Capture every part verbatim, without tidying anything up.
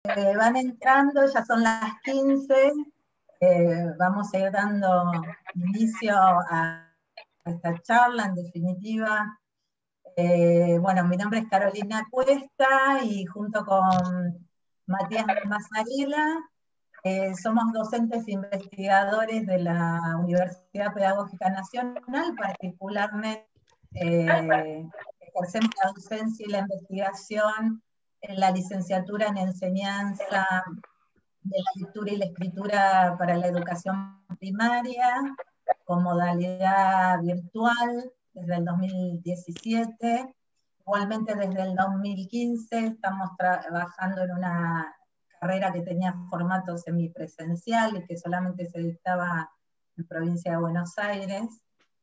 Eh, van entrando, ya son las quince, eh, vamos a ir dando inicio a esta charla, en definitiva. Eh, bueno, mi nombre es Carolina Cuesta y junto con Matías Mazzarella eh, somos docentes investigadores de la Universidad Pedagógica Nacional, particularmente eh, ejercemos la docencia y la investigación en la licenciatura en enseñanza de la lectura y la escritura para la educación primaria, con modalidad virtual desde el dos mil diecisiete. Igualmente desde el dos mil quince estamos trabajando en una carrera que tenía formato semipresencial y que solamente se dictaba en provincia de Buenos Aires.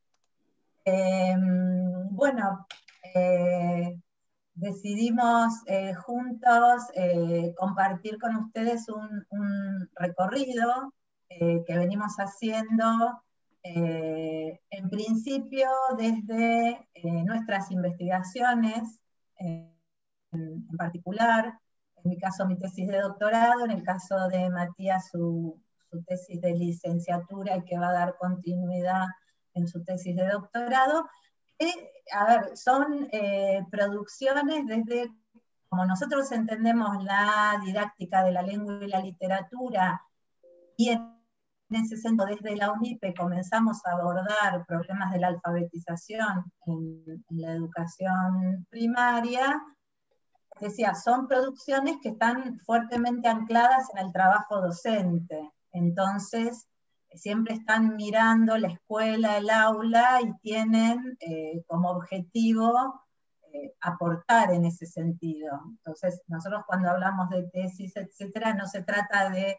Eh, bueno, eh, decidimos eh, juntos eh, compartir con ustedes un, un recorrido eh, que venimos haciendo eh, en principio desde eh, nuestras investigaciones, eh, en, en particular, en mi caso mi tesis de doctorado, en el caso de Matías su, su tesis de licenciatura y que va a dar continuidad en su tesis de doctorado. Que, a ver, son eh, producciones desde, como nosotros entendemos la didáctica de la lengua y la literatura, y en ese sentido desde la UNIPE comenzamos a abordar problemas de la alfabetización en, en la educación primaria. Decía, son producciones que están fuertemente ancladas en el trabajo docente, entonces siempre están mirando la escuela, el aula, y tienen eh, como objetivo eh, aportar en ese sentido. Entonces, nosotros cuando hablamos de tesis, etcétera, no se trata de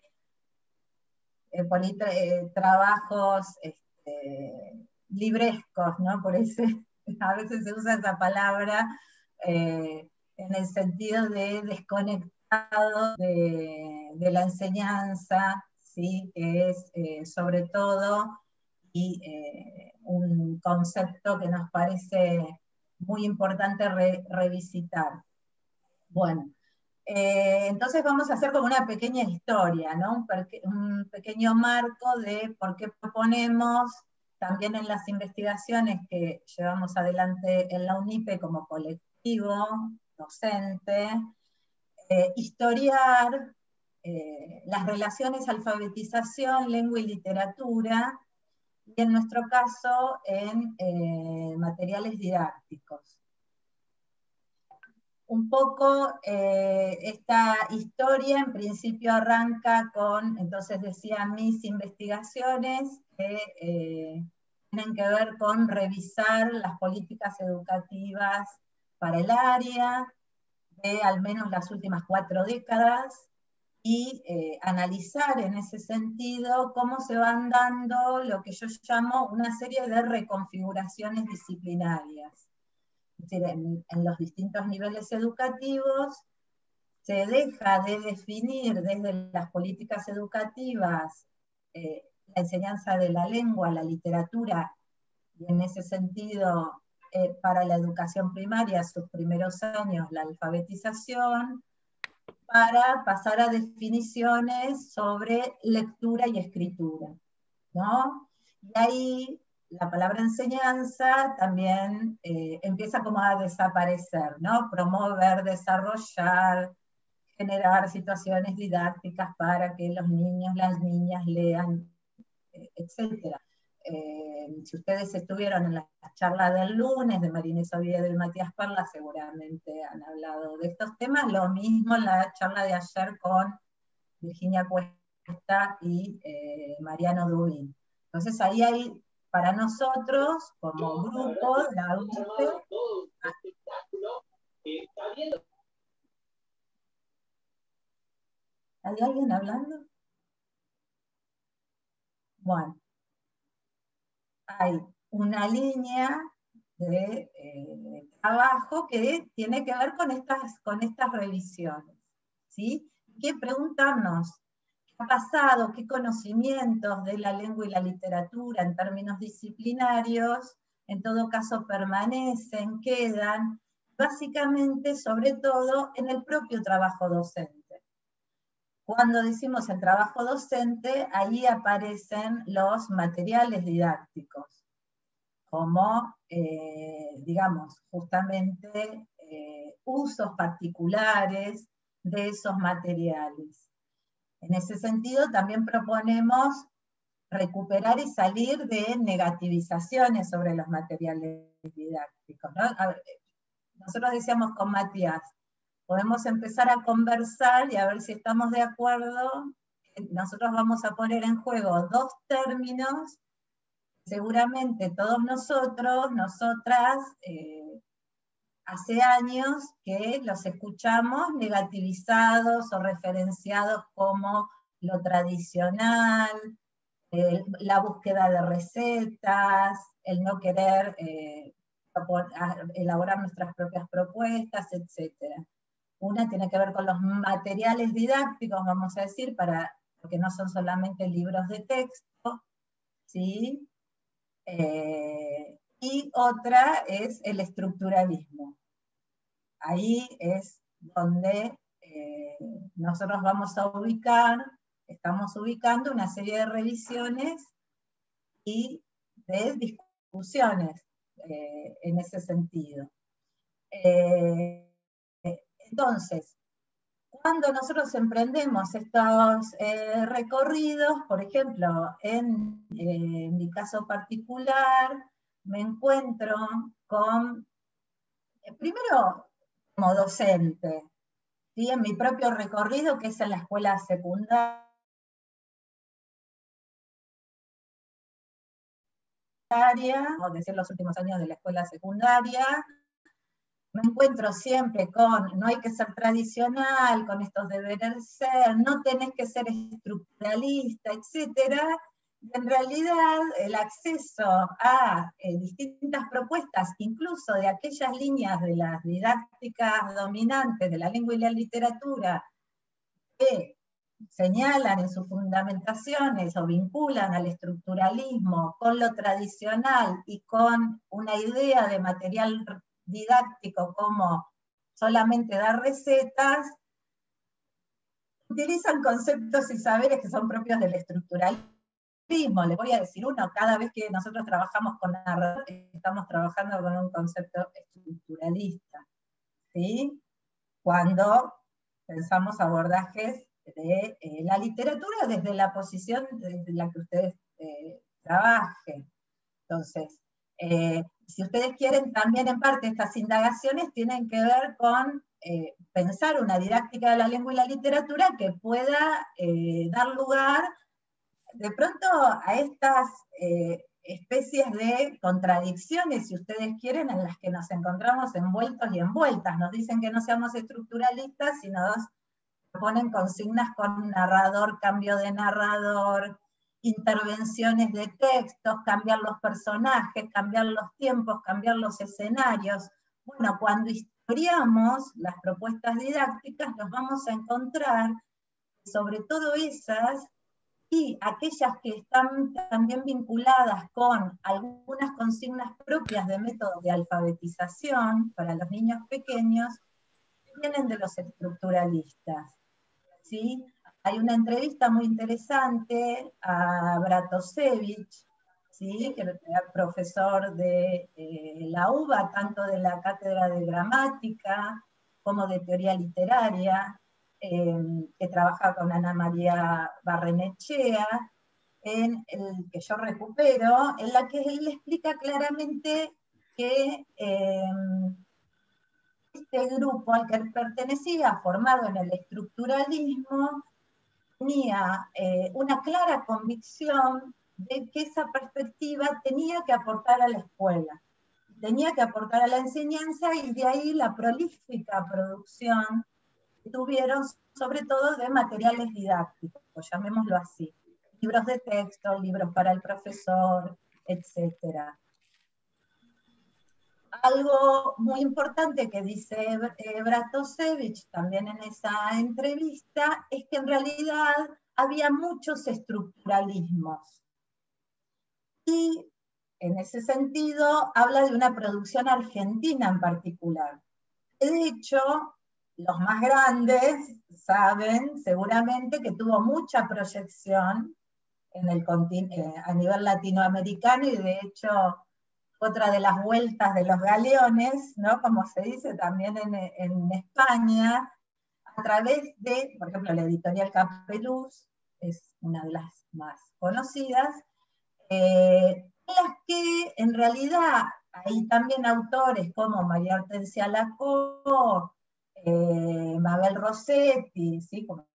eh, poner eh, trabajos este, librescos, ¿no? Por eso a veces se usa esa palabra, eh, en el sentido de desconectado de, de la enseñanza, ¿sí? Que es eh, sobre todo y eh, un concepto que nos parece muy importante re, revisitar. Bueno, eh, entonces vamos a hacer como una pequeña historia, ¿no? Un, un pequeño marco de por qué proponemos, también en las investigaciones que llevamos adelante en la UNIPE como colectivo docente, eh, historiar eh, las relaciones alfabetización, lengua y literatura, y en nuestro caso en eh, materiales didácticos. Un poco eh, esta historia en principio arranca con, entonces decía, mis investigaciones que eh, tienen que ver con revisar las políticas educativas para el área de al menos las últimas cuatro décadas y eh, analizar en ese sentido cómo se van dando lo que yo llamo una serie de reconfiguraciones disciplinarias. Es decir, en, en los distintos niveles educativos se deja de definir desde las políticas educativas eh, la enseñanza de la lengua, la literatura, y en ese sentido, eh, para la educación primaria, sus primeros años, la alfabetización, para pasar a definiciones sobre lectura y escritura, ¿no? Y ahí la palabra enseñanza también eh, empieza como a desaparecer, ¿no? Promover, desarrollar, generar situaciones didácticas para que los niños, las niñas lean, eh, etcétera. Eh, si ustedes estuvieron en la charla del lunes de María Inés Oviedo y Matías Parla, seguramente han hablado de estos temas. Lo mismo en la charla de ayer con Virginia Cuesta y eh, Mariano Dubín. Entonces ahí hay, para nosotros, como grupo, la UNIPE, ¿hay alguien hablando? Bueno, hay una línea de eh, trabajo que tiene que ver con estas, con estas revisiones, ¿sí? Que preguntarnos qué ha pasado, qué conocimientos de la lengua y la literatura en términos disciplinarios, en todo caso permanecen, quedan, básicamente, sobre todo, en el propio trabajo docente. Cuando decimos el trabajo docente, ahí aparecen los materiales didácticos, como, eh, digamos, justamente eh, usos particulares de esos materiales. En ese sentido, también proponemos recuperar y salir de negativizaciones sobre los materiales didácticos, ¿no? A ver, nosotros decíamos con Matías, podemos empezar a conversar y a ver si estamos de acuerdo. Nosotros vamos a poner en juego dos términos, seguramente todos nosotros, nosotras, eh, hace años que los escuchamos negativizados o referenciados como lo tradicional, eh, la búsqueda de recetas, el no querer eh, elaborar nuestras propias propuestas, etcétera. Una tiene que ver con los materiales didácticos, vamos a decir, para, porque no son solamente libros de texto, ¿sí? Eh, y otra es el estructuralismo. Ahí es donde eh, nosotros vamos a ubicar, estamos ubicando una serie de revisiones y de discusiones eh, en ese sentido. Eh, entonces, cuando nosotros emprendemos estos eh, recorridos, por ejemplo, en, eh, en mi caso particular, me encuentro con, eh, primero como docente, ¿sí? En mi propio recorrido, que es en la escuela secundaria, o decir los últimos años de la escuela secundaria, me encuentro siempre con, no hay que ser tradicional, con estos deberes ser, no tenés que ser estructuralista, etcétera. En realidad, el acceso a eh, distintas propuestas, incluso de aquellas líneas de las didácticas dominantes de la lengua y la literatura, que señalan en sus fundamentaciones o vinculan al estructuralismo con lo tradicional y con una idea de material didáctico como solamente dar recetas, utilizan conceptos y saberes que son propios del estructuralismo. Les voy a decir uno, cada vez que nosotros trabajamos con narrador, estamos trabajando con un concepto estructuralista, ¿sí? Cuando pensamos abordajes de eh, la literatura desde la posición desde la que ustedes eh, trabajen. Entonces, eh, si ustedes quieren, también en parte estas indagaciones tienen que ver con eh, pensar una didáctica de la lengua y la literatura que pueda eh, dar lugar de pronto a estas eh, especies de contradicciones, si ustedes quieren, en las que nos encontramos envueltos y envueltas. Nos dicen que no seamos estructuralistas y nos ponen consignas con narrador, cambio de narrador, intervenciones de textos, cambiar los personajes, cambiar los tiempos, cambiar los escenarios. Bueno, cuando historiamos las propuestas didácticas, nos vamos a encontrar, sobre todo esas, y aquellas que están también vinculadas con algunas consignas propias de métodos de alfabetización para los niños pequeños, vienen de los estructuralistas. ¿Sí? Hay una entrevista muy interesante a Bratosevich, ¿sí? Que era profesor de eh, la U B A, tanto de la cátedra de gramática como de teoría literaria, eh, que trabaja con Ana María Barrenechea, en el que yo recupero, en la que él explica claramente que eh, este grupo al que pertenecía, formado en el estructuralismo, tenía eh, una clara convicción de que esa perspectiva tenía que aportar a la escuela, tenía que aportar a la enseñanza, y de ahí la prolífica producción que tuvieron, sobre todo de materiales didácticos, llamémoslo así, libros de texto, libros para el profesor, etcétera. Algo muy importante que dice eh, Bratosevich también en esa entrevista es que en realidad había muchos estructuralismos. Y en ese sentido habla de una producción argentina en particular. De hecho, los más grandes saben seguramente que tuvo mucha proyección en el eh, a nivel latinoamericano, y de hecho otra de las vueltas de los galeones, ¿no? Como se dice también en, en España, a través de, por ejemplo, la editorial Capeluz, es una de las más conocidas, eh, en las que en realidad hay también autores como María Hortensia Lacó, eh, Mabel Rossetti, ¿sí? Como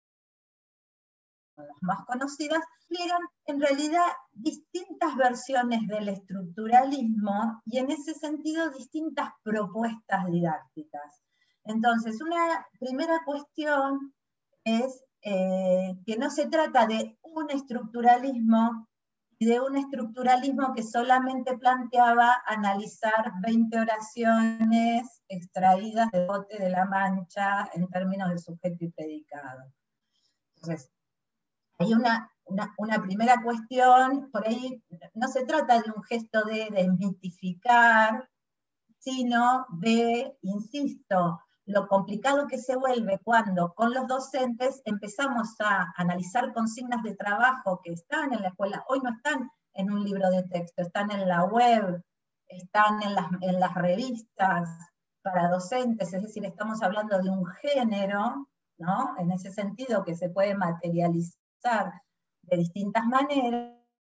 las más conocidas, eran en realidad distintas versiones del estructuralismo y en ese sentido distintas propuestas didácticas. Entonces, una primera cuestión es eh, que no se trata de un estructuralismo y de un estructuralismo que solamente planteaba analizar veinte oraciones extraídas de Bote de la Mancha en términos de sujeto y predicado. Entonces, hay una, una, una primera cuestión, por ahí no se trata de un gesto de desmitificar, sino de, insisto, lo complicado que se vuelve cuando con los docentes empezamos a analizar consignas de trabajo que están en la escuela, hoy no están en un libro de texto, están en la web, están en las, en las revistas para docentes, es decir, estamos hablando de un género, ¿no? En ese sentido que se puede materializar de distintas maneras,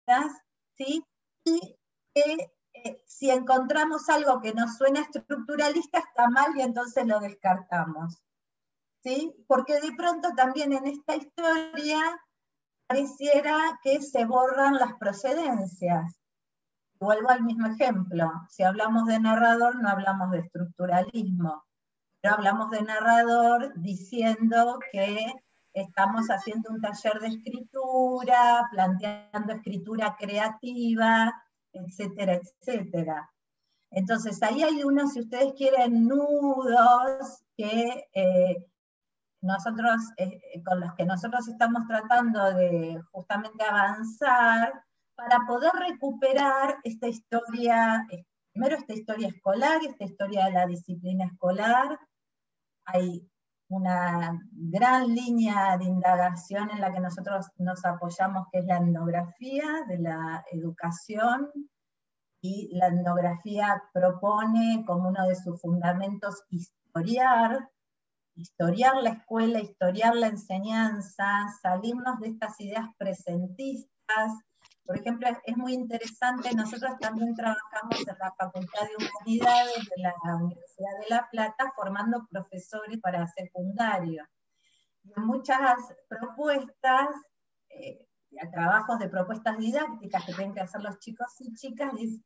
¿sí? Y que eh, si encontramos algo que nos suena estructuralista está mal y entonces lo descartamos, ¿sí? Porque de pronto también en esta historia pareciera que se borran las procedencias. Vuelvo al mismo ejemplo, si hablamos de narrador no hablamos de estructuralismo, pero hablamos de narrador diciendo que estamos haciendo un taller de escritura, planteando escritura creativa, etcétera, etcétera. Entonces ahí hay unos, si ustedes quieren, nudos que eh, nosotros, eh, con los que nosotros estamos tratando de justamente avanzar para poder recuperar esta historia, primero esta historia escolar y esta historia de la disciplina escolar. Hay una gran línea de indagación en la que nosotros nos apoyamos, que es la etnografía de la educación, y la etnografía propone como uno de sus fundamentos historiar, historiar la escuela, historiar la enseñanza, salirnos de estas ideas presentistas. Por ejemplo, es muy interesante, nosotros también trabajamos en la Facultad de Humanidades de la Universidad de La Plata formando profesores para secundario. Y en muchas propuestas, eh, trabajos de propuestas didácticas que tienen que hacer los chicos y chicas, dice,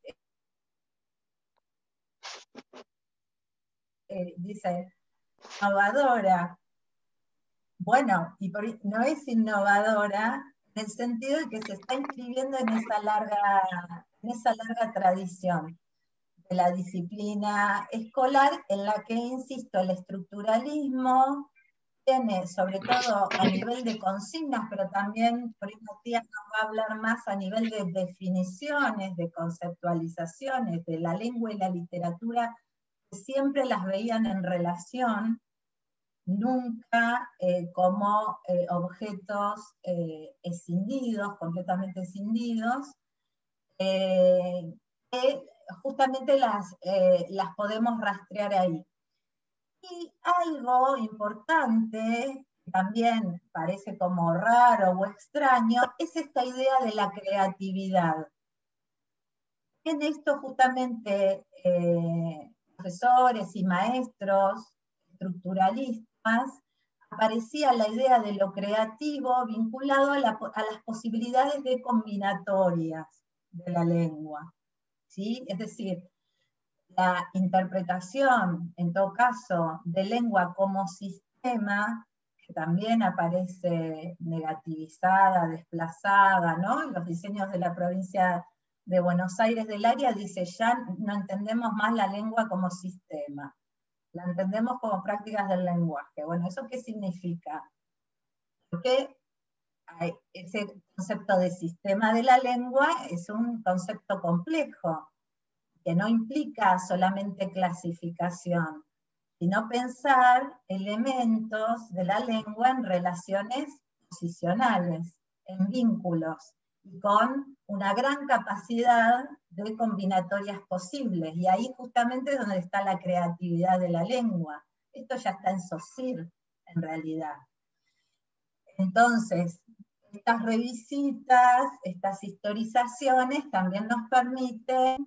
eh, dice innovadora. Bueno, y por, no es innovadora en el sentido de que se está inscribiendo en esa larga, en esa larga tradición de la disciplina escolar, en la que, insisto, el estructuralismo tiene, sobre todo a nivel de consignas, pero también, por ahí Matías nos va a hablar más a nivel de definiciones, de conceptualizaciones de la lengua y la literatura, que siempre las veían en relación, nunca eh, como eh, objetos eh, escindidos, completamente escindidos, eh, que justamente las, eh, las podemos rastrear ahí. Y algo importante, que también parece como raro o extraño, es esta idea de la creatividad. En esto justamente eh, profesores y maestros estructuralistas aparecía la idea de lo creativo vinculado a, la, a las posibilidades de combinatorias de la lengua, ¿sí? Es decir, la interpretación, en todo caso, de lengua como sistema, que también aparece negativizada, desplazada, ¿no? En los diseños de la provincia de Buenos Aires del área dice, ya no entendemos más la lengua como sistema, la entendemos como prácticas del lenguaje. Bueno, ¿eso qué significa? Porque ese concepto de sistema de la lengua es un concepto complejo, que no implica solamente clasificación, sino pensar elementos de la lengua en relaciones posicionales, en vínculos, y con una gran capacidad de combinatorias posibles. Y ahí justamente es donde está la creatividad de la lengua. Esto ya está en Saussure, en realidad. Entonces, estas revisitas, estas historizaciones también nos permiten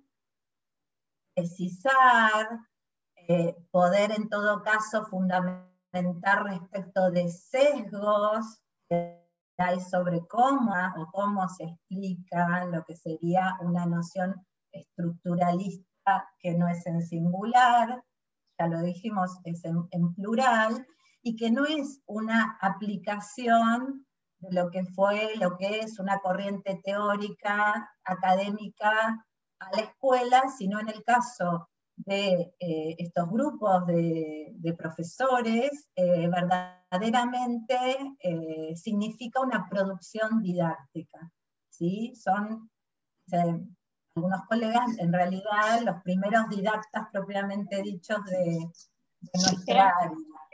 precisar, eh, poder en todo caso fundamentar respecto de sesgos que hay sobre cómo o cómo se explica lo que sería una noción estructuralista que no es en singular, ya lo dijimos, es en, en plural, y que no es una aplicación de lo que fue, lo que es una corriente teórica, académica a la escuela, sino en el caso de eh, estos grupos de, de profesores, eh, verdaderamente eh, significa una producción didáctica, ¿sí? Son, eh, algunos colegas, en realidad, los primeros didactas propiamente dichos de, de nuestra área.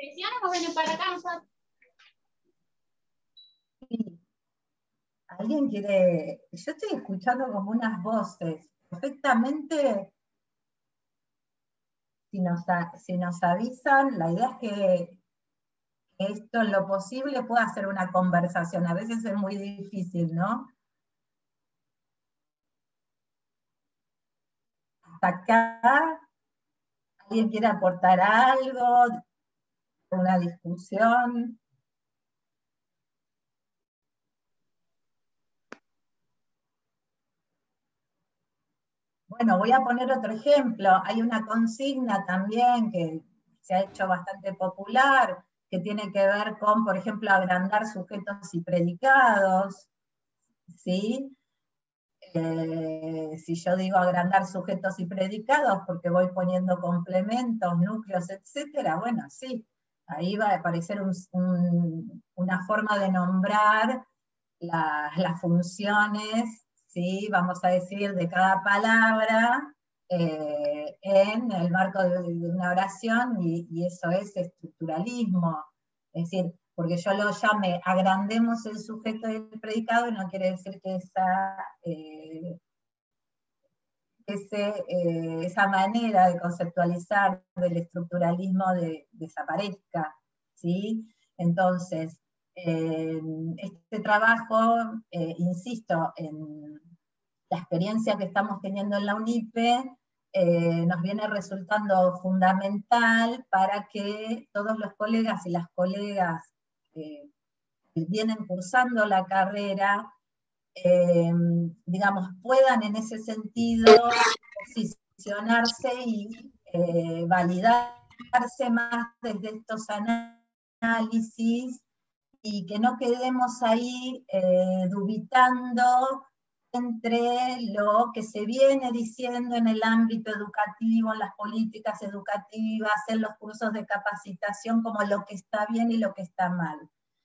Sí. ¿Alguien quiere? Yo estoy escuchando como unas voces. Perfectamente, si nos, si nos avisan, la idea es que esto en lo posible pueda ser una conversación. A veces es muy difícil, ¿no? Hasta acá, ¿alguien quiere aportar algo? ¿Una discusión? Bueno, voy a poner otro ejemplo. Hay una consigna también que se ha hecho bastante popular, que tiene que ver con, por ejemplo, agrandar sujetos y predicados, ¿sí? Eh, si yo digo agrandar sujetos y predicados porque voy poniendo complementos, núcleos, etcétera, bueno, sí, ahí va a aparecer un, un, una forma de nombrar la, las funciones, ¿sí? Vamos a decir, de cada palabra eh, en el marco de, de una oración, y, y eso es estructuralismo. Es decir, porque yo lo llame agrandemos el sujeto y el predicado, no quiere decir que esa, eh, ese, eh, esa manera de conceptualizar del estructuralismo de, desaparezca, ¿sí? Entonces, eh, este trabajo, eh, insisto, en la experiencia que estamos teniendo en la UNIPE, eh, nos viene resultando fundamental para que todos los colegas y las colegas eh, que vienen cursando la carrera, eh, digamos, puedan en ese sentido posicionarse y eh, validarse más desde estos análisis, y que no quedemos ahí eh, dubitando entre lo que se viene diciendo en el ámbito educativo, en las políticas educativas, en los cursos de capacitación, como lo que está bien y lo que está mal.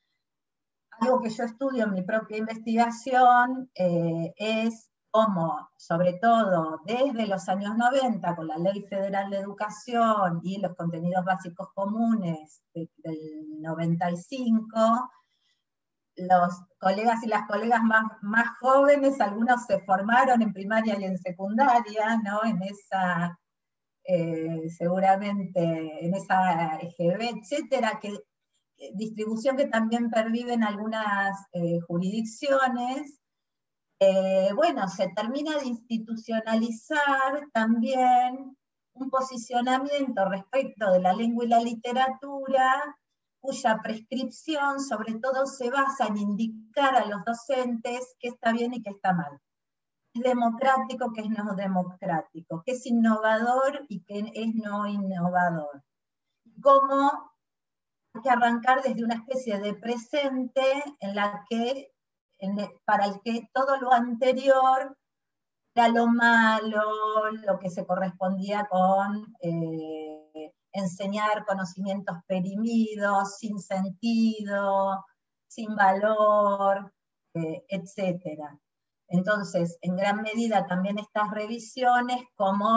Algo que yo estudio en mi propia investigación eh, es cómo, sobre todo desde los años noventa, con la Ley Federal de Educación y los contenidos básicos comunes de, del noventa y cinco, los colegas y las colegas más, más jóvenes, algunos se formaron en primaria y en secundaria, ¿no? En esa, eh, seguramente, en esa E G B, etcétera, que distribución que también pervive en algunas eh, jurisdicciones. Eh, bueno, se termina de institucionalizar también un posicionamiento respecto de la lengua y la literatura, cuya prescripción sobre todo se basa en indicar a los docentes qué está bien y qué está mal. ¿Qué es democrático, qué es no democrático? ¿Qué es innovador y qué es no innovador? ¿Cómo hay que arrancar desde una especie de presente en la que, en el, para el que todo lo anterior era lo malo, lo que se correspondía con eh, enseñar conocimientos perimidos, sin sentido, sin valor, eh, etcétera. Entonces, en gran medida también estas revisiones, como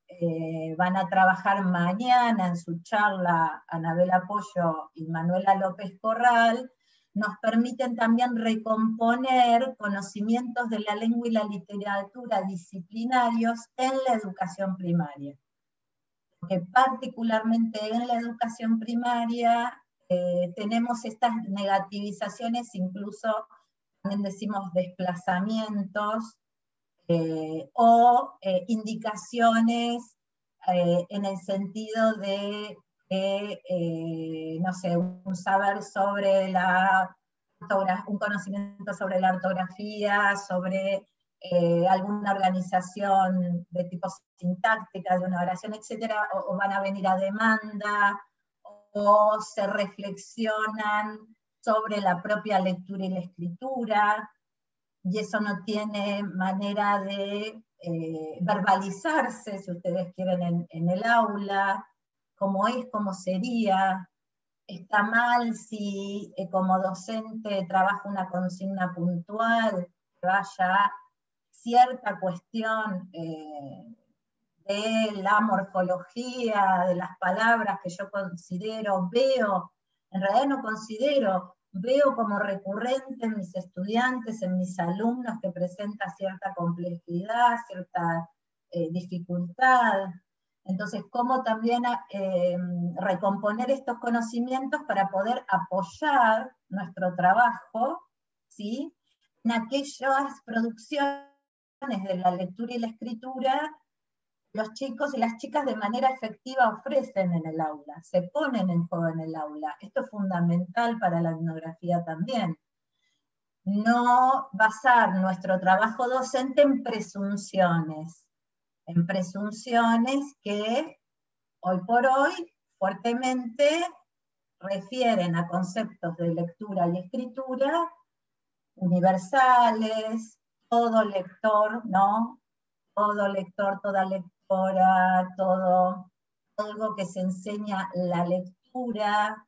eh, van a trabajar mañana en su charla Anabela Pollo y Manuela López Corral, nos permiten también recomponer conocimientos de la lengua y la literatura disciplinarios en la educación primaria. Porque particularmente en la educación primaria eh, tenemos estas negativizaciones, incluso también decimos desplazamientos, eh, o eh, indicaciones eh, en el sentido de, de eh, no sé, un saber sobre la un conocimiento sobre la ortografía, sobre eh, alguna organización de tipo sintáctica de una oración, etcétera, o, o van a venir a demanda, o se reflexionan sobre la propia lectura y la escritura, y eso no tiene manera de eh, verbalizarse, si ustedes quieren, en, en el aula, cómo es, cómo sería. Está mal si eh, como docente trabaja una consigna puntual, que vaya cierta cuestión eh, de la morfología, de las palabras que yo considero, veo, en realidad no considero, veo como recurrente en mis estudiantes, en mis alumnos, que presenta cierta complejidad, cierta eh, dificultad. Entonces, cómo también eh, recomponer estos conocimientos para poder apoyar nuestro trabajo, ¿sí?, en aquellas producciones de la lectura y la escritura los chicos y las chicas de manera efectiva ofrecen en el aula, se ponen en juego en el aula. Esto es fundamental para la etnografía también. No basar nuestro trabajo docente en presunciones, en presunciones que hoy por hoy fuertemente refieren a conceptos de lectura y escritura universales, todo lector, ¿no? Todo lector, toda lectora, todo, algo que se enseña la lectura,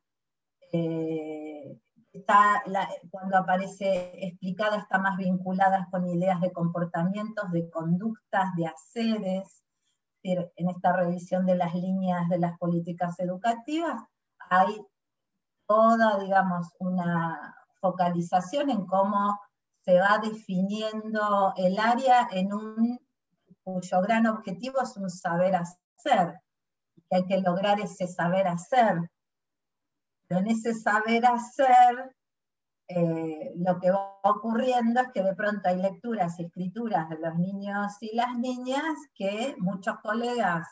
eh, está la, cuando aparece explicada está más vinculada con ideas de comportamientos, de conductas, de haceres. Es decir, en esta revisión de las líneas de las políticas educativas hay toda, digamos, una focalización en cómo se va definiendo el área en un cuyo gran objetivo es un saber hacer, que hay que lograr ese saber hacer. Pero en ese saber hacer, eh, lo que va ocurriendo es que de pronto hay lecturas y escrituras de los niños y las niñas que muchos colegas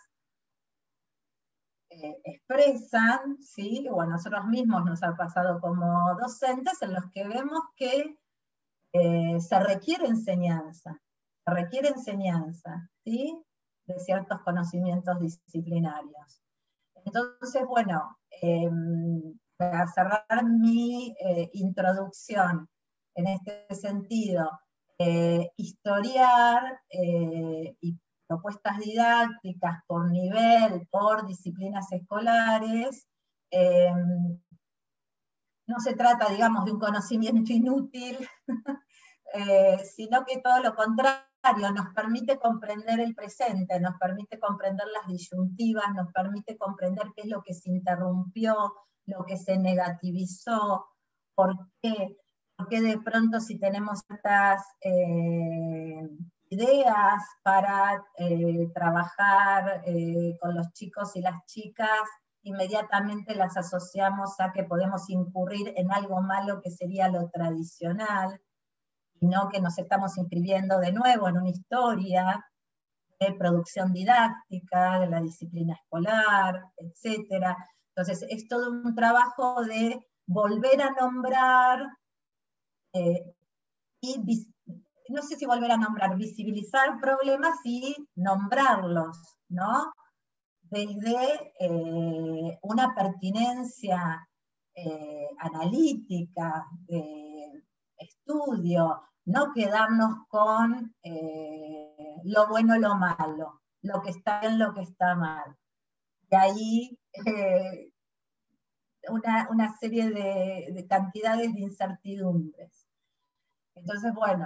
eh, expresan, ¿sí? O a nosotros mismos nos ha pasado como docentes, en los que vemos que eh, se requiere enseñanza, se requiere enseñanza, ¿sí?, de ciertos conocimientos disciplinarios. Entonces, bueno, eh, para cerrar mi eh, introducción en este sentido, eh, historiar eh, y propuestas didácticas por nivel, por disciplinas escolares, eh, no se trata, digamos, de un conocimiento inútil, eh, sino que todo lo contrario, nos permite comprender el presente, nos permite comprender las disyuntivas, nos permite comprender qué es lo que se interrumpió, lo que se negativizó, por qué, por qué de pronto si tenemos estas eh, ideas para eh, trabajar eh, con los chicos y las chicas, inmediatamente las asociamos a que podemos incurrir en algo malo que sería lo tradicional, y no que nos estamos inscribiendo de nuevo en una historia de producción didáctica, de la disciplina escolar, etcétera. Entonces, es todo un trabajo de volver a nombrar, eh, y no sé si volver a nombrar, visibilizar problemas y nombrarlos, ¿no? Desde eh, una pertinencia eh, analítica, de estudio, no quedarnos con eh, lo bueno y lo malo, lo que está bien, lo que está mal. Y ahí eh, una, una serie de, de cantidades de incertidumbres. Entonces, bueno,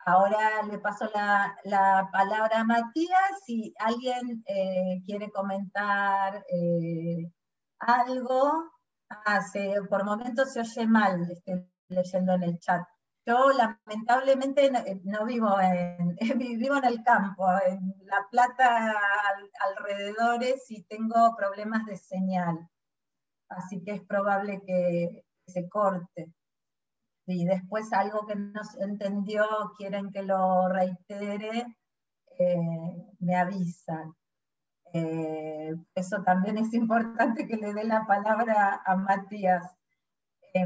Ahora le paso la, la palabra a Matías, si alguien eh, quiere comentar eh, algo. Ah, se, por momentos se oye mal, estoy leyendo en el chat. Yo lamentablemente no, no vivo en, vivo en el campo, en La Plata al, alrededores, y tengo problemas de señal, así que es probable que se corte. Si después algo que no se entendió quieren que lo reitere, eh, me avisan. Eh, eso también es importante que le dé la palabra a Matías. Eh,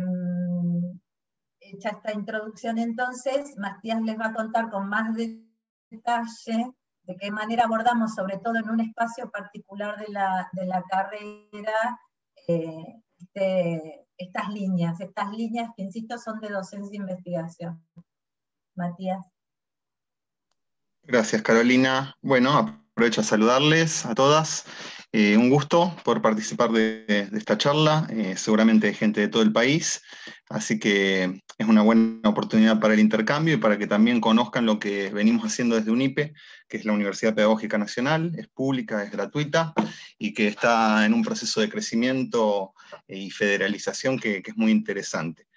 hecha esta introducción entonces, Matías les va a contar con más detalle de qué manera abordamos, sobre todo en un espacio particular de la, de la carrera, eh, este, estas líneas, estas líneas que, insisto, son de docencia e investigación. Matías. Gracias, Carolina. Bueno, aprovecho a saludarles a todas. Eh, un gusto por participar de, de esta charla, eh, seguramente hay gente de todo el país, así que es una buena oportunidad para el intercambio y para que también conozcan lo que venimos haciendo desde UNIPE, que es la Universidad Pedagógica Nacional, es pública, es gratuita y que está en un proceso de crecimiento y federalización que, que es muy interesante.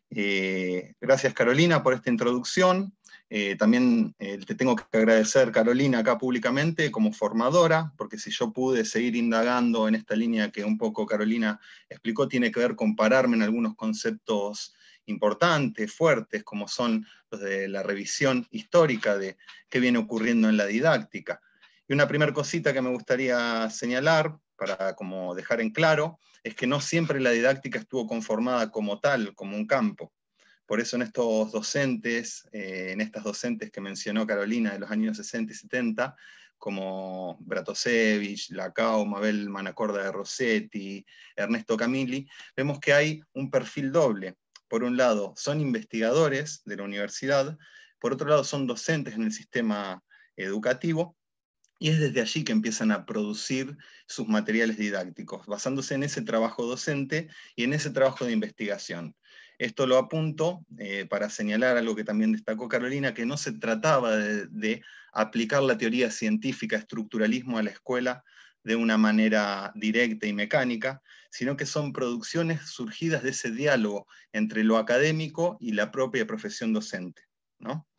Eh, gracias, Carolina, por esta introducción. Eh, también eh, te tengo que agradecer, Carolina, acá públicamente como formadora, porque si yo pude seguir indagando en esta línea que un poco Carolina explicó, tiene que ver con pararme en algunos conceptos importantes, fuertes, como son los de la revisión histórica de qué viene ocurriendo en la didáctica. Y una primera cosita que me gustaría señalar, para como dejar en claro, es que no siempre la didáctica estuvo conformada como tal, como un campo. Por eso en estos docentes, eh, en estas docentes que mencionó Carolina de los años sesenta y setenta, como Bratosevich, Lacau, Mabel Manacorda de Rossetti, Ernesto Camilli, vemos que hay un perfil doble. Por un lado, son investigadores de la universidad, por otro lado, son docentes en el sistema educativo, y es desde allí que empiezan a producir sus materiales didácticos, basándose en ese trabajo docente y en ese trabajo de investigación. Esto lo apunto eh, para señalar algo que también destacó Carolina, que no se trataba de, de aplicar la teoría científica, estructuralismo a la escuela de una manera directa y mecánica, sino que son producciones surgidas de ese diálogo entre lo académico y la propia profesión docente, ¿no?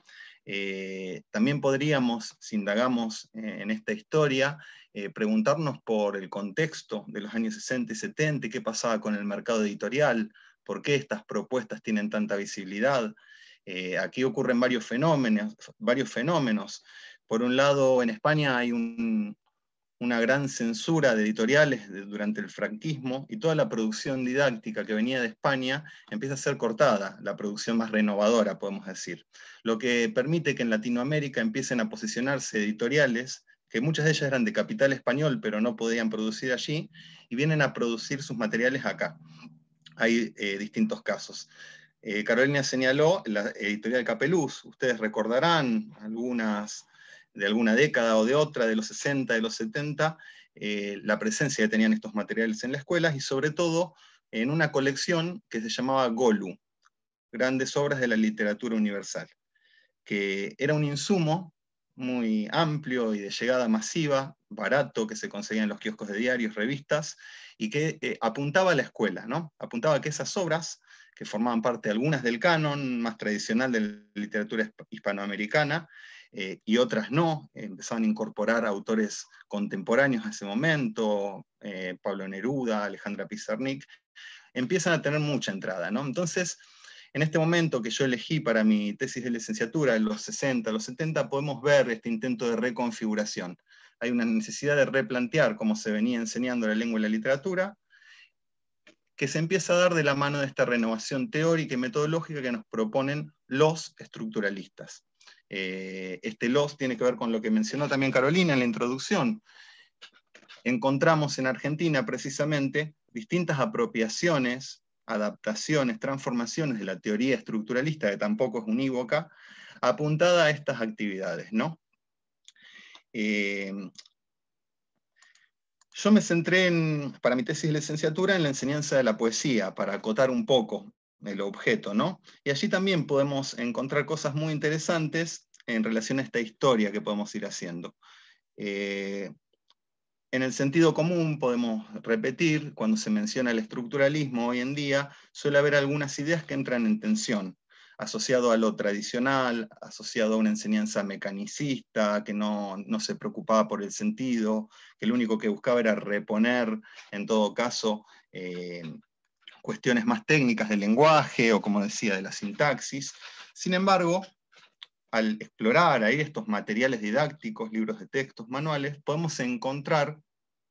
Eh, también podríamos, si indagamos eh, en esta historia, eh, preguntarnos por el contexto de los años sesenta y setenta, qué pasaba con el mercado editorial, por qué estas propuestas tienen tanta visibilidad. Eh, aquí ocurren varios fenómenos, varios fenómenos. Por un lado, en España hay un, una gran censura de editoriales de, durante el franquismo, y toda la producción didáctica que venía de España empieza a ser cortada, la producción más renovadora, podemos decir. Lo que permite que en Latinoamérica empiecen a posicionarse editoriales, que muchas de ellas eran de capital español, pero no podían producir allí, y vienen a producir sus materiales acá. Hay eh, distintos casos. Eh, Carolina señaló la editorial Capeluz, ustedes recordarán algunas de alguna década o de otra, de los sesenta, de los setenta, eh, la presencia que tenían estos materiales en las escuelas, y sobre todo en una colección que se llamaba Golu, Grandes Obras de la Literatura Universal, que era un insumo muy amplio y de llegada masiva, barato, que se conseguía en los kioscos de diarios, revistas, y que eh, apuntaba a la escuela, ¿no? Apuntaba a que esas obras, que formaban parte algunas del canon más tradicional de la literatura hispanoamericana, eh, y otras no, empezaban a incorporar autores contemporáneos a ese momento, eh, Pablo Neruda, Alejandra Pizarnik, empiezan a tener mucha entrada, ¿no? Entonces, en este momento que yo elegí para mi tesis de licenciatura, en los sesenta, los setenta, podemos ver este intento de reconfiguración. Hay una necesidad de replantear cómo se venía enseñando la lengua y la literatura, que se empieza a dar de la mano de esta renovación teórica y metodológica que nos proponen los estructuralistas. Eh, este los tiene que ver con lo que mencionó también Carolina en la introducción. Encontramos en Argentina precisamente distintas apropiaciones, adaptaciones, transformaciones de la teoría estructuralista, que tampoco es unívoca, apuntada a estas actividades, ¿no? Eh, yo me centré en, para mi tesis de licenciatura en la enseñanza de la poesía, para acotar un poco el objeto, ¿no? Y allí también podemos encontrar cosas muy interesantes en relación a esta historia que podemos ir haciendo. Eh, en el sentido común podemos repetir, cuando se menciona el estructuralismo hoy en día, suele haber algunas ideas que entran en tensión, asociado a lo tradicional, asociado a una enseñanza mecanicista, que no, no se preocupaba por el sentido, que lo único que buscaba era reponer, en todo caso, eh, cuestiones más técnicas del lenguaje, o como decía, de la sintaxis. Sin embargo, al explorar ahí estos materiales didácticos, libros de textos, manuales, podemos encontrar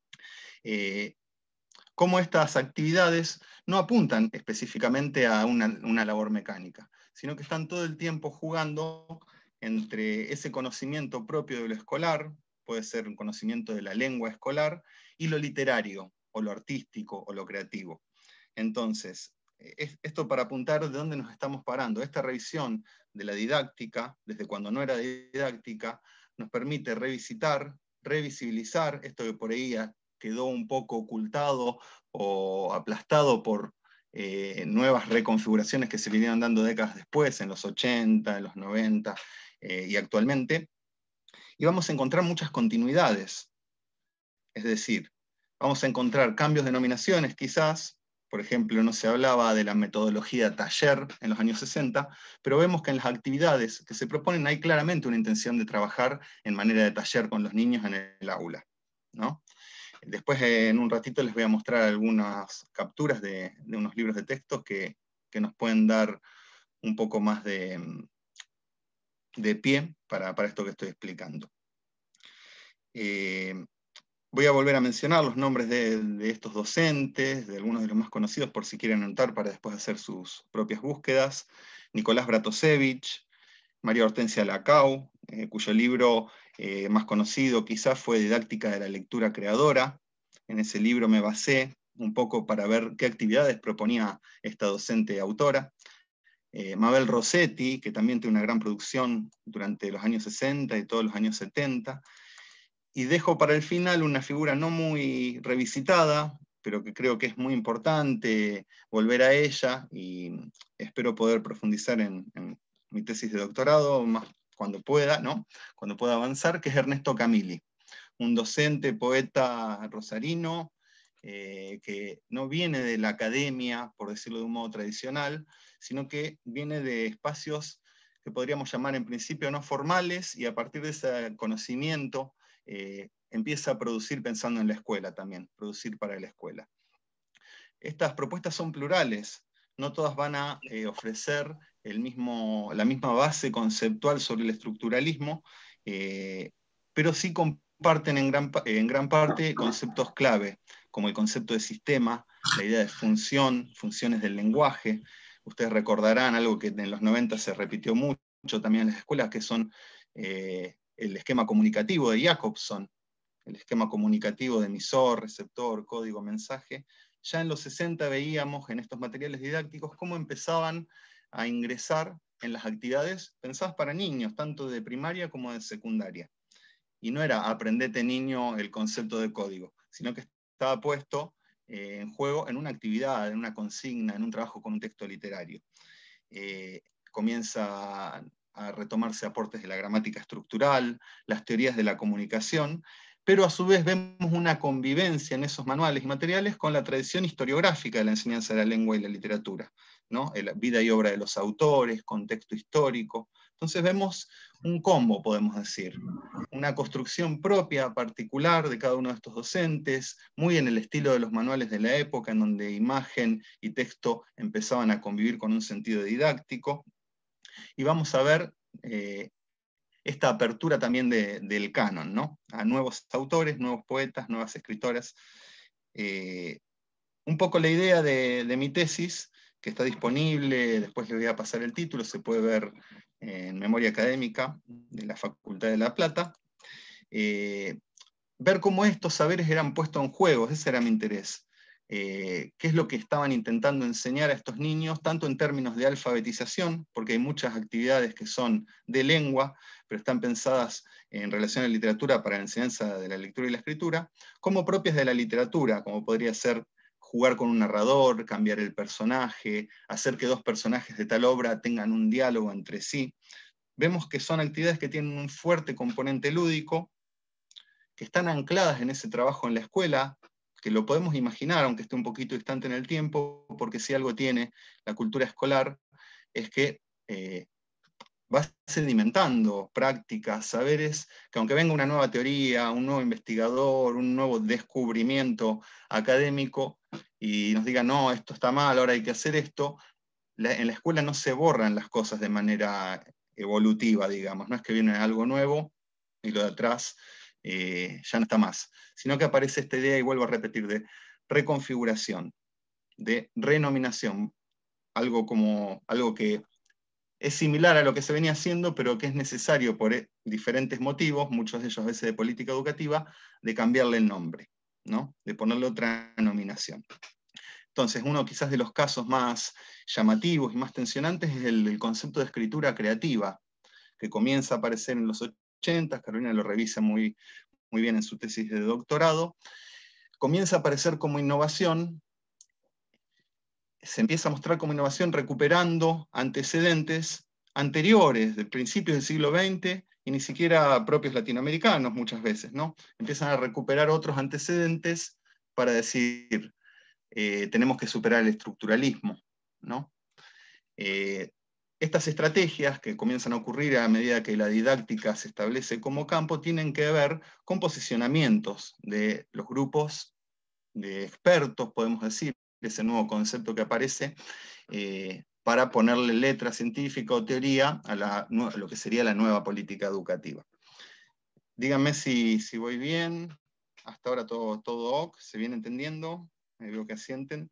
eh, cómo estas actividades no apuntan específicamente a una, una labor mecánica, sino que están todo el tiempo jugando entre ese conocimiento propio de lo escolar, puede ser un conocimiento de la lengua escolar, y lo literario, o lo artístico, o lo creativo. Entonces, esto para apuntar de dónde nos estamos parando. Esta revisión de la didáctica, desde cuando no era didáctica, nos permite revisitar, revisibilizar esto que por ahí quedó un poco ocultado o aplastado por eh, nuevas reconfiguraciones que se vinieron dando décadas después, en los ochenta, en los noventa eh, y actualmente. Y vamos a encontrar muchas continuidades. Es decir, vamos a encontrar cambios de denominaciones quizás. Por ejemplo, no se hablaba de la metodología taller en los años sesenta, pero vemos que en las actividades que se proponen hay claramente una intención de trabajar en manera de taller con los niños en el aula, ¿no? Después, en un ratito, les voy a mostrar algunas capturas de, de unos libros de texto que, que nos pueden dar un poco más de, de pie para, para esto que estoy explicando. Eh, Voy a volver a mencionar los nombres de, de estos docentes, de algunos de los más conocidos, por si quieren anotar para después hacer sus propias búsquedas. Nicolás Bratosevich, María Hortensia Lacau, eh, cuyo libro eh, más conocido quizás fue Didáctica de la Lectura Creadora. En ese libro me basé un poco para ver qué actividades proponía esta docente autora. Eh, Mabel Rossetti, que también tiene una gran producción durante los años sesenta y todos los años setenta. Y dejo para el final una figura no muy revisitada, pero que creo que es muy importante volver a ella, y espero poder profundizar en, en mi tesis de doctorado más cuando pueda, ¿no? Cuando pueda avanzar, que es Ernesto Camilli, un docente, poeta rosarino, eh, que no viene de la academia, por decirlo de un modo tradicional, sino que viene de espacios que podríamos llamar en principio no formales, y a partir de ese conocimiento eh, empieza a producir pensando en la escuela también, producir para la escuela. Estas propuestas son plurales, no todas van a eh, ofrecer el mismo, la misma base conceptual sobre el estructuralismo, eh, pero sí comparten en gran, en gran parte conceptos clave, como el concepto de sistema, la idea de función, funciones del lenguaje. Ustedes recordarán algo que en los noventa se repitió mucho también en las escuelas, que son eh, el esquema comunicativo de Jacobson, el esquema comunicativo de emisor, receptor, código, mensaje. Ya en los sesenta veíamos en estos materiales didácticos cómo empezaban a ingresar en las actividades pensadas para niños, tanto de primaria como de secundaria. Y no era aprendete niño el concepto de código, sino que estaba puesto eh, en juego en una actividad, en una consigna, en un trabajo con un texto literario. Eh, comienza a retomarse aportes de la gramática estructural, las teorías de la comunicación, pero a su vez vemos una convivencia en esos manuales y materiales con la tradición historiográfica de la enseñanza de la lengua y la literatura, ¿no? La vida y obra de los autores, contexto histórico. Entonces vemos un combo, podemos decir, una construcción propia, particular de cada uno de estos docentes, muy en el estilo de los manuales de la época, en donde imagen y texto empezaban a convivir con un sentido didáctico. Y vamos a ver eh, esta apertura también de, del canon, ¿no? A nuevos autores, nuevos poetas, nuevas escritoras. Eh, un poco la idea de, de mi tesis, que está disponible, después le voy a pasar el título, se puede ver en Memoria Académica de la Facultad de La Plata, eh, ver cómo estos saberes eran puestos en juego, ese era mi interés. Eh, qué es lo que estaban intentando enseñar a estos niños, tanto en términos de alfabetización, porque hay muchas actividades que son de lengua, pero están pensadas en relación a la literatura para la enseñanza de la lectura y la escritura, como propias de la literatura, como podría ser jugar con un narrador, cambiar el personaje, hacer que dos personajes de tal obra tengan un diálogo entre sí. Vemos que son actividades que tienen un fuerte componente lúdico, que están ancladas en ese trabajo en la escuela, que lo podemos imaginar, aunque esté un poquito distante en el tiempo, porque si algo tiene la cultura escolar, es que eh, va sedimentando prácticas, saberes, que aunque venga una nueva teoría, un nuevo investigador, un nuevo descubrimiento académico, y nos diga, no, esto está mal, ahora hay que hacer esto, la, en la escuela no se borran las cosas de manera evolutiva, digamos, no es que viene algo nuevo y lo de atrás eh, ya no está más, sino que aparece esta idea, y vuelvo a repetir, de reconfiguración, de renominación, algo, como, algo que es similar a lo que se venía haciendo, pero que es necesario por diferentes motivos, muchos de ellos a veces de política educativa, de cambiarle el nombre, ¿no? De ponerle otra nominación. Entonces, uno quizás de los casos más llamativos y más tensionantes es el, el concepto de escritura creativa, que comienza a aparecer en los ochenta, Carolina lo revisa muy, muy bien en su tesis de doctorado, comienza a aparecer como innovación, se empieza a mostrar como innovación recuperando antecedentes anteriores, de principios del siglo veinte, y ni siquiera propios latinoamericanos muchas veces, ¿no? Empiezan a recuperar otros antecedentes para decir, eh, tenemos que superar el estructuralismo, ¿no? Eh, estas estrategias que comienzan a ocurrir a medida que la didáctica se establece como campo tienen que ver con posicionamientos de los grupos de expertos, podemos decir, ese nuevo concepto que aparece, eh, para ponerle letra científica o teoría a, la, a lo que sería la nueva política educativa. Díganme si, si voy bien, hasta ahora todo, todo ok, ¿se viene entendiendo? Me veo que asienten.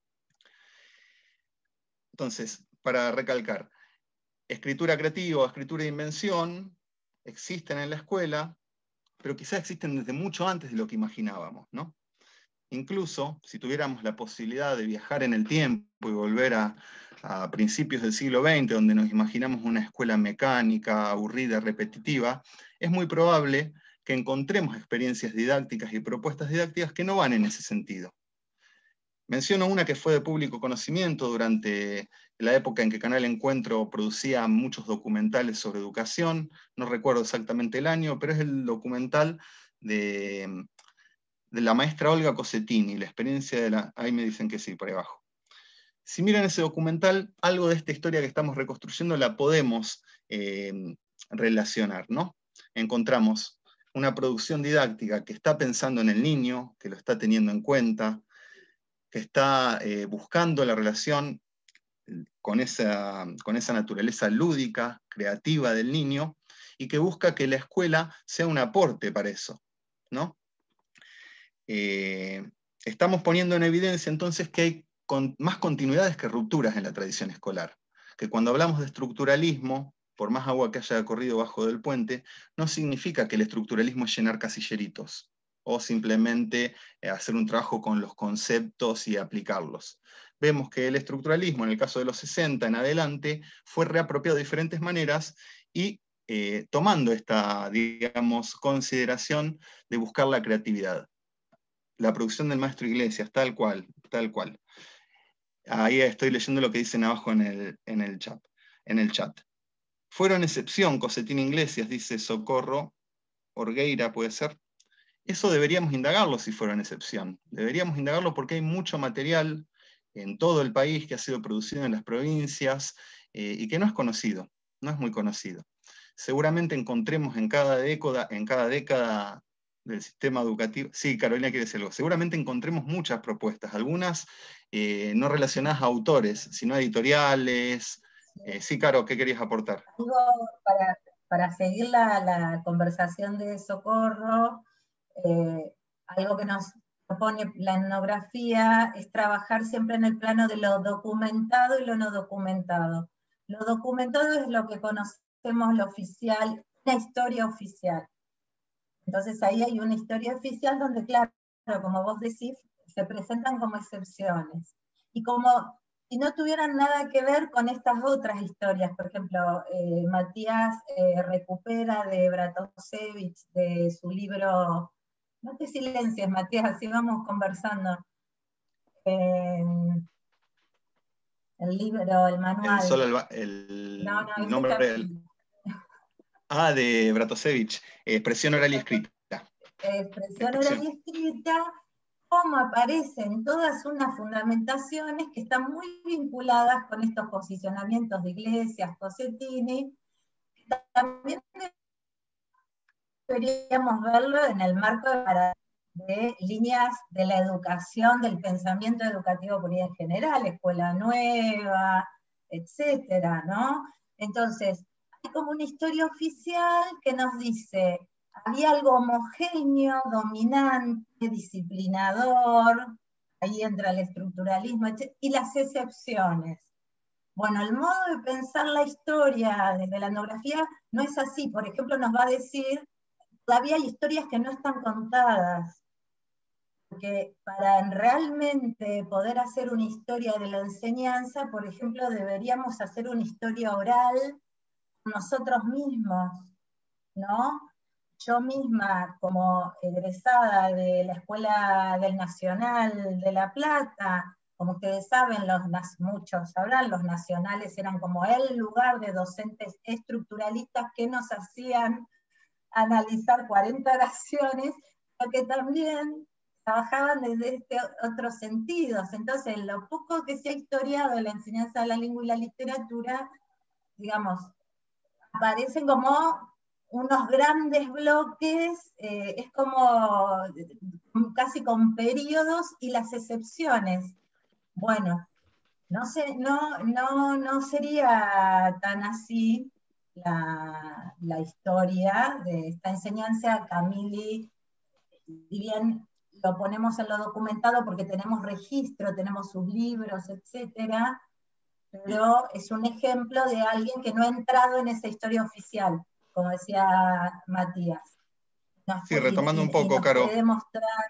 Entonces, para recalcar, escritura creativa o escritura de invención existen en la escuela, pero quizás existen desde mucho antes de lo que imaginábamos, ¿no? Incluso, si tuviéramos la posibilidad de viajar en el tiempo y volver a, a principios del siglo veinte, donde nos imaginamos una escuela mecánica, aburrida, repetitiva, es muy probable que encontremos experiencias didácticas y propuestas didácticas que no van en ese sentido. Menciono una que fue de público conocimiento durante la época en que Canal Encuentro producía muchos documentales sobre educación, no recuerdo exactamente el año, pero es el documental de, de la maestra Olga Cosetini, la experiencia de la... Ahí me dicen que sí, por ahí abajo. Si miran ese documental, algo de esta historia que estamos reconstruyendo la podemos eh, relacionar, ¿no? Encontramos una producción didáctica que está pensando en el niño, que lo está teniendo en cuenta, que está eh, buscando la relación con esa, con esa naturaleza lúdica, creativa del niño, y que busca que la escuela sea un aporte para eso, ¿no? Eh, estamos poniendo en evidencia entonces que hay con, más continuidades que rupturas en la tradición escolar, que cuando hablamos de estructuralismo, por más agua que haya corrido bajo del puente, no significa que el estructuralismo es llenar casilleritos, o simplemente eh, hacer un trabajo con los conceptos y aplicarlos. Vemos que el estructuralismo, en el caso de los sesenta en adelante, fue reapropiado de diferentes maneras y eh, tomando esta, digamos, consideración de buscar la creatividad. La producción del maestro Iglesias, tal cual, tal cual. Ahí estoy leyendo lo que dicen abajo en el, en el chat. En el chat. Fueron excepción, Cosetini Iglesias, dice Socorro, Orgueira puede ser. Eso deberíamos indagarlo si fueron excepción. Deberíamos indagarlo porque hay mucho material en todo el país que ha sido producido en las provincias eh, y que no es conocido, no es muy conocido. Seguramente encontremos en cada década, en cada década del sistema educativo. Sí, Carolina quiere decir algo. Seguramente encontremos muchas propuestas, algunas eh, no relacionadas a autores, sino a editoriales. Eh, sí, Caro, ¿qué querías aportar? Algo para, para seguir la, la conversación de Socorro, eh, algo que nos propone la etnografía es trabajar siempre en el plano de lo documentado y lo no documentado. Lo documentado es lo que conocemos, lo oficial, una historia oficial. Entonces ahí hay una historia oficial donde, claro, como vos decís, se presentan como excepciones. Y como si no tuvieran nada que ver con estas otras historias, por ejemplo, eh, Matías eh, recupera de Bratovsevich, de su libro, no te silencies, Matías, así vamos conversando, en el libro, el manual. El, solo el, el no, no, nombre del... Ah, de Bratovsevich, expresión oral y escrita. Expresión oral y escrita, cómo aparecen todas unas fundamentaciones que están muy vinculadas con estos posicionamientos de Iglesias, Cossettini. También deberíamos verlo en el marco de, de líneas de la educación, del pensamiento educativo por ahí en general, escuela nueva, etcétera, ¿no? Entonces, hay como una historia oficial que nos dice, había algo homogéneo, dominante, disciplinador, ahí entra el estructuralismo, etcétera, y las excepciones. Bueno, el modo de pensar la historia desde la etnografía no es así. Por ejemplo, nos va a decir, todavía hay historias que no están contadas, porque para realmente poder hacer una historia de la enseñanza, por ejemplo, deberíamos hacer una historia oral nosotros mismos, ¿no? Yo misma, como egresada de la Escuela del Nacional de La Plata, como ustedes saben, los, muchos sabrán, los nacionales eran como el lugar de docentes estructuralistas que nos hacían analizar cuarenta oraciones, pero que también trabajaban desde este otros sentidos. Entonces, lo poco que se ha historiado la enseñanza de la lengua y la literatura, digamos, aparecen como unos grandes bloques, eh, es como casi con periodos y las excepciones. Bueno, no, sé, no, no, no sería tan así la, la historia de esta enseñanza. Camili, si bien lo ponemos en lo documentado porque tenemos registro, tenemos sus libros, etcétera, pero es un ejemplo de alguien que no ha entrado en esa historia oficial, como decía Matías. Nos sí, retomando y, un poco, y nos Caro. puede demostrar,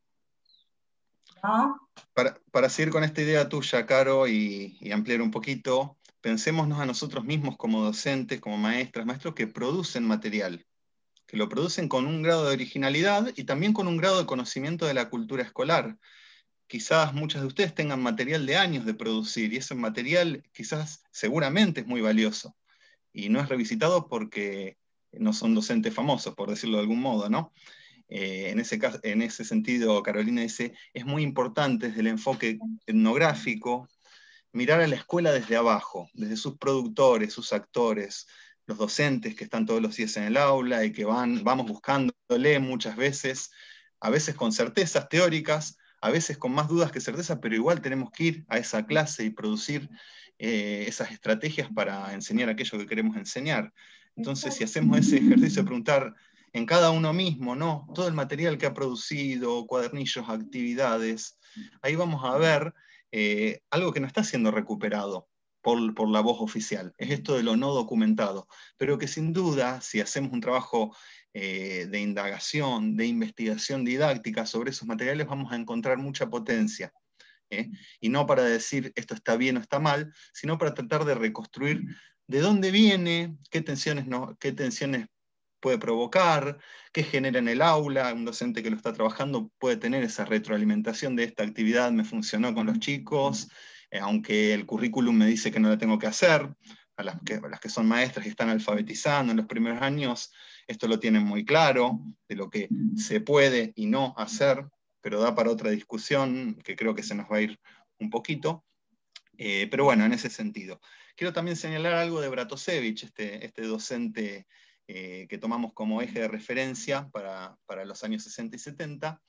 ¿no? Para, para seguir con esta idea tuya, Caro, y, y ampliar un poquito, pensémonos a nosotros mismos como docentes, como maestras, maestros que producen material, que lo producen con un grado de originalidad y también con un grado de conocimiento de la cultura escolar. Quizás muchos de ustedes tengan material de años de producir y ese material quizás seguramente es muy valioso y no es revisitado porque no son docentes famosos, por decirlo de algún modo, ¿no? Eh, en, ese caso, en ese sentido, Carolina dice, es muy importante desde el enfoque etnográfico mirar a la escuela desde abajo, desde sus productores, sus actores, los docentes que están todos los días en el aula y que van, vamos buscándole muchas veces, a veces con certezas teóricas, a veces con más dudas que certezas, pero igual tenemos que ir a esa clase y producir eh, esas estrategias para enseñar aquello que queremos enseñar. Entonces, si hacemos ese ejercicio de preguntar en cada uno mismo, ¿no? Todo el material que ha producido, cuadernillos, actividades, ahí vamos a ver eh, algo que no está siendo recuperado por, por la voz oficial, es esto de lo no documentado, pero que sin duda, si hacemos un trabajo eh, de indagación, de investigación didáctica sobre esos materiales, vamos a encontrar mucha potencia. ¿eh? Y no para decir esto está bien o está mal, sino para tratar de reconstruir de dónde viene, qué tensiones, no, qué tensiones puede provocar, qué genera en el aula. Un docente que lo está trabajando puede tener esa retroalimentación de esta actividad me funcionó con los chicos, eh, aunque el currículum me dice que no la tengo que hacer. A las que, a las que son maestras y están alfabetizando en los primeros años, esto lo tienen muy claro, de lo que se puede y no hacer, pero da para otra discusión que creo que se nos va a ir un poquito. Eh, pero bueno, en ese sentido. Quiero también señalar algo de Bratovsevich, este, este docente eh, que tomamos como eje de referencia para, para los años sesenta y setenta.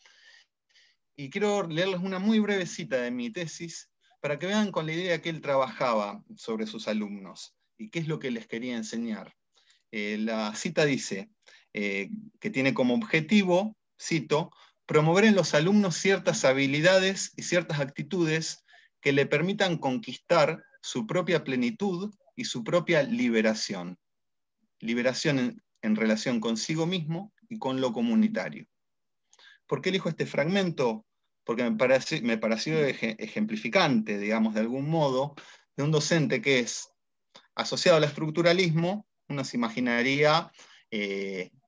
Y quiero leerles una muy breve cita de mi tesis para que vean con la idea que él trabajaba sobre sus alumnos y qué es lo que les quería enseñar. Eh, la cita dice eh, que tiene como objetivo, cito, promover en los alumnos ciertas habilidades y ciertas actitudes que le permitan conquistar su propia plenitud y su propia liberación. Liberación en, en relación consigo mismo y con lo comunitario. ¿Por qué elijo este fragmento? Porque me pareció, me pareció ejemplificante, digamos, de algún modo, de un docente que es asociado al estructuralismo. Uno se imaginaría eh,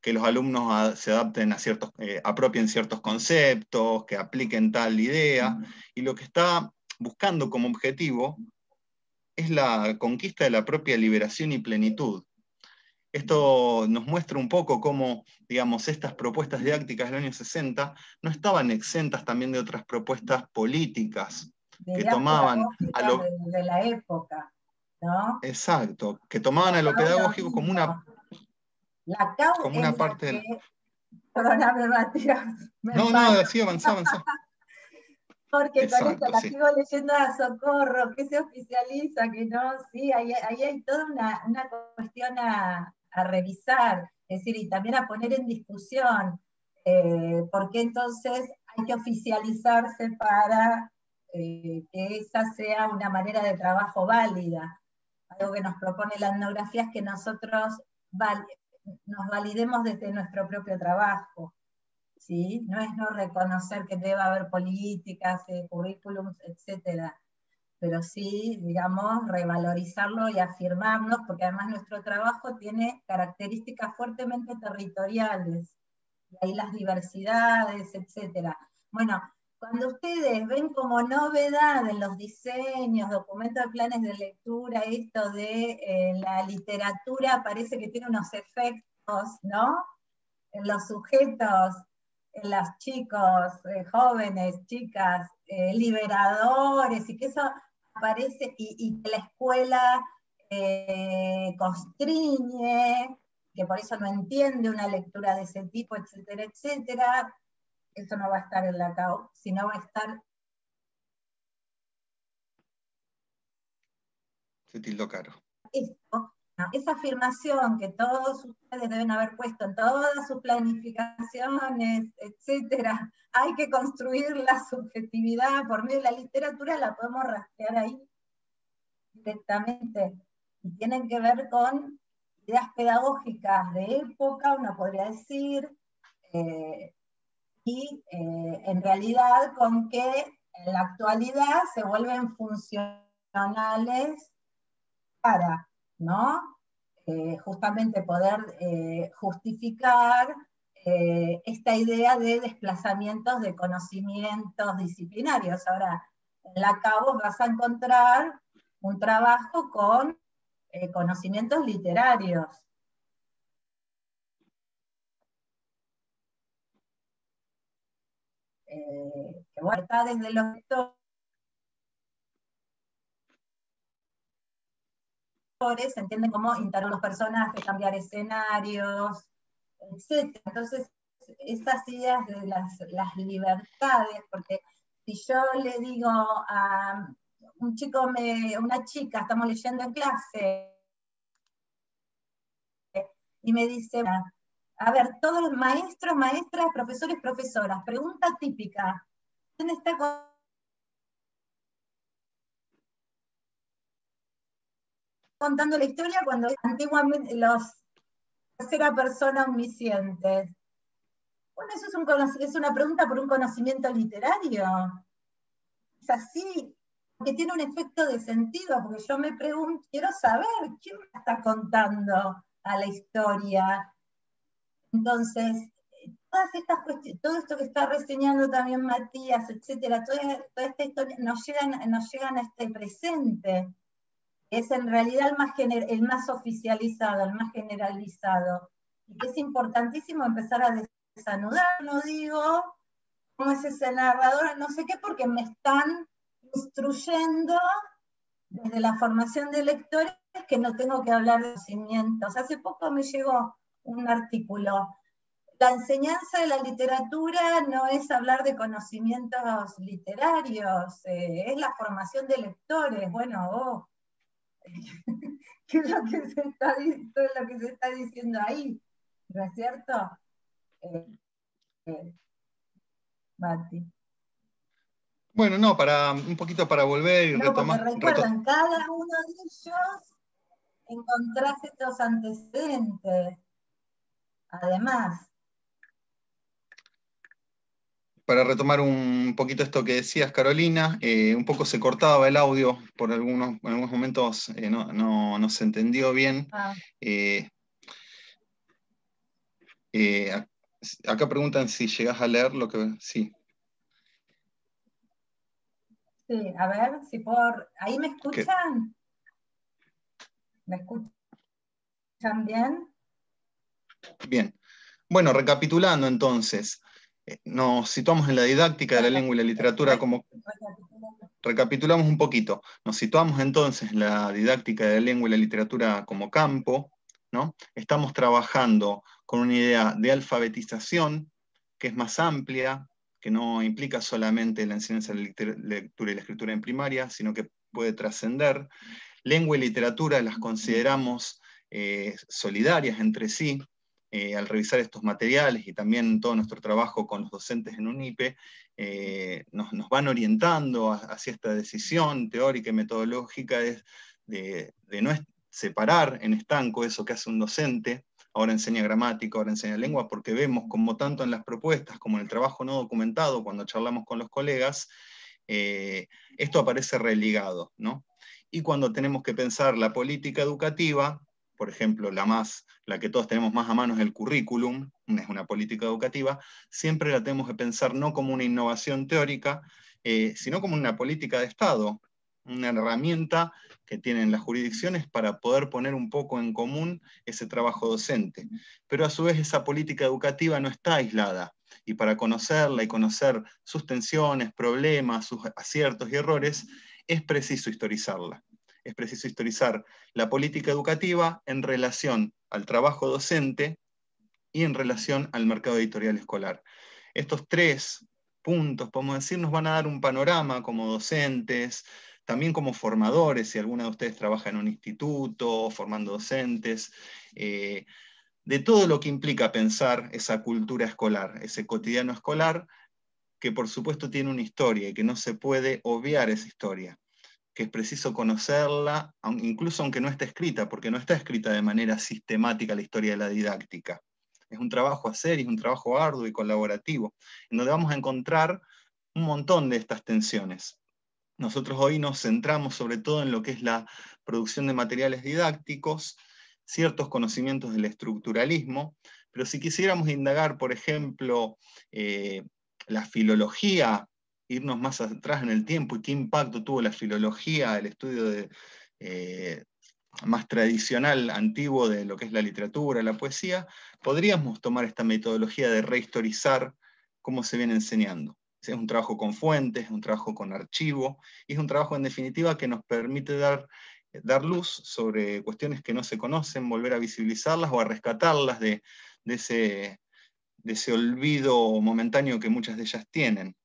que los alumnos a, se adapten a ciertos, eh, apropien ciertos conceptos, que apliquen tal idea, y lo que está buscando como objetivo es la conquista de la propia liberación y plenitud. Esto nos muestra un poco cómo, digamos, estas propuestas didácticas del año sesenta no estaban exentas también de otras propuestas políticas de que tomaban a lo... de, de la época, ¿no? Exacto, que tomaban La a lo C A U pedagógico lo como una, La C A U como es una la parte que, del... perdóname Matías, me No, no, paro. así avanzá, avanzá. Porque con esto Exacto, la sí. sigo leyendo a Socorro, que se oficializa, que no, sí, ahí, ahí hay toda una, una cuestión a, a revisar, es decir, y también a poner en discusión, eh, porque entonces hay que oficializarse para eh, que esa sea una manera de trabajo válida. Algo que nos propone la etnografía es que nosotros val nos validemos desde nuestro propio trabajo. ¿Sí? No es no reconocer que debe haber políticas, eh, currículums, etcétera, pero sí, digamos, revalorizarlo y afirmarnos, porque además nuestro trabajo tiene características fuertemente territoriales, y ahí las diversidades, etcétera. Bueno, cuando ustedes ven como novedad en los diseños, documentos de planes de lectura, esto de eh, la literatura parece que tiene unos efectos, ¿no? En los sujetos, en los chicos, eh, jóvenes, chicas, eh, liberadores, y que eso aparece, y, y que la escuela eh, constriñe, que por eso no entiende una lectura de ese tipo, etcétera, etcétera, eso no va a estar en la C A U, sino va a estar... Se tildó caro. Esto, ¿no? Esa afirmación que todos ustedes deben haber puesto en todas sus planificaciones, etcétera, hay que construir la subjetividad por medio de la literatura, la podemos rastrear ahí directamente. Y tienen que ver con ideas pedagógicas de época, uno podría decir, eh, y eh, en realidad con que en la actualidad se vuelven funcionales para, ¿no? Eh, justamente poder eh, justificar eh, esta idea de desplazamientos de conocimientos disciplinarios. Ahora, en la C A U vas a encontrar un trabajo con eh, conocimientos literarios. Eh, que bueno, está desde los se entienden cómo integrar los personajes, cambiar escenarios, etcétera. Entonces, esas ideas de las, las libertades, porque si yo le digo a un chico, me, una chica, estamos leyendo en clase, y me dice, a ver, todos los maestros, maestras, profesores, profesoras, pregunta típica, ¿quién está con contando la historia cuando antiguamente los tercera persona omniscientes? Bueno, eso es, un, es una pregunta por un conocimiento literario. Es así, porque tiene un efecto de sentido, porque yo me pregunto, quiero saber quién me está contando a la historia. Entonces, todas estas cuestiones, todo esto que está reseñando también Matías, etcétera, toda, toda esta historia nos llegan, nos llegan a este presente. Es en realidad el más, gener, el más oficializado, el más generalizado, y que es importantísimo empezar a desanudar, no digo, cómo es ese narrador, no sé qué, porque me están instruyendo desde la formación de lectores que no tengo que hablar de conocimientos. Hace poco me llegó un artículo, la enseñanza de la literatura no es hablar de conocimientos literarios, eh, es la formación de lectores. Bueno, oh, ¿qué es lo que se está, todo lo que se está diciendo ahí? ¿No es cierto? Eh, eh, Mati. Bueno, no, para un poquito para volver y No, porque retomar. Reto recuerdan, cada uno de ellos encontrás estos antecedentes. Además, para retomar un poquito esto que decías, Carolina, eh, un poco se cortaba el audio, por algunos, en algunos momentos eh, no, no, no se entendió bien. ah, Eh, Eh, acá preguntan si llegás a leer lo que... Sí. Sí, a ver, si por... ¿Ahí me ¿Qué? escuchan? ¿Me escuchan bien? Bien. Bueno, recapitulando entonces, eh, nos situamos en la didáctica de la lengua y la literatura como... Recapitulamos un poquito. Nos situamos entonces en la didáctica de la lengua y la literatura como campo, ¿no? Estamos trabajando con una idea de alfabetización que es más amplia, que no implica solamente la enseñanza de la lectura y la escritura en primaria, sino que puede trascender. Lengua y literatura las consideramos eh, solidarias entre sí. Eh, al revisar estos materiales y también todo nuestro trabajo con los docentes en UNIPE, eh, nos, nos, van orientando hacia esta decisión teórica y metodológica de, de, de no separar en estanco eso que hace un docente. Ahora enseña gramática, ahora enseña lengua, porque vemos como tanto en las propuestas como en el trabajo no documentado, cuando charlamos con los colegas, eh, esto aparece religado, ¿no? Y cuando tenemos que pensar la política educativa, por ejemplo, la, más, la que todos tenemos más a mano es el currículum, es una política educativa, siempre la tenemos que pensar no como una innovación teórica, eh, sino como una política de Estado, una herramienta que tienen las jurisdicciones para poder poner un poco en común ese trabajo docente. Pero a su vez esa política educativa no está aislada, y para conocerla y conocer sus tensiones, problemas, sus aciertos y errores, es preciso historizarla. Es preciso historizar la política educativa en relación al trabajo docente y en relación al mercado editorial escolar. Estos tres puntos, podemos decir, nos van a dar un panorama como docentes, también como formadores, si alguna de ustedes trabaja en un instituto, formando docentes, eh, de todo lo que implica pensar esa cultura escolar, ese cotidiano escolar, que por supuesto tiene una historia y que no se puede obviar esa historia, que es preciso conocerla, incluso aunque no esté escrita, porque no está escrita de manera sistemática la historia de la didáctica. Es un trabajo a hacer, es un trabajo arduo y colaborativo, en donde vamos a encontrar un montón de estas tensiones. Nosotros hoy nos centramos sobre todo en lo que es la producción de materiales didácticos, ciertos conocimientos del estructuralismo, pero si quisiéramos indagar, por ejemplo, eh, la filología, irnos más atrás en el tiempo y qué impacto tuvo la filología, el estudio de, eh, más tradicional, antiguo de lo que es la literatura, la poesía, podríamos tomar esta metodología de rehistorizar cómo se viene enseñando. Es un trabajo con fuentes, es un trabajo con archivo, y es un trabajo en definitiva que nos permite dar, dar luz sobre cuestiones que no se conocen, volver a visibilizarlas o a rescatarlas de, de, ese, de ese olvido momentáneo que muchas de ellas tienen.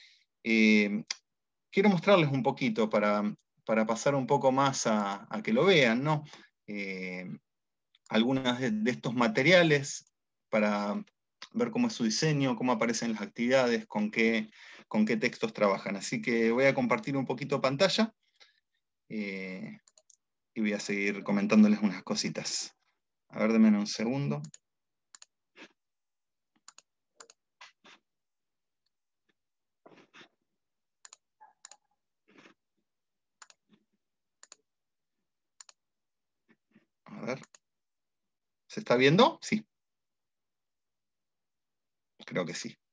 Eh, quiero mostrarles un poquito para, para pasar un poco más a, a que lo vean, ¿no? Eh, algunas de, de estos materiales para ver cómo es su diseño, cómo aparecen las actividades, con qué, con qué textos trabajan. Así que voy a compartir un poquito pantalla eh, y voy a seguir comentándoles unas cositas. A ver, denme un segundo. A ver. ¿Se está viendo? Sí. Creo que sí.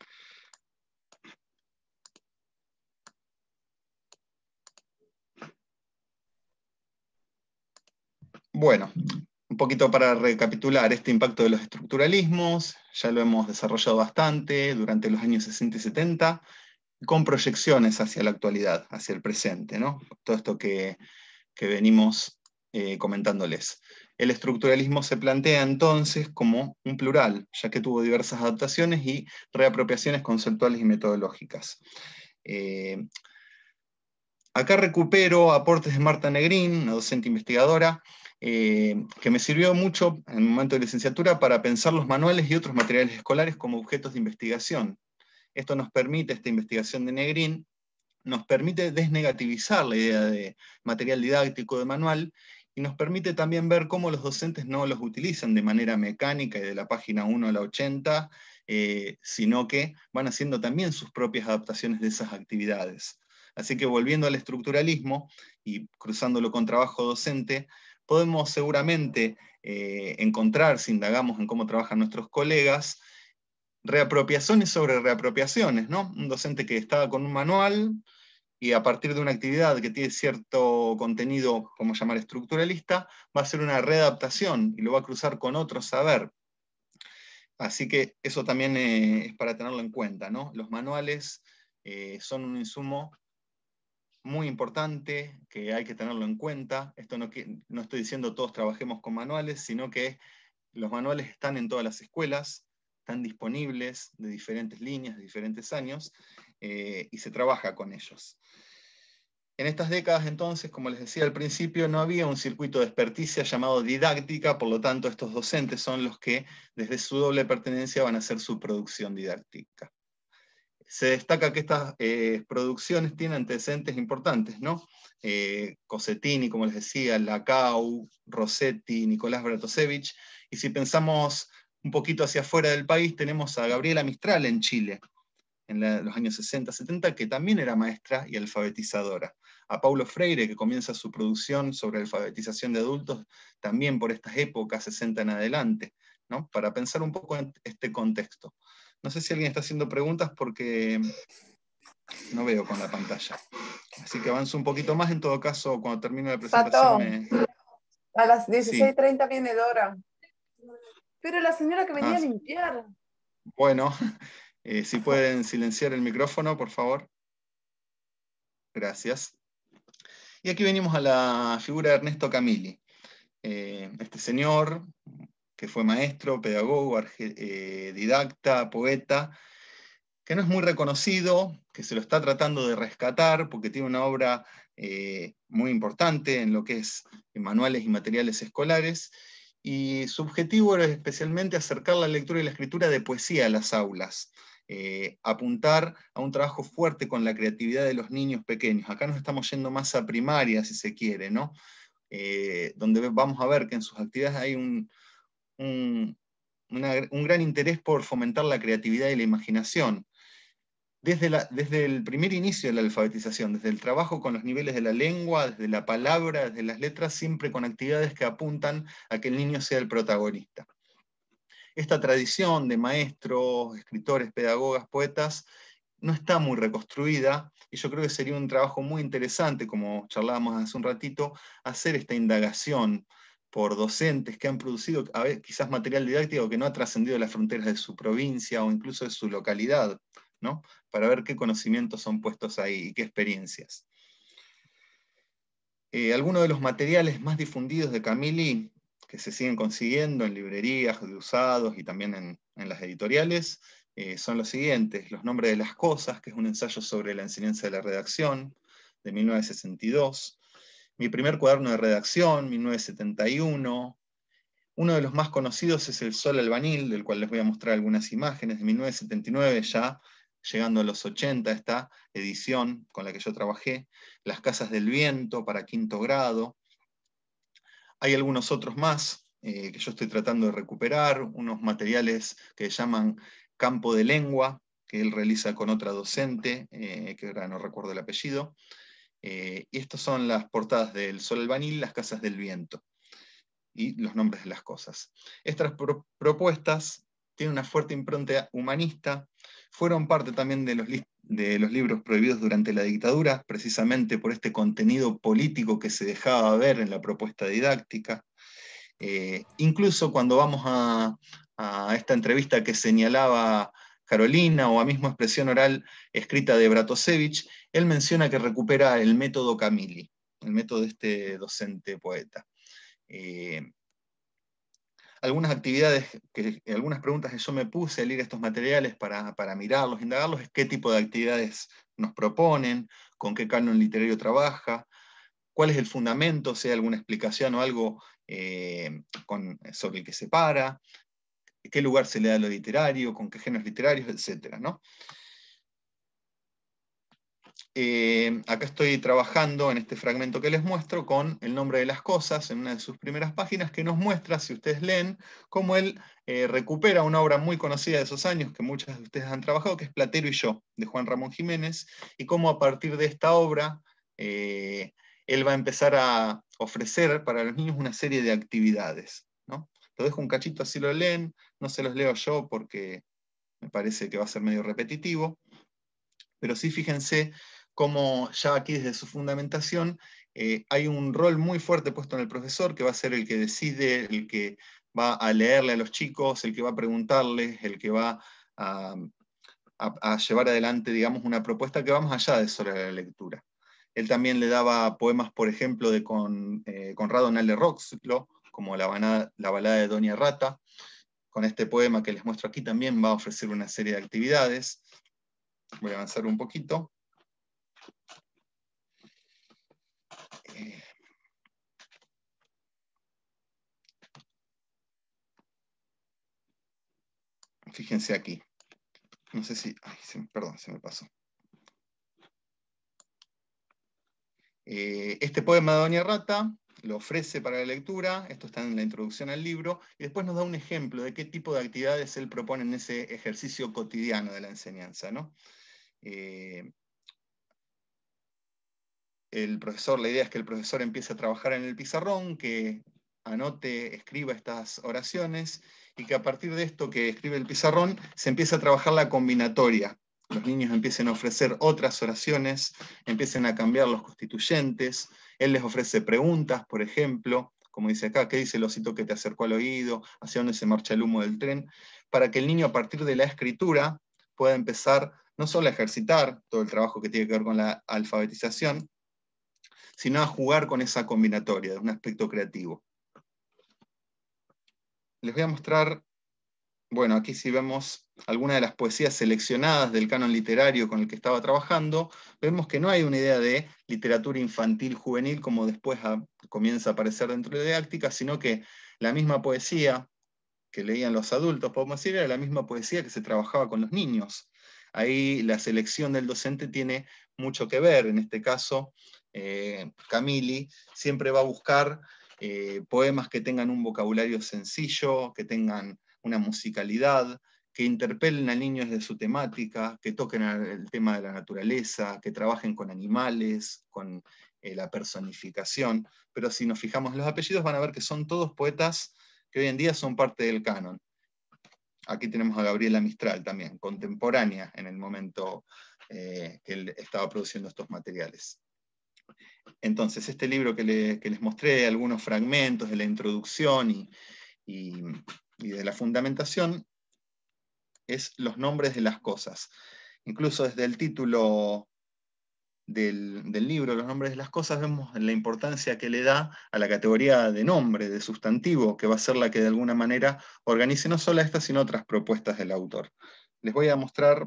Bueno, un poquito para recapitular este impacto de los estructuralismos, ya lo hemos desarrollado bastante durante los años sesenta y setenta, con proyecciones hacia la actualidad, hacia el presente, ¿no? Todo esto que, que venimos eh, comentándoles. El estructuralismo se plantea entonces como un plural, ya que tuvo diversas adaptaciones y reapropiaciones conceptuales y metodológicas. Eh, acá recupero aportes de Marta Negrín, una docente investigadora, eh, que me sirvió mucho en el momento de licenciatura para pensar los manuales y otros materiales escolares como objetos de investigación. Esto nos permite, esta investigación de Negrín, nos permite desnegativizar la idea de material didáctico de manual y nos permite también ver cómo los docentes no los utilizan de manera mecánica y de la página uno a la ochenta, eh, sino que van haciendo también sus propias adaptaciones de esas actividades. Así que volviendo al estructuralismo y cruzándolo con trabajo docente, podemos seguramente eh, encontrar, si indagamos en cómo trabajan nuestros colegas, reapropiaciones sobre reapropiaciones, ¿no? Un docente que estaba con un manual y a partir de una actividad que tiene cierto contenido, como llamar estructuralista, va a hacer una readaptación y lo va a cruzar con otro saber. Así que eso también eh, es para tenerlo en cuenta, ¿no? Los manuales eh, son un insumo muy importante, que hay que tenerlo en cuenta. Esto no, que, no estoy diciendo todos trabajemos con manuales, sino que los manuales están en todas las escuelas, están disponibles de diferentes líneas, de diferentes años, eh, y se trabaja con ellos. En estas décadas, entonces, como les decía al principio, no había un circuito de experticia llamado didáctica, por lo tanto, estos docentes son los que, desde su doble pertenencia, van a hacer su producción didáctica. Se destaca que estas eh, producciones tienen antecedentes importantes, ¿no? Eh, Cosettini, como les decía, Lacau, Rossetti, Nicolás Bratovsevich, y si pensamos un poquito hacia afuera del país, tenemos a Gabriela Mistral en Chile, en la, los años sesenta, setenta, que también era maestra y alfabetizadora. A Paulo Freire, que comienza su producción sobre alfabetización de adultos, también por estas épocas, sesenta en adelante, ¿no? Para pensar un poco en este contexto. No sé si alguien está haciendo preguntas porque no veo con la pantalla. Así que avanzo un poquito más, en todo caso, cuando termine la presentación Pato, me... a las dieciséis treinta Sí. viene Dora. Pero la señora que venía Ah, a limpiar. bueno, eh, si pueden silenciar el micrófono, por favor. Gracias. Y aquí venimos a la figura de Ernesto Camilli. Eh, este señor, que fue maestro, pedagogo, eh, didacta, poeta, que no es muy reconocido, que se lo está tratando de rescatar, porque tiene una obra eh, muy importante en lo que es en manuales y materiales escolares, y su objetivo era especialmente acercar la lectura y la escritura de poesía a las aulas, eh, apuntar a un trabajo fuerte con la creatividad de los niños pequeños. Acá nos estamos yendo más a primaria, si se quiere, ¿no? Eh, donde vamos a ver que en sus actividades hay un, un, una, un gran interés por fomentar la creatividad y la imaginación. Desde, la, desde el primer inicio de la alfabetización, desde el trabajo con los niveles de la lengua, desde la palabra, desde las letras, siempre con actividades que apuntan a que el niño sea el protagonista. Esta tradición de maestros, escritores, pedagogas, poetas, no está muy reconstruida, y yo creo que sería un trabajo muy interesante, como charlábamos hace un ratito, hacer esta indagación por docentes que han producido a ver, quizás material didáctico que no ha trascendido las fronteras de su provincia o incluso de su localidad, ¿no? Para ver qué conocimientos son puestos ahí y qué experiencias. Eh, algunos de los materiales más difundidos de Camilli, que se siguen consiguiendo en librerías de usados y también en, en las editoriales, eh, son los siguientes: Los nombres de las cosas, que es un ensayo sobre la enseñanza de la redacción, de mil novecientos sesenta y dos, Mi primer cuaderno de redacción, mil novecientos setenta y uno, uno de los más conocidos es El Sol Albanil, del cual les voy a mostrar algunas imágenes, de mil novecientos setenta y nueve, ya llegando a los ochenta, esta edición con la que yo trabajé, Las Casas del Viento, para quinto grado. Hay algunos otros más eh, que yo estoy tratando de recuperar, unos materiales que llaman Campo de Lengua, que él realiza con otra docente, eh, que ahora no recuerdo el apellido, eh, y estas son las portadas del Sol Albanil, Las Casas del Viento, y los nombres de las cosas. Estas pro propuestas tienen una fuerte impronta humanista, fueron parte también de los, de los libros prohibidos durante la dictadura, precisamente por este contenido político que se dejaba ver en la propuesta didáctica. Eh, incluso cuando vamos a, a esta entrevista que señalaba Carolina, o a misma expresión oral escrita de Bratovsevich, él menciona que recupera el método Camilli, el método de este docente poeta. Eh, algunas actividades, que, algunas preguntas que yo me puse al leer estos materiales para, para mirarlos, indagarlos, es qué tipo de actividades nos proponen, con qué canon literario trabaja, cuál es el fundamento, si hay alguna explicación o algo eh, con, sobre el que se para, qué lugar se le da a lo literario, con qué géneros literarios, etcétera, ¿no? Eh, acá estoy trabajando en este fragmento que les muestro con El nombre de las cosas, en una de sus primeras páginas, que nos muestra, si ustedes leen, cómo él eh, recupera una obra muy conocida de esos años, que muchas de ustedes han trabajado, que es Platero y yo, de Juan Ramón Jiménez, y cómo a partir de esta obra, eh, él va a empezar a ofrecer para los niños una serie de actividades, ¿no? Lo dejo un cachito, así lo leen, no se los leo yo porque me parece que va a ser medio repetitivo, pero sí fíjense cómo ya aquí desde su fundamentación eh, hay un rol muy fuerte puesto en el profesor, que va a ser el que decide, el que va a leerle a los chicos, el que va a preguntarles, el que va a, a, a llevar adelante, digamos, una propuesta que va más allá de solo la lectura. Él también le daba poemas, por ejemplo, de con, eh, Conrado Nale Roxlo, como la balada, la balada de Doña Rata. Con este poema que les muestro aquí también va a ofrecer una serie de actividades. Voy a avanzar un poquito. Eh, Fíjense aquí. No sé si... Ay, se, perdón, se me pasó. Eh, este poema de Doña Rata lo ofrece para la lectura, esto está en la introducción al libro, y después nos da un ejemplo de qué tipo de actividades él propone en ese ejercicio cotidiano de la enseñanza, ¿no? Eh, el profesor, la idea es que el profesor empiece a trabajar en el pizarrón, que anote, escriba estas oraciones, y que a partir de esto que escribe el pizarrón se empiece a trabajar la combinatoria. Los niños empiecen a ofrecer otras oraciones, empiecen a cambiar los constituyentes, él les ofrece preguntas, por ejemplo, como dice acá, ¿qué dice el osito que te acercó al oído? ¿Hacia dónde se marcha el humo del tren? Para que el niño a partir de la escritura pueda empezar no solo a ejercitar todo el trabajo que tiene que ver con la alfabetización, sino a jugar con esa combinatoria, de un aspecto creativo. Les voy a mostrar, bueno, aquí si vemos algunas de las poesías seleccionadas del canon literario con el que estaba trabajando, vemos que no hay una idea de literatura infantil juvenil como después a, comienza a aparecer dentro de la didáctica, sino que la misma poesía que leían los adultos, podemos decir, era la misma poesía que se trabajaba con los niños. Ahí la selección del docente tiene mucho que ver. En este caso, eh, Camilli siempre va a buscar eh, poemas que tengan un vocabulario sencillo, que tengan una musicalidad, que interpelen al niño desde su temática, que toquen el tema de la naturaleza, que trabajen con animales, con eh, la personificación. Pero si nos fijamos en los apellidos van a ver que son todos poetas que hoy en día son parte del canon. Aquí tenemos a Gabriela Mistral también, contemporánea en el momento eh, que él estaba produciendo estos materiales. Entonces, este libro que, le, que les mostré, algunos fragmentos de la introducción y, y, y de la fundamentación, es Los nombres de las cosas. Incluso desde el título Del, del libro, Los nombres de las cosas, vemos la importancia que le da a la categoría de nombre, de sustantivo, que va a ser la que de alguna manera organice no solo estas, sino otras propuestas del autor. Les voy a mostrar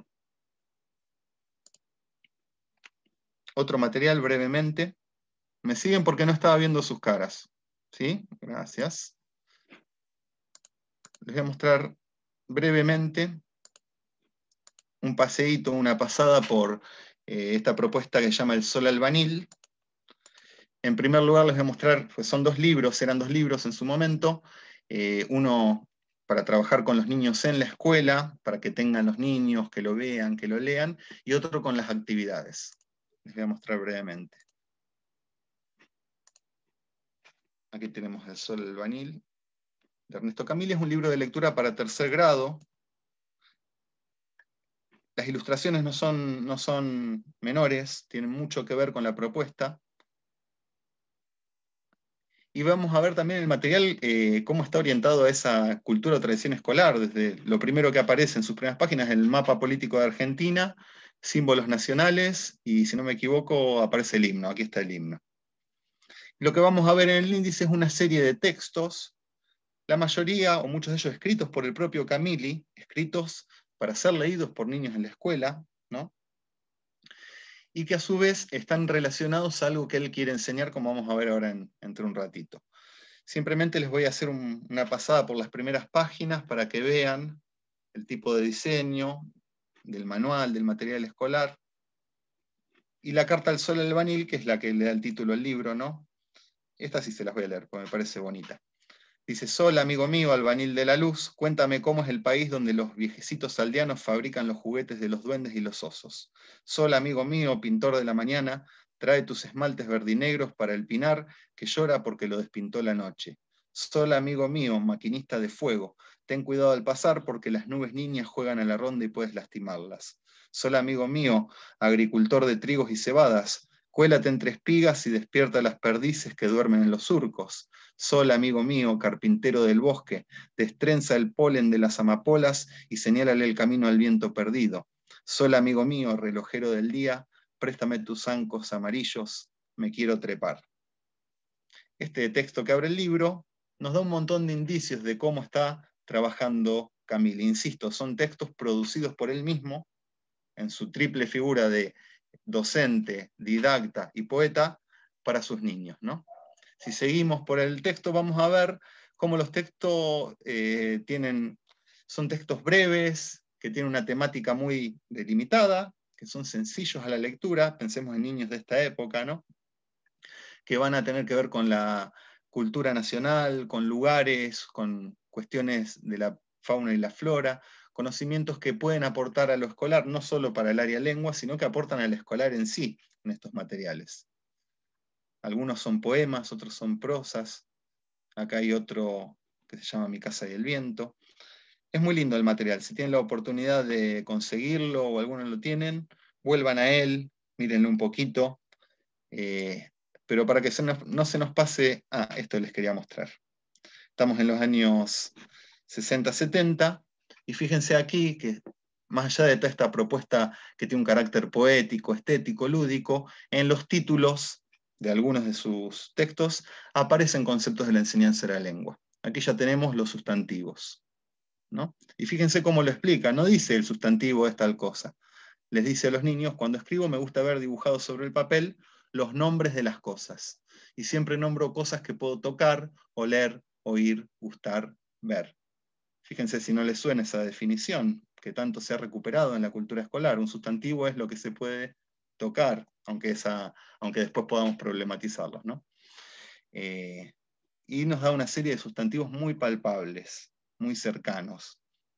otro material brevemente. Me siguen porque no estaba viendo sus caras. ¿Sí? Gracias. Les voy a mostrar brevemente un paseíto, una pasada por eh, esta propuesta que se llama El Sol Albanil. En primer lugar les voy a mostrar, pues son dos libros, eran dos libros en su momento, eh, uno para trabajar con los niños en la escuela, para que tengan los niños, que lo vean, que lo lean, y otro con las actividades. Les voy a mostrar brevemente. Aquí tenemos El Sol Albanil, de Ernesto Camilli, es un libro de lectura para tercer grado. Las ilustraciones no son, no son menores, tienen mucho que ver con la propuesta. Y vamos a ver también el material, eh, cómo está orientado a esa cultura o tradición escolar. Desde lo primero que aparece en sus primeras páginas, el mapa político de Argentina, símbolos nacionales, y si no me equivoco, aparece el himno. Aquí está el himno. Lo que vamos a ver en el índice es una serie de textos, la mayoría, o muchos de ellos escritos por el propio Camilli, escritos para ser leídos por niños en la escuela, ¿no? Y que a su vez están relacionados a algo que él quiere enseñar, como vamos a ver ahora en, entre un ratito. Simplemente les voy a hacer un, una pasada por las primeras páginas para que vean el tipo de diseño del manual, del material escolar. Y la carta al Sol Albanil, que es la que le da el título al libro, ¿no? Esta sí se las voy a leer, porque me parece bonita. Dice: Sol, amigo mío, albanil de la luz, cuéntame cómo es el país donde los viejecitos aldeanos fabrican los juguetes de los duendes y los osos. Sol, amigo mío, pintor de la mañana, Trae tus esmaltes verdinegros para el pinar que llora porque lo despintó la noche. Sol, amigo mío, maquinista de fuego, ten cuidado al pasar porque las nubes niñas juegan a la ronda y puedes lastimarlas. Sol, amigo mío, agricultor de trigos y cebadas, cuélate entre espigas y despierta las perdices que duermen en los surcos. Sol, amigo mío, carpintero del bosque, destrenza el polen de las amapolas y señálale el camino al viento perdido. Sol, amigo mío, relojero del día, préstame tus zancos amarillos, me quiero trepar. Este texto que abre el libro nos da un montón de indicios de cómo está trabajando Camille. Insisto, son textos producidos por él mismo, en su triple figura de docente, didacta y poeta, para sus niños, ¿no? Si seguimos por el texto, vamos a ver cómo los textos eh, tienen, son textos breves, que tienen una temática muy delimitada, que son sencillos a la lectura, pensemos en niños de esta época, ¿no? Que van a tener que ver con la cultura nacional, con lugares, con cuestiones de la fauna y la flora, conocimientos que pueden aportar a lo escolar, no solo para el área lengua, sino que aportan al escolar en sí, en estos materiales. Algunos son poemas, otros son prosas. Acá hay otro que se llama Mi casa y el viento. Es muy lindo el material. Si tienen la oportunidad de conseguirlo o algunos lo tienen, vuelvan a él, mírenlo un poquito. Eh, pero para que se nos, no se nos pase, ah, esto les quería mostrar. Estamos en los años sesenta, setenta, y fíjense aquí que más allá de toda esta propuesta que tiene un carácter poético, estético, lúdico, en los títulos de algunos de sus textos aparecen conceptos de la enseñanza de la lengua. Aquí ya tenemos los sustantivos, ¿no? Y fíjense cómo lo explica, no dice el sustantivo es tal cosa. Les dice a los niños, cuando escribo me gusta ver dibujados sobre el papel los nombres de las cosas. Y siempre nombro cosas que puedo tocar, oler, oír, gustar, ver. Fíjense si no les suena esa definición, que tanto se ha recuperado en la cultura escolar. Un sustantivo es lo que se puede tocar, aunque, esa, aunque después podamos problematizarlos, ¿no? Eh, y nos da una serie de sustantivos muy palpables, muy cercanos.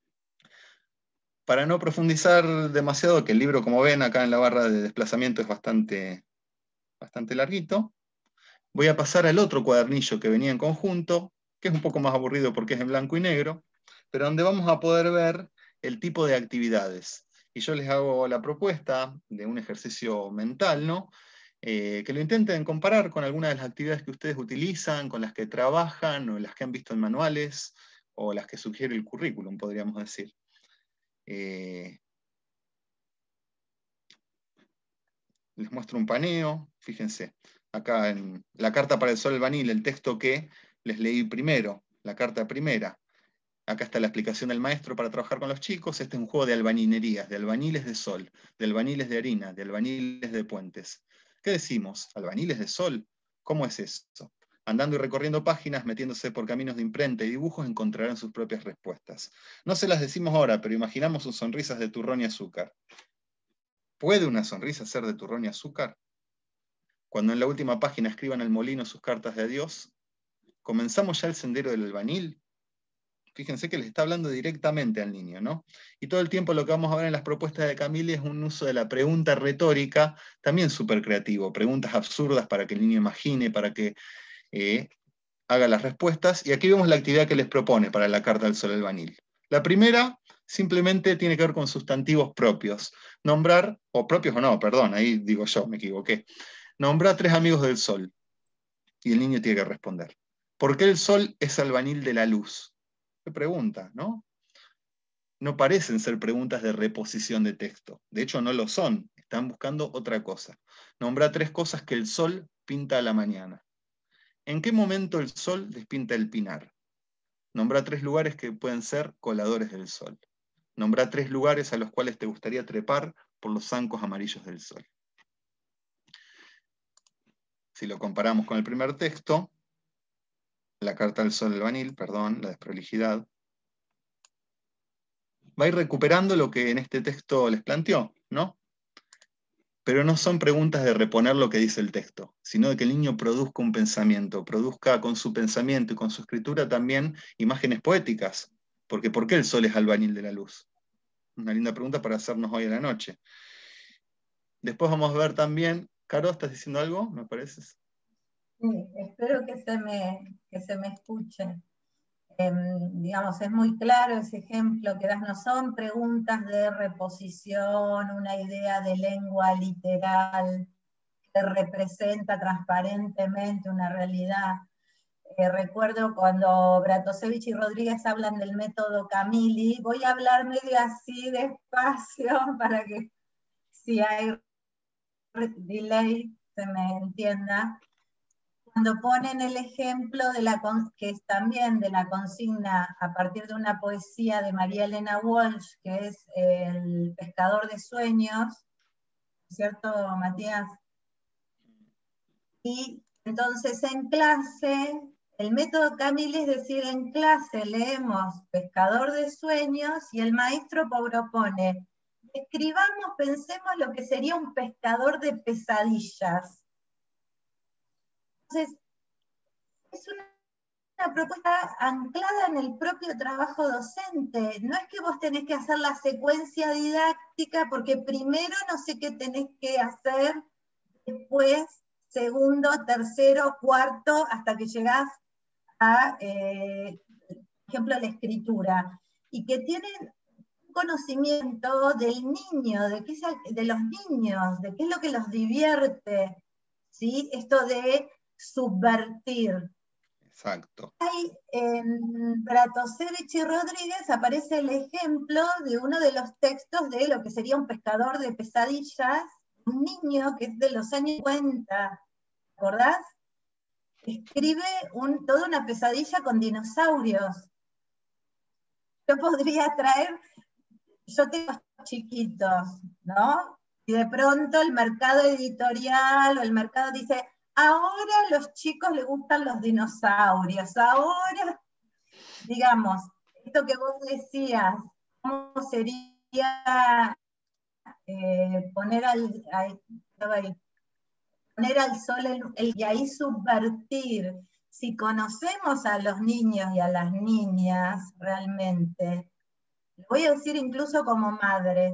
Para no profundizar demasiado, que el libro, como ven, acá en la barra de desplazamiento es bastante, bastante larguito, voy a pasar al otro cuadernillo que venía en conjunto, que es un poco más aburrido porque es en blanco y negro, pero donde vamos a poder ver el tipo de actividades. Y yo les hago la propuesta de un ejercicio mental, ¿no? Eh, que lo intenten comparar con algunas de las actividades que ustedes utilizan, con las que trabajan, o las que han visto en manuales, o las que sugiere el currículum, podríamos decir. Eh, les muestro un paneo, fíjense, acá en la carta para el sol albanil, el texto que les leí primero, la carta primera. Acá está la explicación del maestro para trabajar con los chicos. Este es un juego de albaninerías, de albaniles de sol, de albaniles de harina, de albaniles de puentes. ¿Qué decimos? ¿Albaniles de sol? ¿Cómo es eso? Andando y recorriendo páginas, metiéndose por caminos de imprenta y dibujos, encontrarán sus propias respuestas. No se las decimos ahora, pero imaginamos sus sonrisas de turrón y azúcar. ¿Puede una sonrisa ser de turrón y azúcar? Cuando en la última página escriban al molino sus cartas de adiós, ¿comenzamos ya el sendero del albanil? Fíjense que les está hablando directamente al niño, ¿no? Y todo el tiempo lo que vamos a ver en las propuestas de Camille es un uso de la pregunta retórica, también súper creativo, preguntas absurdas para que el niño imagine, para que eh, haga las respuestas. Y aquí vemos la actividad que les propone para la carta del sol albanil. La primera simplemente tiene que ver con sustantivos propios. Nombrar, o propios o no, perdón, ahí digo yo, me equivoqué. Nombrar tres amigos del sol. Y el niño tiene que responder. ¿Por qué el sol es albanil de la luz? Qué pregunta, ¿no? No parecen ser preguntas de reposición de texto. De hecho, no lo son. Están buscando otra cosa. Nombra tres cosas que el sol pinta a la mañana. ¿En qué momento el sol despinta el pinar? Nombra tres lugares que pueden ser coladores del sol. Nombra tres lugares a los cuales te gustaría trepar por los zancos amarillos del sol. Si lo comparamos con el primer texto, la carta del sol albanil, perdón, la desprolijidad, va a ir recuperando lo que en este texto les planteó, ¿no? Pero no son preguntas de reponer lo que dice el texto, sino de que el niño produzca un pensamiento, produzca con su pensamiento y con su escritura también imágenes poéticas. Porque ¿por qué el sol es albanil de la luz? Una linda pregunta para hacernos hoy a la noche. Después vamos a ver también Caro, ¿estás diciendo algo? ¿Me parece? Sí, espero que se me, que se me escuche. Eh, digamos, es muy claro ese ejemplo que das, no son preguntas de reposición, una idea de lengua literal que representa transparentemente una realidad. Eh, recuerdo cuando Bratosevich y Rodríguez hablan del método Camilli, voy a hablar medio así despacio para que si hay delay se me entienda. Cuando ponen el ejemplo de la, que es también de la consigna a partir de una poesía de María Elena Walsh, que es El pescador de sueños, ¿cierto, Matías? Y entonces en clase, el método Camilli es decir, en clase leemos Pescador de sueños y el maestro propone, escribamos, pensemos lo que sería un pescador de pesadillas. Entonces, es una, una propuesta anclada en el propio trabajo docente. No es que vos tenés que hacer la secuencia didáctica porque primero no sé qué tenés que hacer, después segundo, tercero, cuarto, hasta que llegás a, eh, por ejemplo, la escritura. Y que tienen conocimiento del niño, de, qué es, de los niños, de qué es lo que los divierte, ¿sí? Esto de subvertir. Exacto. Hay, en Bratosevich y Rodríguez aparece el ejemplo de uno de los textos de lo que sería un pescador de pesadillas, un niño que es de los años cincuenta, ¿te acordás? Escribe un, toda una pesadilla con dinosaurios. Yo podría traer, yo tengo chiquitos, ¿no? Y de pronto el mercado editorial o el mercado dice, ahora a los chicos les gustan los dinosaurios, ahora, digamos, esto que vos decías, ¿cómo sería eh, poner, al, al, poner al sol el, el, y ahí subvertir? Si conocemos a los niños y a las niñas realmente, voy a decir incluso como madre,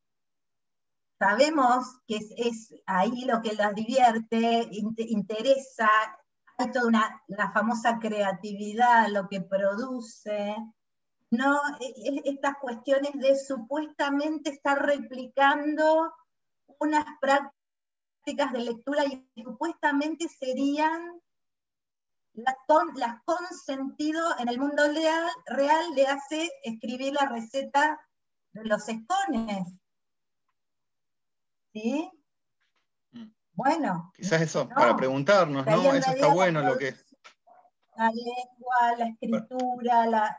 sabemos que es, es ahí lo que las divierte, inter, interesa, hay toda una, la famosa creatividad, lo que produce, no estas cuestiones de supuestamente estar replicando unas prácticas de lectura y supuestamente serían las con, las con sentido en el mundo real, real le hace escribir la receta de los escones. ¿Sí? Bueno. Quizás eso, no, para preguntarnos, ¿no? Eso está bueno lo que... La lengua, la escritura, la...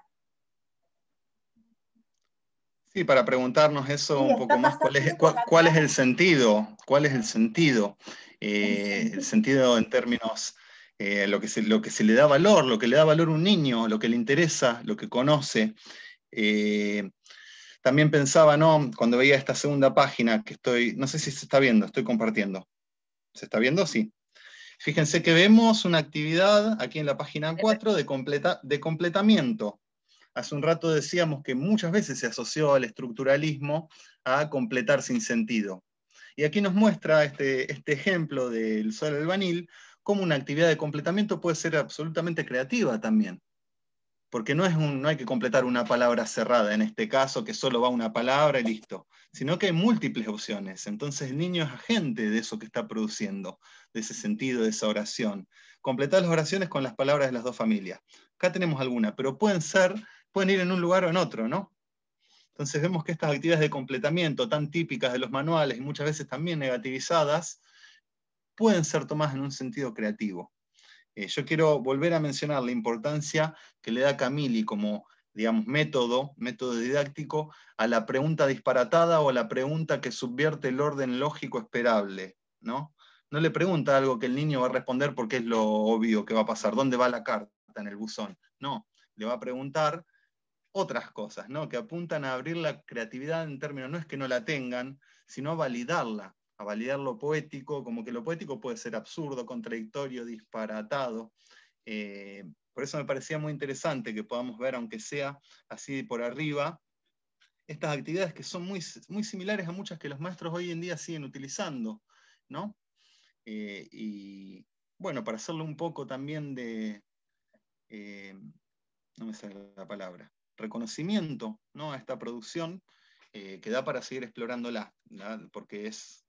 Sí, para preguntarnos eso sí, un poco más, ¿cuál es, cuál, cuál es el sentido? ¿Cuál es el sentido? Eh, el sentido en términos, eh, lo, que se, lo que se le da valor, lo que le da valor a un niño, lo que le interesa, lo que conoce. Eh, también pensaba, ¿no? Cuando veía esta segunda página, que estoy, no sé si se está viendo, estoy compartiendo. ¿Se está viendo? Sí. Fíjense que vemos una actividad aquí en la página cuatro de, completa, de completamiento. Hace un rato decíamos que muchas veces se asoció al estructuralismo a completar sin sentido. Y aquí nos muestra este, este ejemplo del sol albanil, cómo una actividad de completamiento puede ser absolutamente creativa también. Porque no, es un, no hay que completar una palabra cerrada, en este caso, que solo va una palabra y listo, sino que hay múltiples opciones. Entonces el niño es agente de eso que está produciendo, de ese sentido, de esa oración. Completar las oraciones con las palabras de las dos familias. Acá tenemos alguna, pero pueden ser, pueden ir en un lugar o en otro, ¿no? Entonces vemos que estas actividades de completamiento tan típicas de los manuales y muchas veces también negativizadas, pueden ser tomadas en un sentido creativo. Eh, yo quiero volver a mencionar la importancia que le da Camilli como, digamos, método, método didáctico, a la pregunta disparatada o a la pregunta que subvierte el orden lógico esperable, ¿no? No le pregunta algo que el niño va a responder porque es lo obvio que va a pasar, ¿dónde va la carta en el buzón? No, le va a preguntar otras cosas, ¿no? Que apuntan a abrir la creatividad en términos, no es que no la tengan, sino a validarla, a validar lo poético, como que lo poético puede ser absurdo, contradictorio, disparatado. Eh, por eso me parecía muy interesante que podamos ver, aunque sea así por arriba, estas actividades que son muy, muy similares a muchas que los maestros hoy en día siguen utilizando, ¿no? Eh, y bueno, para hacerle un poco también de, eh, no me sale la palabra, reconocimiento, ¿no?, a esta producción, eh, que da para seguir explorándola, ¿no?, porque es,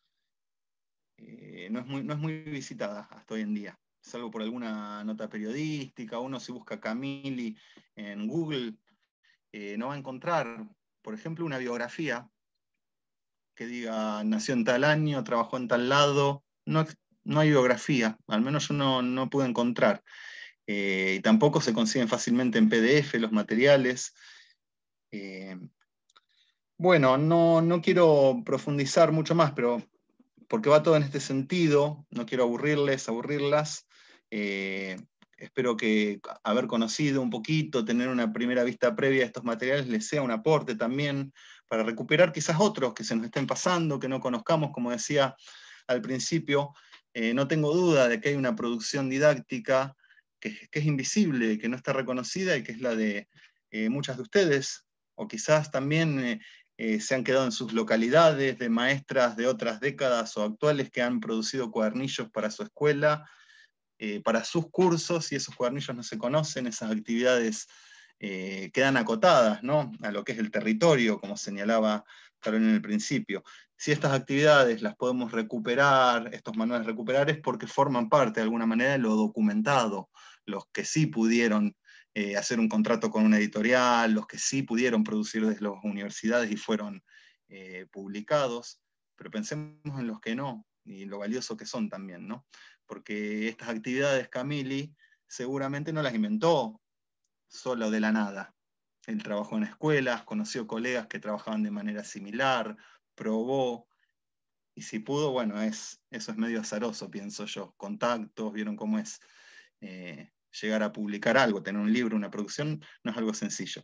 eh, no, es muy, no es muy visitada hasta hoy en día, salvo por alguna nota periodística. Uno, si busca Camili en Google, eh, no va a encontrar, por ejemplo, una biografía que diga nació en tal año, trabajó en tal lado. No, no hay biografía, al menos yo no, no pude encontrar. Eh, y tampoco se consiguen fácilmente en P D F los materiales. Eh, bueno, no, no quiero profundizar mucho más, pero porque va todo en este sentido, no quiero aburrirles, aburrirlas. Eh, espero que haber conocido un poquito, tener una primera vista previa de estos materiales les sea un aporte también para recuperar quizás otros que se nos estén pasando, que no conozcamos, como decía al principio. Eh, no tengo duda de que hay una producción didáctica que, que es invisible, que no está reconocida, y que es la de eh, muchas de ustedes, o quizás también eh, eh, se han quedado en sus localidades, de maestras de otras décadas o actuales que han producido cuadernillos para su escuela, eh, para sus cursos, y esos cuadernillos no se conocen. Esas actividades eh, quedan acotadas, ¿no?, a lo que es el territorio, como señalaba Carolina en el principio. Si estas actividades las podemos recuperar, estos manuales recuperar, es porque forman parte de alguna manera de lo documentado. Los que sí pudieron eh, hacer un contrato con una editorial, los que sí pudieron producir desde las universidades y fueron eh, publicados, pero pensemos en los que no, y lo valioso que son también, ¿no? Porque estas actividades Camili seguramente no las inventó solo de la nada. Él trabajó en escuelas, conoció colegas que trabajaban de manera similar, probó, y si pudo, bueno, es, eso es medio azaroso, pienso yo. Contactos, vieron cómo es eh, llegar a publicar algo, tener un libro, una producción, no es algo sencillo.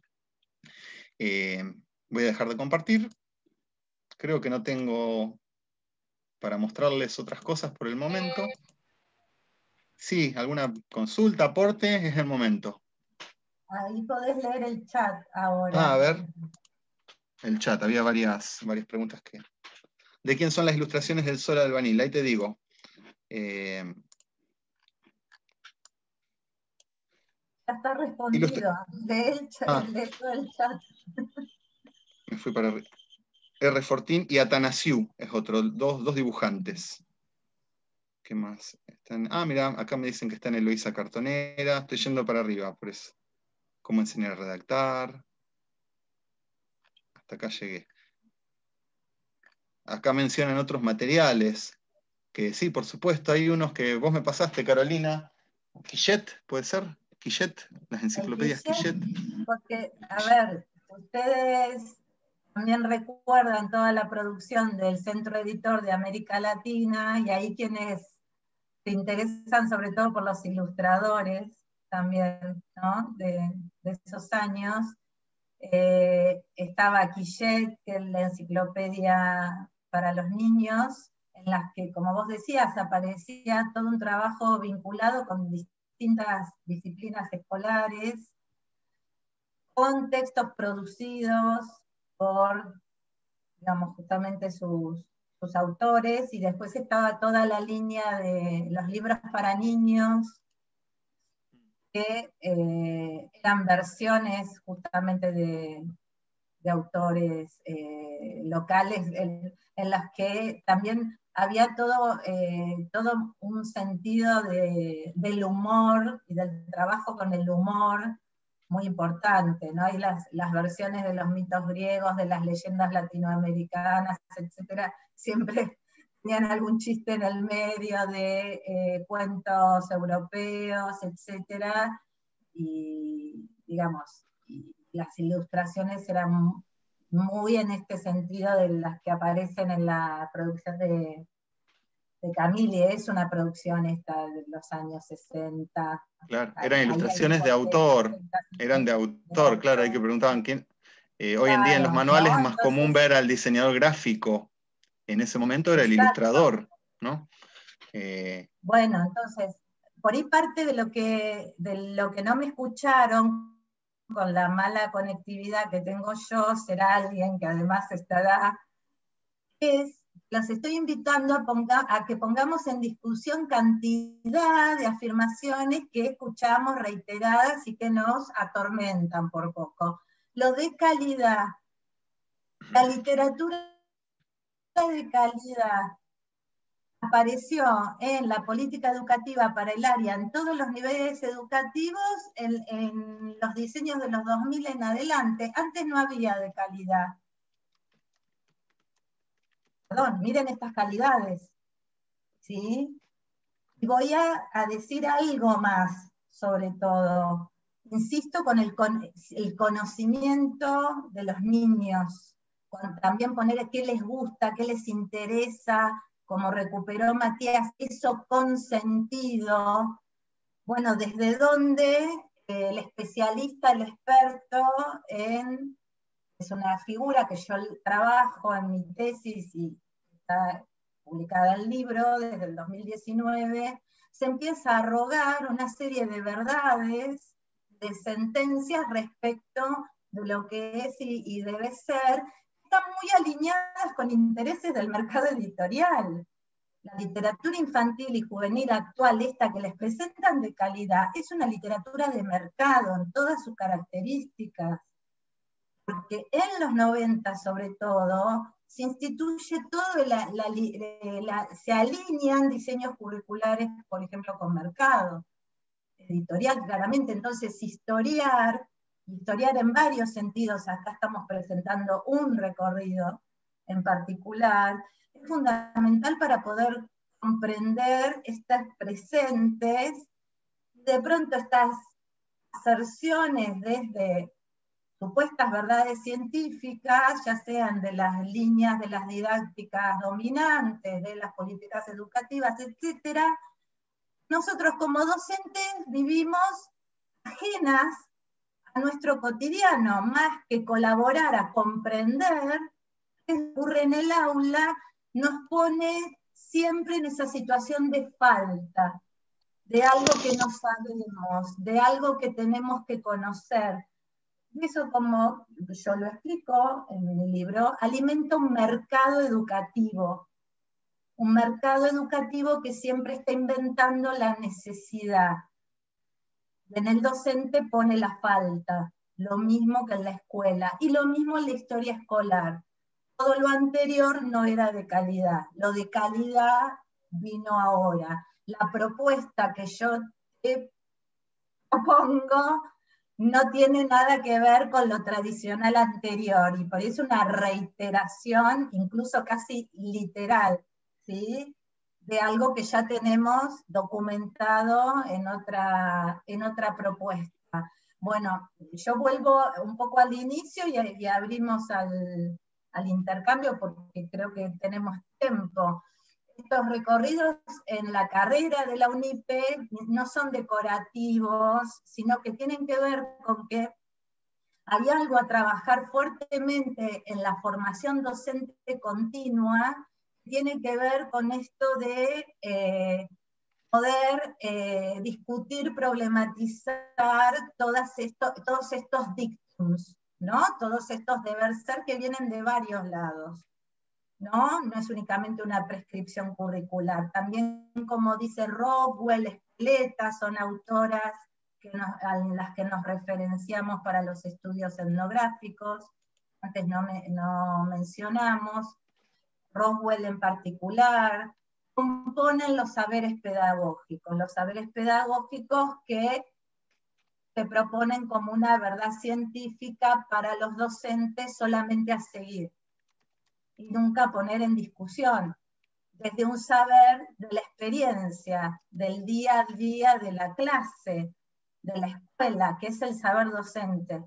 Eh, voy a dejar de compartir. Creo que no tengo para mostrarles otras cosas por el momento. Sí, alguna consulta, aporte, es el momento. Ahí podés leer el chat Ah, a ahora. ver, el chat, había varias, varias preguntas que... ¿De quién son las ilustraciones del Sol Albanil? Ahí te digo. Eh, Ya está ilustra... respondido. Lee, el chat, Ah, lee todo el chat. me fui para arriba. R. Fortín y Atanasiu es otro, dos, dos dibujantes. ¿Qué más? Están... Ah, mira, acá me dicen que está en Eloísa Cartonera. Estoy yendo para arriba, por eso. ¿Cómo enseñar a redactar? Hasta acá llegué. Acá mencionan otros materiales, que sí, por supuesto, hay unos que vos me pasaste, Carolina. Quillet, ¿puede ser? Quillet, las El enciclopedias Quillet, Quillet. porque, a ver, ustedes también recuerdan toda la producción del Centro Editor de América Latina, y ahí quienes se interesan sobre todo por los ilustradores también, ¿no?, de, de esos años. Eh, estaba Quillet, que es la enciclopedia para los niños, en las que, como vos decías, aparecía todo un trabajo vinculado con distintas disciplinas escolares, con textos producidos por, digamos, justamente sus, sus autores, y después estaba toda la línea de los libros para niños, que eh, eran versiones justamente de, de autores eh, locales, en, en las que también había todo, eh, todo un sentido de, del humor y del trabajo con el humor muy importante, ¿no? Hay las, las versiones de los mitos griegos, de las leyendas latinoamericanas, etcétera, siempre tenían algún chiste en el medio de eh, cuentos europeos, etcétera, y digamos, y las ilustraciones eran muy en este sentido de las que aparecen en la producción de, de Camili. Es una producción esta de los años sesenta. Claro, Ahí, eran ahí hay un ilustraciones de porqué, autor, sesenta, eran de de autor, claro, hay que autor. preguntaban quién. Eh, hoy en día en los Claro, ¿no? manuales es más común Entonces, ver al diseñador gráfico. En ese momento era el exacto. ilustrador, ¿no? Eh, Bueno, entonces, por ahí parte de lo que, de lo que no me escucharon con la mala conectividad que tengo yo, será alguien que además estará, es Los estoy invitando a, ponga, a que pongamos en discusión cantidad de afirmaciones que escuchamos reiteradas y que nos atormentan por poco. Lo de calidad, la literatura de calidad apareció en la política educativa para el área en todos los niveles educativos en, en los diseños de los dos mil en adelante. Antes no había de calidad. Perdón, miren estas calidades. ¿Sí? Y voy a, a decir algo más, sobre todo. Insisto con el, con el conocimiento de los niños, con también poner qué les gusta, qué les interesa, como recuperó Matías, eso con sentido. Bueno, desde dónde eh, el especialista, el experto en, es una figura que yo trabajo en mi tesis y está publicada el libro desde el dos mil diecinueve, se empieza a arrogar una serie de verdades, de sentencias respecto de lo que es y, y debe ser, están muy alineadas con intereses del mercado editorial. La literatura infantil y juvenil actual, esta que les presentan de calidad, es una literatura de mercado en todas sus características. Porque en los noventa, sobre todo, se instituye todo, la, la, la, se alinean diseños curriculares, por ejemplo, con mercado editorial, claramente. Entonces, historiar, historiar en varios sentidos, acá estamos presentando un recorrido en particular, es fundamental para poder comprender estas presentes, de pronto estas aserciones desde supuestas verdades científicas, ya sean de las líneas de las didácticas dominantes, de las políticas educativas, etcétera, nosotros como docentes vivimos ajenas a nuestro cotidiano, más que colaborar a comprender qué ocurre en el aula, nos pone siempre en esa situación de falta, de algo que no sabemos, de algo que tenemos que conocer. Y eso, como yo lo explico en mi libro, alimenta un mercado educativo. Un mercado educativo que siempre está inventando la necesidad. En el docente pone la falta, lo mismo que en la escuela, y lo mismo en la historia escolar. Todo lo anterior no era de calidad, lo de calidad vino ahora. La propuesta que yo te propongo no tiene nada que ver con lo tradicional anterior, y por eso una reiteración, incluso casi literal, ¿sí?, de algo que ya tenemos documentado en otra, en otra propuesta. Bueno, yo vuelvo un poco al inicio y, y abrimos al, al intercambio porque creo que tenemos tiempo. Estos recorridos en la carrera de la UNIPE no son decorativos, sino que tienen que ver con que hay algo a trabajar fuertemente en la formación docente continua, tiene que ver con esto de eh, poder eh, discutir, problematizar todas esto, todos estos dictums, ¿no? Todos estos deber ser que vienen de varios lados. ¿No? No es únicamente una prescripción curricular. También, como dice Rockwell, Espleta, son autoras que nos, a las que nos referenciamos para los estudios etnográficos. Antes no, me, no mencionamos. Rockwell en particular. Componen los saberes pedagógicos. Los saberes pedagógicos que se proponen como una verdad científica para los docentes solamente a seguir. Y nunca poner en discusión, desde un saber de la experiencia, del día a día de la clase, de la escuela, que es el saber docente.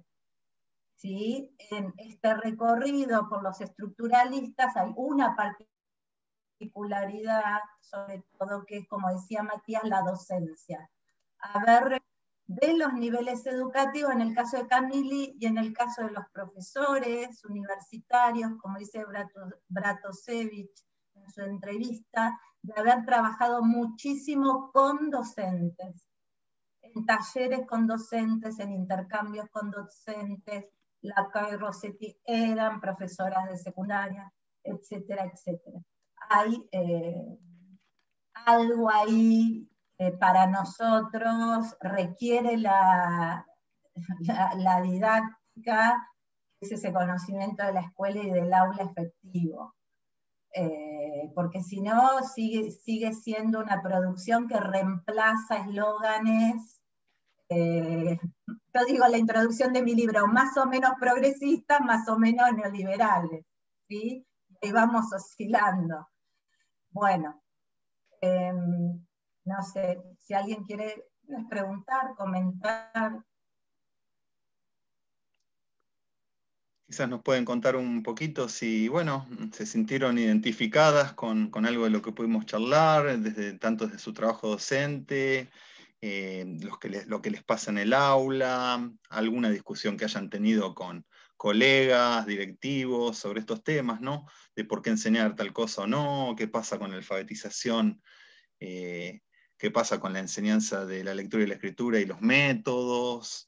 ¿Sí? En este recorrido por los estructuralistas hay una particularidad, sobre todo que es, como decía Matías, la docencia. Haber de los niveles educativos, en el caso de Camili y en el caso de los profesores universitarios, como dice Bratosevich en su entrevista, de haber trabajado muchísimo con docentes, en talleres con docentes, en intercambios con docentes. Lacan y Rossetti eran profesoras de secundaria, etcétera, etcétera. hay eh, algo ahí que para nosotros requiere la, la, la didáctica, que es ese conocimiento de la escuela y del aula efectivo. Eh, porque si no, sigue, sigue siendo una producción que reemplaza eslóganes. Eh, yo digo la introducción de mi libro, más o menos progresistas, más o menos neoliberales, ¿sí? Y vamos oscilando. Bueno, eh, no sé, si alguien quiere preguntar, comentar. Quizás nos pueden contar un poquito si, bueno, se sintieron identificadas con, con algo de lo que pudimos charlar, desde, tanto desde su trabajo docente, eh, los que les, lo que les pasa en el aula, alguna discusión que hayan tenido con colegas, directivos sobre estos temas, ¿no? De por qué enseñar tal cosa o no, qué pasa con la alfabetización, eh, qué pasa con la enseñanza de la lectura y la escritura y los métodos.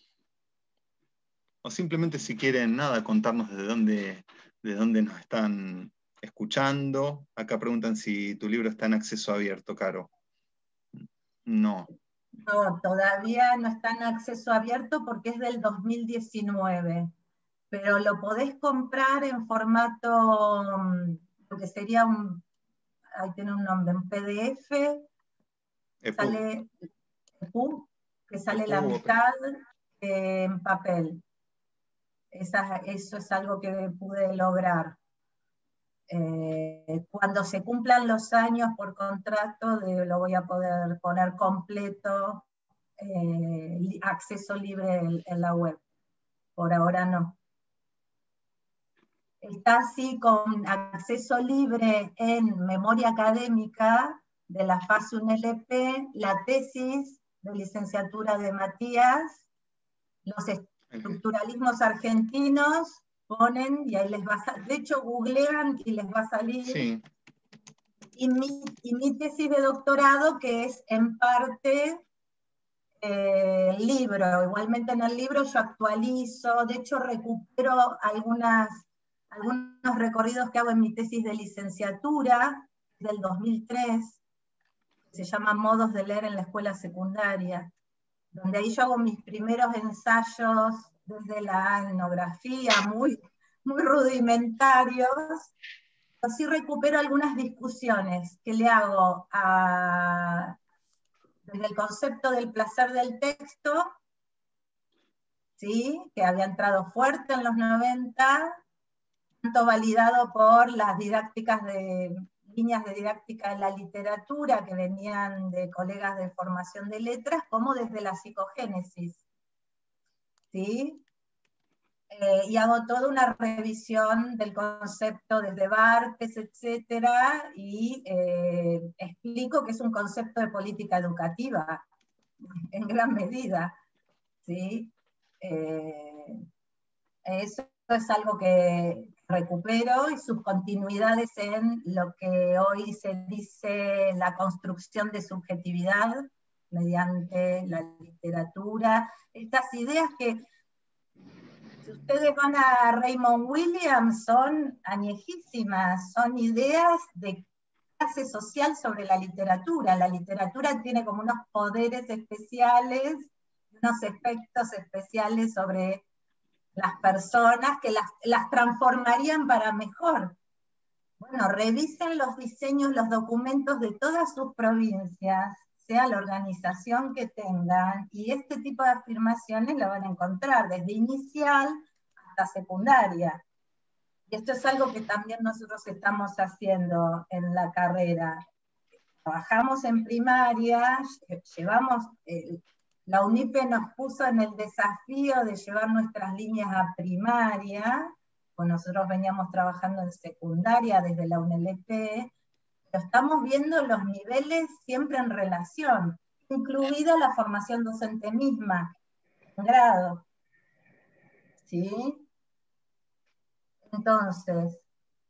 O simplemente si quieren, nada, contarnos desde dónde, de dónde nos están escuchando. Acá preguntan si tu libro está en acceso abierto, Caro. No. No, todavía no está en acceso abierto porque es del dos mil diecinueve, pero lo podés comprar en formato, lo que sería un, ahí tiene un nombre, un P D F, E P U. sale, E P U, que sale E P U, la mitad eh, en papel. Esa, eso es algo que pude lograr. Eh, cuando se cumplan los años por contrato, de, lo voy a poder poner completo, eh, acceso libre en, en la web. Por ahora no. Está así con acceso libre en memoria académica de la FASUN L P, la tesis de licenciatura de Matías, los estructuralismos argentinos, ponen y ahí les va a salir, de hecho googlean y les va a salir. Sí. Y mi, y mi tesis de doctorado, que es en parte eh, libro. Igualmente en el libro yo actualizo, de hecho recupero algunas, algunos recorridos que hago en mi tesis de licenciatura del dos mil tres, que se llama Modos de leer en la escuela secundaria, donde ahí yo hago mis primeros ensayos desde la etnografía, muy, muy rudimentarios. Así recupero algunas discusiones que le hago a, desde el concepto del placer del texto, ¿sí? Que había entrado fuerte en los noventa, tanto validado por las didácticas de, líneas de didáctica de la literatura que venían de colegas de formación de letras, como desde la psicogénesis, ¿sí? Eh, y hago toda una revisión del concepto desde Barthes, etcétera, y eh, explico que es un concepto de política educativa, en gran medida, ¿sí? Eh, eso es algo que recupero, y sus continuidades en lo que hoy se dice la construcción de subjetividad mediante la literatura, estas ideas que, si ustedes van a Raymond Williams, son añejísimas, son ideas de clase social sobre la literatura. La literatura tiene como unos poderes especiales, unos efectos especiales sobre las personas que las, las transformarían para mejor. Bueno, revisen los diseños, los documentos de todas sus provincias, sea la organización que tengan, y este tipo de afirmaciones lo van a encontrar desde inicial hasta secundaria. Y esto es algo que también nosotros estamos haciendo en la carrera. Trabajamos en primaria, llevamos, eh, la UNIPE nos puso en el desafío de llevar nuestras líneas a primaria, pues nosotros veníamos trabajando en secundaria desde la U N L P, pero estamos viendo los niveles siempre en relación, incluida la formación docente misma, en grado. ¿Sí? Entonces,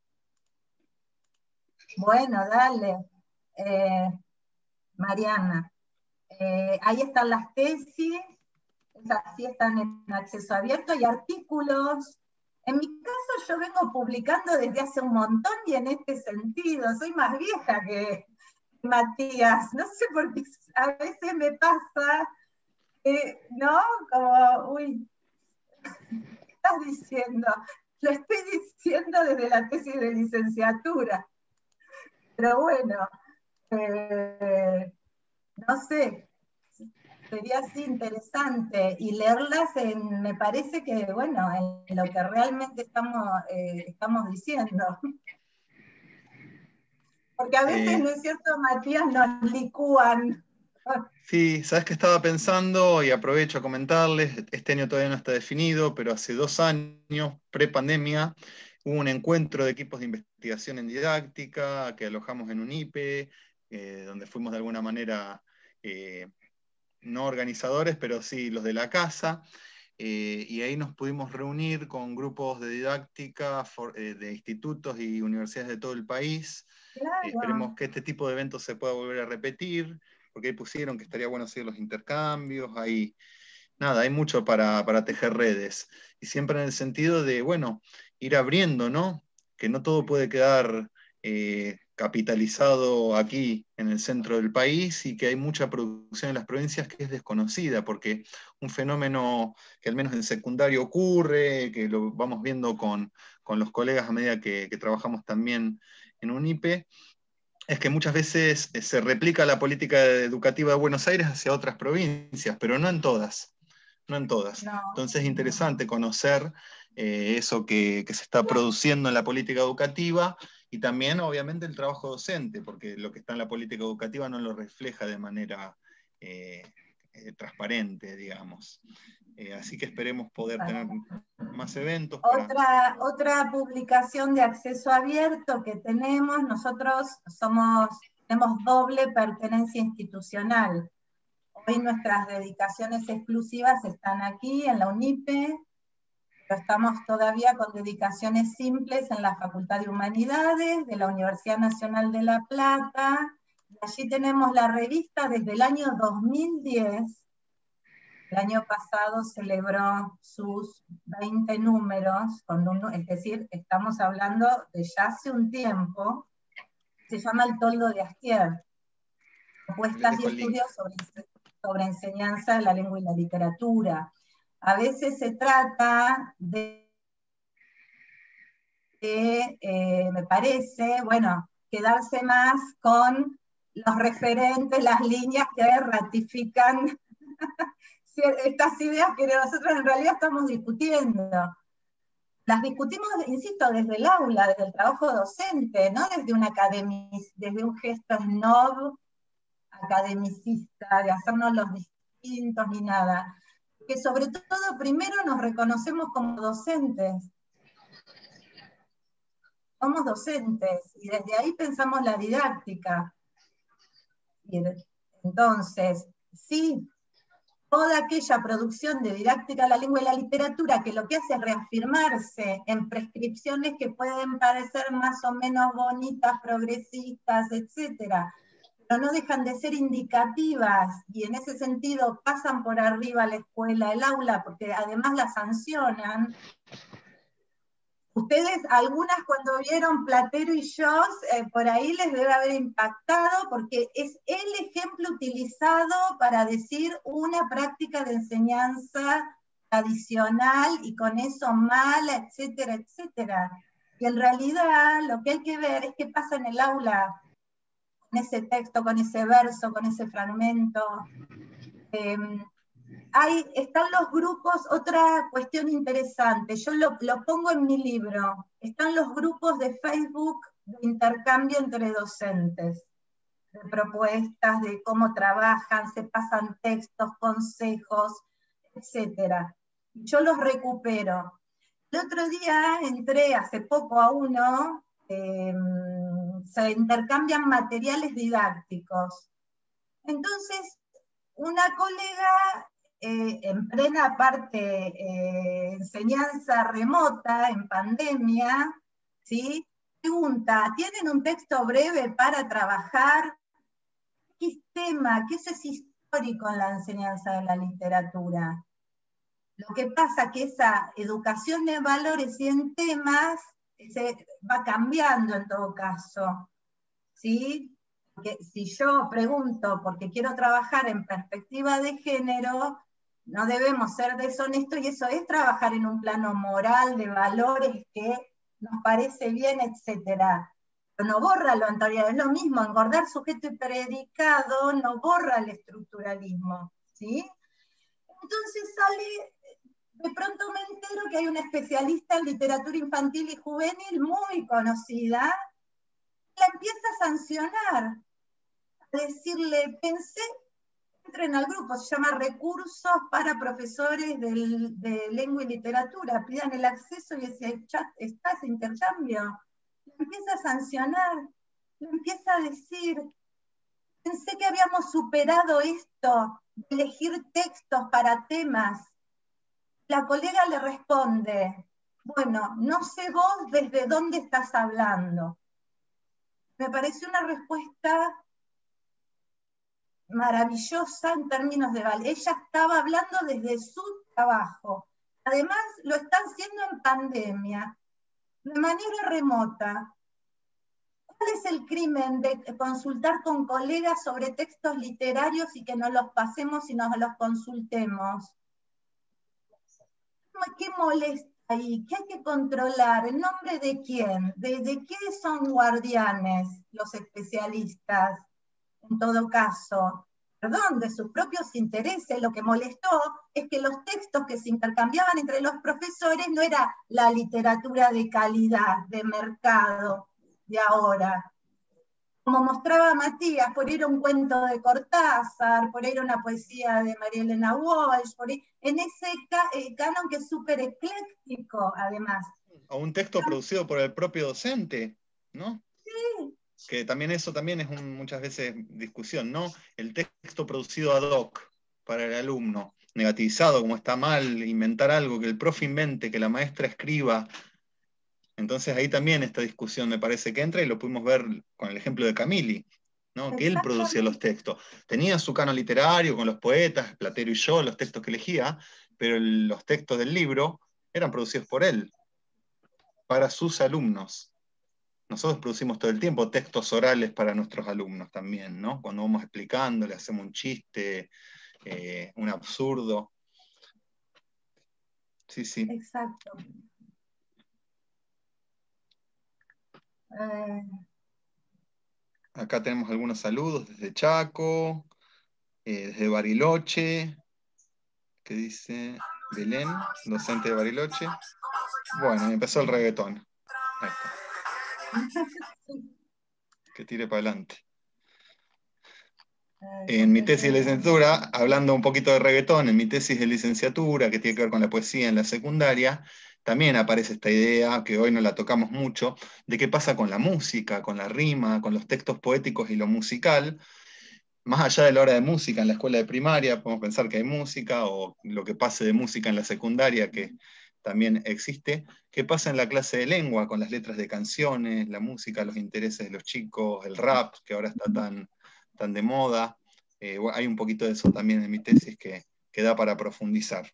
bueno, dale. Eh, Mariana, eh, ahí están las tesis, esas sí están en acceso abierto, y artículos En mi caso yo vengo publicando desde hace un montón y en este sentido, soy más vieja que Matías, no sé por qué a veces me pasa, eh, ¿no? Como, uy, ¿qué estás diciendo? Lo estoy diciendo desde la tesis de licenciatura, pero bueno, eh, no sé, sería así interesante, y leerlas en, me parece que, bueno, en lo que realmente estamos, eh, estamos diciendo. Porque a veces, Eh, ¿no es cierto, Matías? Nos licúan. sí, sabes que estaba pensando y aprovecho a comentarles, este año todavía no está definido, pero hace dos años, pre-pandemia, hubo un encuentro de equipos de investigación en didáctica que alojamos en UNIPE, eh, donde fuimos de alguna manera eh, no organizadores, pero sí los de la casa. Eh, y ahí nos pudimos reunir con grupos de didáctica for, eh, de institutos y universidades de todo el país. Eh, esperemos Claro. que este tipo de eventos se pueda volver a repetir, porque ahí pusieron que estaría bueno hacer los intercambios, ahí, nada, hay mucho para, para tejer redes. Y siempre en el sentido de, bueno, ir abriendo, ¿no? Que no todo puede quedar eh, capitalizado aquí en el centro del país y que hay mucha producción en las provincias que es desconocida, porque un fenómeno que al menos en secundario ocurre, que lo vamos viendo con, con los colegas a medida que, que trabajamos también en UNIPE, es que muchas veces se replica la política educativa de Buenos Aires hacia otras provincias, pero no en todas. No en todas. No, Entonces es interesante conocer eh, eso que, que se está produciendo en la política educativa y también, obviamente, el trabajo docente, porque lo que está en la política educativa no lo refleja de manera eh, eh, transparente, digamos. Eh, así que esperemos poder tener más eventos para... Otra, otra publicación de acceso abierto que tenemos, nosotros somos, tenemos doble pertenencia institucional. Hoy nuestras dedicaciones exclusivas están aquí en la UNIPE, pero estamos todavía con dedicaciones simples en la Facultad de Humanidades, de la Universidad Nacional de La Plata, y allí tenemos la revista desde el año dos mil diez. El año pasado celebró sus veinte números, con un, es decir, estamos hablando de ya hace un tiempo. Se llama El Toldo de Astier, propuestas y estudios sobre, sobre enseñanza de la lengua y la literatura. A veces se trata de, de eh, me parece, bueno, quedarse más con los referentes, las líneas que ratifican estas ideas que nosotros en realidad estamos discutiendo. Las discutimos, insisto, desde el aula, desde el trabajo docente, no desde un, academic, desde un gesto snob academicista, de hacernos los distintos ni nada. Que sobre todo primero nos reconocemos como docentes. Somos docentes y desde ahí pensamos la didáctica. Entonces, sí, toda aquella producción de didáctica de la lengua y la literatura que lo que hace es reafirmarse en prescripciones que pueden parecer más o menos bonitas, progresistas, etcétera, pero no dejan de ser indicativas, y en ese sentido pasan por arriba la escuela, el aula, porque además la sancionan. Ustedes, algunas cuando vieron Platero y Joss, eh, por ahí les debe haber impactado, porque es el ejemplo utilizado para decir una práctica de enseñanza tradicional y con eso mala, etcétera, etcétera. Y en realidad lo que hay que ver es qué pasa en el aula, con ese texto, con ese verso, con ese fragmento. Eh, Hay, están los grupos, otra cuestión interesante, yo lo, lo pongo en mi libro, están los grupos de Facebook de intercambio entre docentes, de propuestas, de cómo trabajan, se pasan textos, consejos, etcétera. Yo los recupero. El otro día entré hace poco a uno, eh, se intercambian materiales didácticos. Entonces, una colega eh, en plena parte eh, enseñanza remota, en pandemia, ¿sí? Pregunta, ¿tienen un texto breve para trabajar? ¿Qué es tema? ¿Qué es histórico en la enseñanza de la literatura? Lo que pasa que esa educación de valores y en temas se va cambiando en todo caso, ¿sí? Porque si yo pregunto porque quiero trabajar en perspectiva de género, no debemos ser deshonestos, y eso es trabajar en un plano moral, de valores que nos parece bien, etcétera. Pero no borra lo anterior, es lo mismo, engordar sujeto y predicado no borra el estructuralismo, ¿sí? Entonces sale, de pronto me entero que hay una especialista en literatura infantil y juvenil muy conocida, la empieza a sancionar, a decirle, pensé, entren al grupo, se llama Recursos para Profesores de, de Lengua y Literatura, pidan el acceso y ese chat está, ese intercambio. La empieza a sancionar, la empieza a decir, pensé que habíamos superado esto, de elegir textos para temas. La colega le responde, bueno, no sé vos desde dónde estás hablando. Me pareció una respuesta maravillosa en términos de valor. Ella estaba hablando desde su trabajo. Además, lo está haciendo en pandemia, de manera remota. ¿Cuál es el crimen de consultar con colegas sobre textos literarios y que nos los pasemos y nos los consultemos? ¿Qué molesta ahí? ¿Qué hay que controlar? ¿En nombre de quién? ¿De, de qué son guardianes los especialistas? En todo caso, perdón, de sus propios intereses. Lo que molestó es que los textos que se intercambiaban entre los profesores no era la literatura de calidad, de mercado, de ahora. Como mostraba Matías, por ir a un cuento de Cortázar, por ir a una poesía de María Elena Walsh, por ir, en ese eh, canon que es súper ecléctico, además. O un texto producido por el propio docente, ¿no? Sí. Que también eso también es un, muchas veces discusión, ¿no? El texto producido ad hoc para el alumno, negativizado, como está mal inventar algo, que el profe invente, que la maestra escriba. Entonces ahí también esta discusión me parece que entra, y lo pudimos ver con el ejemplo de Camilli, ¿no? Que él producía los textos. Tenía su canon literario con los poetas, Platero y yo, los textos que elegía, pero el, los textos del libro eran producidos por él, para sus alumnos. Nosotros producimos todo el tiempo textos orales para nuestros alumnos también, ¿no? Cuando vamos explicando, le hacemos un chiste, eh, un absurdo. Sí, sí. Exacto. Eh... Acá tenemos algunos saludos desde Chaco, eh, desde Bariloche, que dice Belén, docente de Bariloche. Bueno, y empezó el reggaetón. Ahí está. Que tire para adelante. En mi tesis de licenciatura, hablando un poquito de reggaetón, en mi tesis de licenciatura, que tiene que ver con la poesía en la secundaria, también aparece esta idea, que hoy no la tocamos mucho, de qué pasa con la música, con la rima, con los textos poéticos y lo musical. Más allá de la hora de música en la escuela de primaria, podemos pensar que hay música, o lo que pase de música en la secundaria, que también existe. ¿Qué pasa en la clase de lengua, con las letras de canciones, la música, los intereses de los chicos, el rap, que ahora está tan, tan de moda? Eh, hay un poquito de eso también en mi tesis que, que da para profundizar.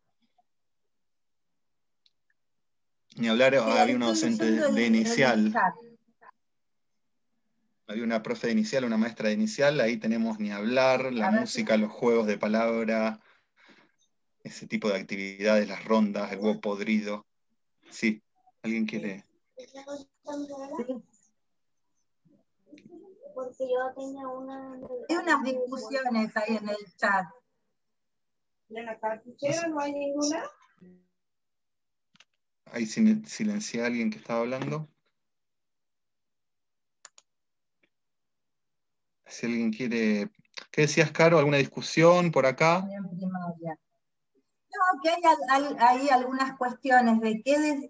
Ni hablar, sí, había una docente de, de inicial. Había una profe de inicial, una maestra de inicial, ahí tenemos ni hablar, la música, los juegos de palabra, ese tipo de actividades, las rondas, el huevo podrido. Sí, ¿alguien quiere? Porque yo tenía una... Hay unas discusiones ahí en el chat. ¿En la cartuchera no hay ninguna? Ahí silencié a alguien que estaba hablando. Si alguien quiere... ¿Qué decías, Caro? ¿Alguna discusión por acá? En primaria. No, que hay, hay, hay algunas cuestiones de qué de,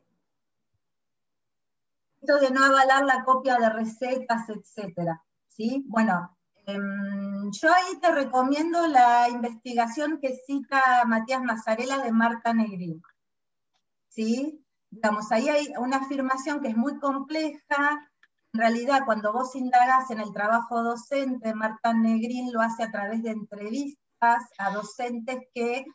esto de no avalar la copia de recetas, etcétera. ¿Sí? Bueno, eh, yo ahí te recomiendo la investigación que cita Matías Mazzarella de Marta Negrín. ¿Sí? Digamos, ahí hay una afirmación que es muy compleja. En realidad, cuando vos indagás en el trabajo docente, Marta Negrín lo hace a través de entrevistas a docentes que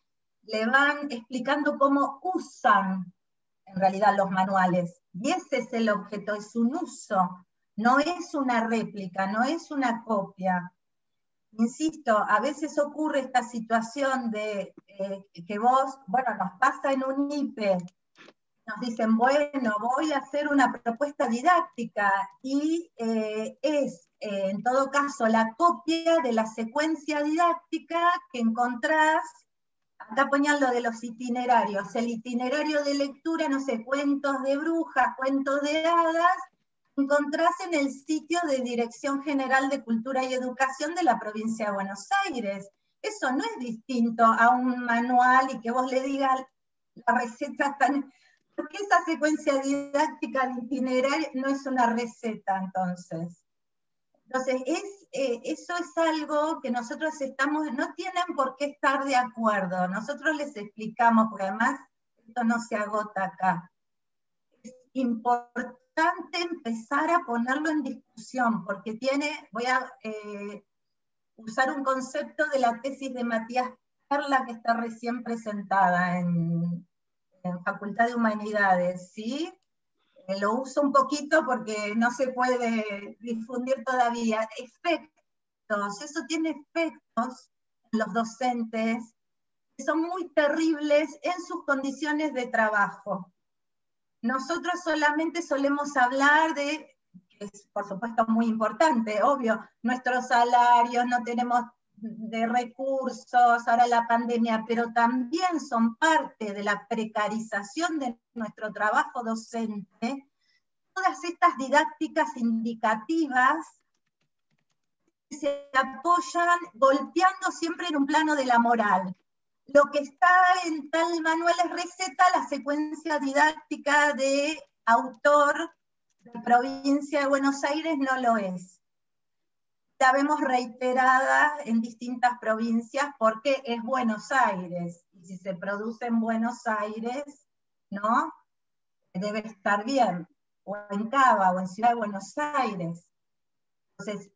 le van explicando cómo usan en realidad los manuales. Y ese es el objeto, es un uso, no es una réplica, no es una copia. Insisto, a veces ocurre esta situación de eh, que vos, bueno, nos pasa en un I P E, nos dicen, bueno, voy a hacer una propuesta didáctica, y eh, es, eh, en todo caso, la copia de la secuencia didáctica que encontrás. Acá ponían lo de los itinerarios, el itinerario de lectura, no sé, cuentos de brujas, cuentos de hadas, encontrás en el sitio de Dirección General de Cultura y Educación de la provincia de Buenos Aires. Eso no es distinto a un manual y que vos le digas la receta tan... Porque esa secuencia didáctica de itinerario no es una receta, entonces. Entonces, es, eh, eso es algo que nosotros estamos, no tienen por qué estar de acuerdo, nosotros les explicamos, porque además esto no se agota acá. Es importante empezar a ponerlo en discusión, porque tiene, voy a eh, usar un concepto de la tesis de Matías Perla, que está recién presentada en, en Facultad de Humanidades, ¿sí? Lo uso un poquito porque no se puede difundir todavía. Efectos, eso tiene efectos en los docentes que son muy terribles en sus condiciones de trabajo. Nosotros solamente solemos hablar de, que es por supuesto muy importante, obvio, nuestros salarios, no tenemos de recursos, ahora la pandemia, pero también son parte de la precarización de nuestro trabajo docente, todas estas didácticas indicativas que se apoyan golpeando siempre en un plano de la moral. Lo que está en tal manual es receta, la secuencia didáctica de autor de provincia de Buenos Aires no lo es. La vemos reiterada en distintas provincias porque es Buenos Aires, y si se produce en Buenos Aires, ¿no? Debe estar bien, o en Cava, o en Ciudad de Buenos Aires. Entonces,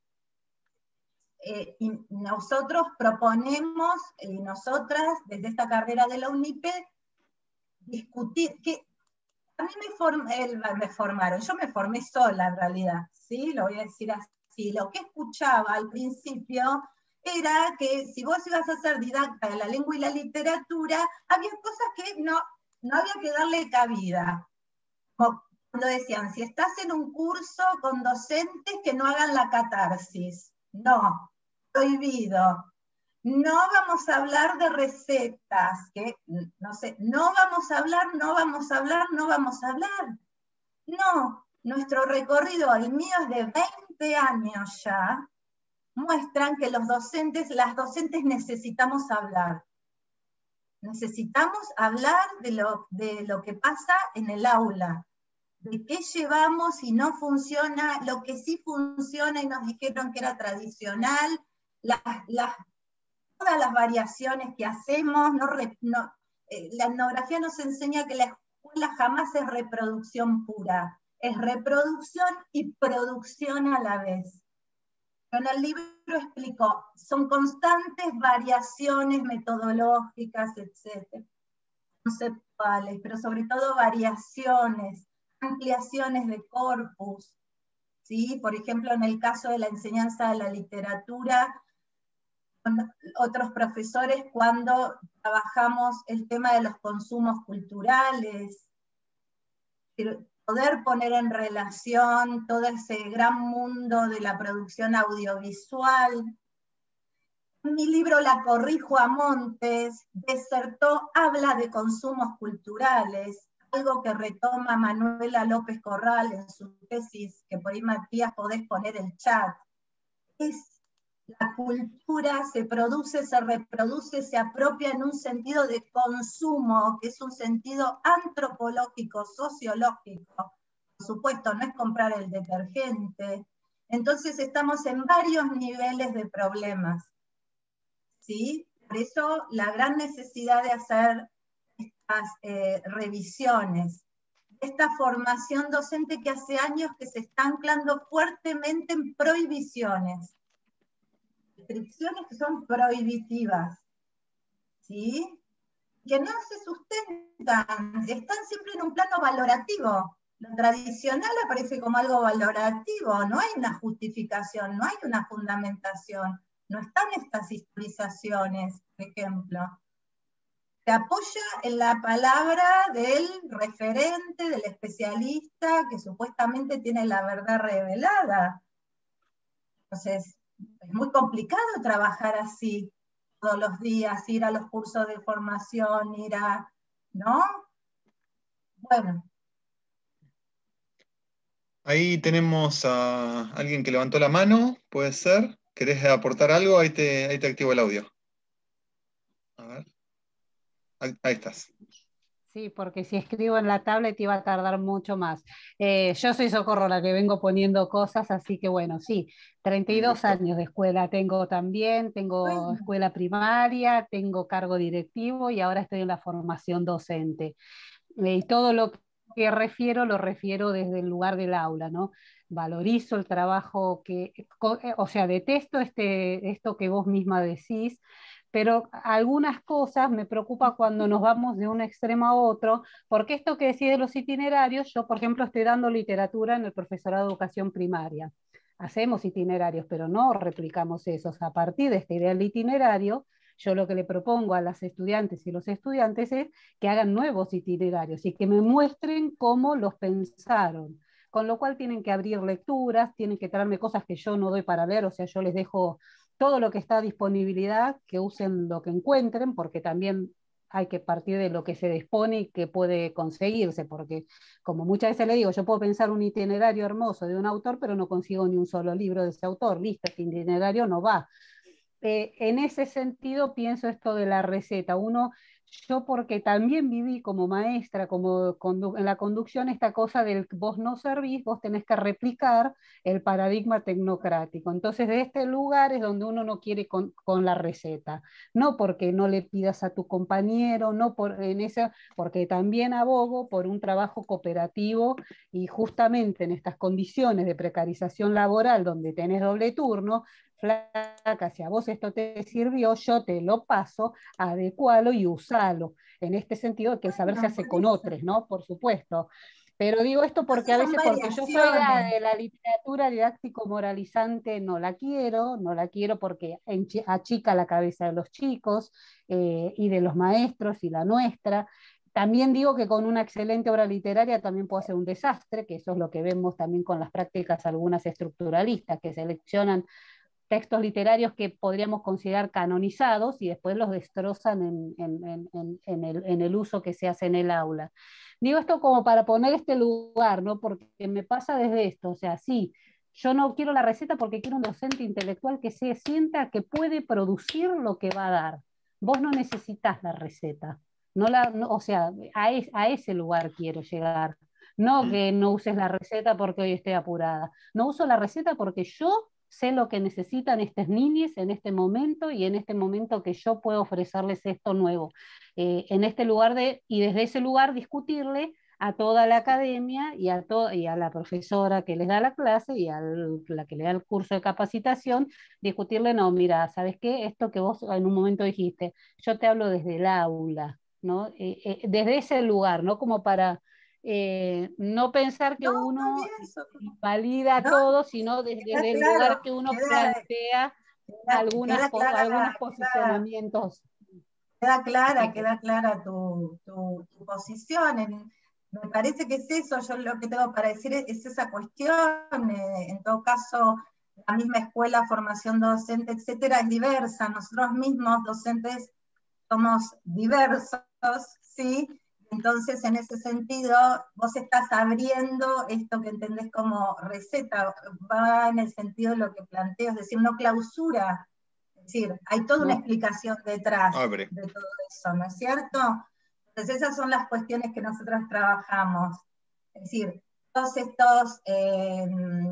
eh, y nosotros proponemos, y nosotras, desde esta carrera de la UNIPE, discutir, que a mí me, form, eh, me formaron, yo me formé sola en realidad, ¿sí? Lo voy a decir así. Lo que escuchaba al principio era que si vos ibas a ser didacta de la lengua y la literatura, había cosas que no, no había que darle cabida. Como cuando decían, si estás en un curso con docentes que no hagan la catarsis. No, prohibido. No vamos a hablar de recetas, que no sé, no vamos a hablar, no vamos a hablar, no vamos a hablar. No, nuestro recorrido, el mío es de veinte años ya, muestran que los docentes, las docentes necesitamos hablar. Necesitamos hablar de lo, de lo que pasa en el aula, de qué llevamos y no funciona, lo que sí funciona y nos dijeron que era tradicional, las, las, todas las variaciones que hacemos, no, no, eh, la etnografía nos enseña que la escuela jamás es reproducción pura, es reproducción y producción a la vez. En el libro explico, son constantes variaciones metodológicas, etcétera, conceptuales, pero sobre todo variaciones, ampliaciones de corpus, ¿sí? Por ejemplo, en el caso de la enseñanza de la literatura, con otros profesores cuando trabajamos el tema de los consumos culturales, poder poner en relación todo ese gran mundo de la producción audiovisual. En mi libro La corrijo a Montes, Desertó habla de consumos culturales, algo que retoma Manuela López Corral en su tesis, que por ahí Matías podés poner el chat. Es la cultura se produce, se reproduce, se apropia en un sentido de consumo, que es un sentido antropológico, sociológico. Por supuesto, no es comprar el detergente. Entonces estamos en varios niveles de problemas, ¿sí? Por eso la gran necesidad de hacer estas eh, revisiones. Esta formación docente que hace años que se está anclando fuertemente en prohibiciones. Restricciones que son prohibitivas, ¿sí? que no se sustentan, están siempre en un plano valorativo. Lo tradicional aparece como algo valorativo, no hay una justificación, no hay una fundamentación, no están estas historizaciones, por ejemplo. Se apoya en la palabra del referente, del especialista, que supuestamente tiene la verdad revelada. Entonces, es muy complicado trabajar así todos los días, ir a los cursos de formación, ir a, ¿no? Bueno. Ahí tenemos a alguien que levantó la mano, puede ser. ¿Querés aportar algo? Ahí te, ahí te activo el audio. A ver. Ahí, ahí estás. Sí, porque si escribo en la tablet iba a tardar mucho más. Eh, yo soy Socorro la que vengo poniendo cosas, así que bueno, sí, treinta y dos años de escuela tengo también, tengo Bueno. escuela primaria, tengo cargo directivo y ahora estoy en la formación docente. Eh, y todo lo que refiero, lo refiero desde el lugar del aula, ¿no? Valorizo el trabajo que, o sea, detesto este, esto que vos misma decís, pero algunas cosas me preocupa cuando nos vamos de un extremo a otro, porque esto que decís de los itinerarios, yo por ejemplo estoy dando literatura en el profesorado de educación primaria. Hacemos itinerarios, pero no replicamos esos. A partir de esta idea del itinerario, yo lo que le propongo a las estudiantes y los estudiantes es que hagan nuevos itinerarios y que me muestren cómo los pensaron. Con lo cual tienen que abrir lecturas, tienen que traerme cosas que yo no doy para leer, o sea, yo les dejo todo lo que está a disponibilidad, que usen lo que encuentren, porque también hay que partir de lo que se dispone y que puede conseguirse, porque como muchas veces le digo, yo puedo pensar un itinerario hermoso de un autor, pero no consigo ni un solo libro de ese autor, listo, este itinerario no va. Eh, en ese sentido pienso esto de la receta. Uno, yo porque también viví como maestra, como en la conducción, esta cosa del vos no servís, vos tenés que replicar el paradigma tecnocrático. Entonces, de este lugar es donde uno no quiere con, con la receta. No porque no le pidas a tu compañero, no por, en eso, porque también abogo por un trabajo cooperativo y justamente en estas condiciones de precarización laboral donde tenés doble turno, flaca, si a vos esto te sirvió, yo te lo paso, adecualo y usalo. En este sentido, que el saber se hace con otros, ¿no? Por supuesto. Pero digo esto porque a veces, porque yo soy la de la literatura didáctico-moralizante, no la quiero, no la quiero porque achica la cabeza de los chicos eh, y de los maestros y la nuestra. También digo que con una excelente obra literaria también puedo hacer un desastre, que eso es lo que vemos también con las prácticas algunas estructuralistas, que seleccionan textos literarios que podríamos considerar canonizados y después los destrozan en, en, en, en, el, en el uso que se hace en el aula. Digo esto como para poner este lugar, ¿no? Porque me pasa desde esto, o sea, sí, yo no quiero la receta porque quiero un docente intelectual que se sienta que puede producir lo que va a dar. Vos no necesitas la receta, no la, no, o sea, a, es, a ese lugar quiero llegar. No que no uses la receta porque hoy estoy apurada. No uso la receta porque yo sé lo que necesitan estas niñas en este momento y en este momento que yo puedo ofrecerles esto nuevo. Eh, en este lugar de, y desde ese lugar discutirle a toda la academia y a, to, y a la profesora que les da la clase y a la que le da el curso de capacitación, discutirle, no, mira, ¿sabes qué? Esto que vos en un momento dijiste, yo te hablo desde el aula, ¿no? Eh, eh, desde ese lugar, ¿no? Como para eh, no pensar que no, uno valida no, todo, sino desde, desde el claro, lugar que uno queda, plantea queda, algunas, queda clara, algunos posicionamientos. Queda clara, queda clara tu, tu, tu posición. En, me parece que es eso, yo lo que tengo para decir es, es esa cuestión. Eh, en todo caso, la misma escuela, formación docente, etcétera, es diversa. Nosotros mismos, docentes, somos diversos, ¿sí? Entonces, en ese sentido, vos estás abriendo esto que entendés como receta, va en el sentido de lo que planteo, es decir, no clausura, es decir, hay toda una explicación detrás Abre. de todo eso, ¿no es cierto? Entonces, esas son las cuestiones que nosotros trabajamos, es decir, todos estos eh,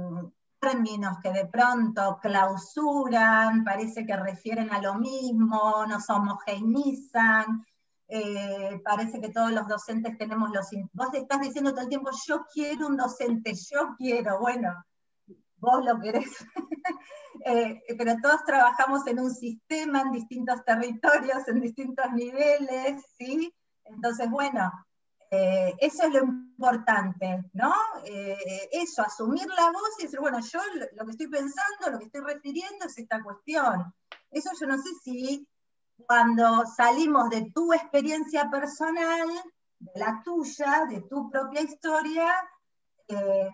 términos que de pronto clausuran, parece que refieren a lo mismo, nos homogeneizan, Eh, parece que todos los docentes tenemos los... Vos estás diciendo todo el tiempo, yo quiero un docente, yo quiero, bueno, vos lo querés. eh, pero todos trabajamos en un sistema, en distintos territorios, en distintos niveles, ¿sí? Entonces, bueno, eh, eso es lo importante, ¿no? Eh, eso, asumir la voz y decir, bueno, yo lo, lo que estoy pensando, lo que estoy refiriendo es esta cuestión. Eso yo no sé si cuando salimos de tu experiencia personal, de la tuya, de tu propia historia, eh,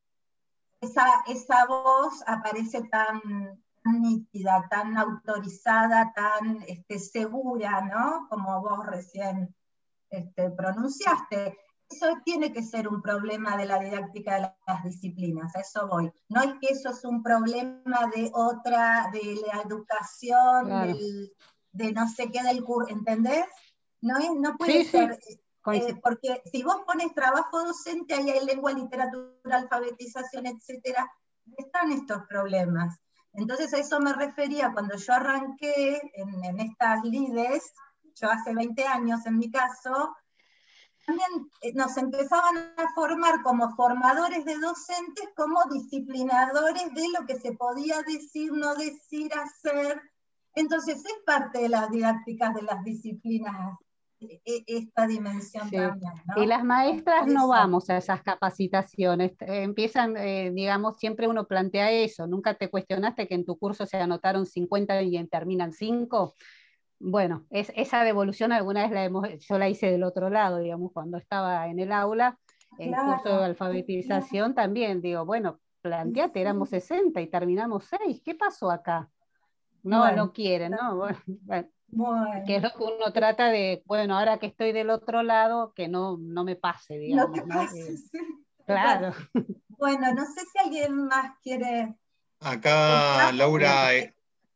esa, esa voz aparece tan, tan nítida, tan autorizada, tan este, segura, ¿no? Como vos recién este, pronunciaste. Eso tiene que ser un problema de la didáctica de las disciplinas, a eso voy. No es que eso es un problema de otra, de la educación, Claro. del, de no sé qué del curso, ¿entendés? No, es, no puede Sí, ser... sí. Eh, porque si vos pones trabajo docente, ahí hay lengua, literatura, alfabetización, etcétera, están estos problemas. Entonces a eso me refería cuando yo arranqué en, en estas lides, yo hace veinte años en mi caso, también eh, nos empezaban a formar como formadores de docentes, como disciplinadores de lo que se podía decir, no decir, hacer. Entonces es parte de las didácticas de las disciplinas esta dimensión Sí. también, ¿no? Y las maestras Por no eso. vamos a esas capacitaciones, eh, empiezan, eh, digamos, siempre uno plantea eso, nunca te cuestionaste que en tu curso se anotaron cincuenta y terminan cinco. Bueno, es, esa devolución alguna vez la hemos, yo la hice del otro lado, digamos, cuando estaba en el aula, en Claro, curso de alfabetización claro. también, digo, bueno, planteate, éramos sesenta y terminamos seis, ¿qué pasó acá? No, Bueno, no quieren, ¿no? Bueno, bueno, bueno. que es lo que uno trata de, bueno, ahora que estoy del otro lado, que no, no me pase, No digamos, te ¿no? pases, Eh, sí. claro. Bueno, no sé si alguien más quiere Acá escuchar. Laura, eh,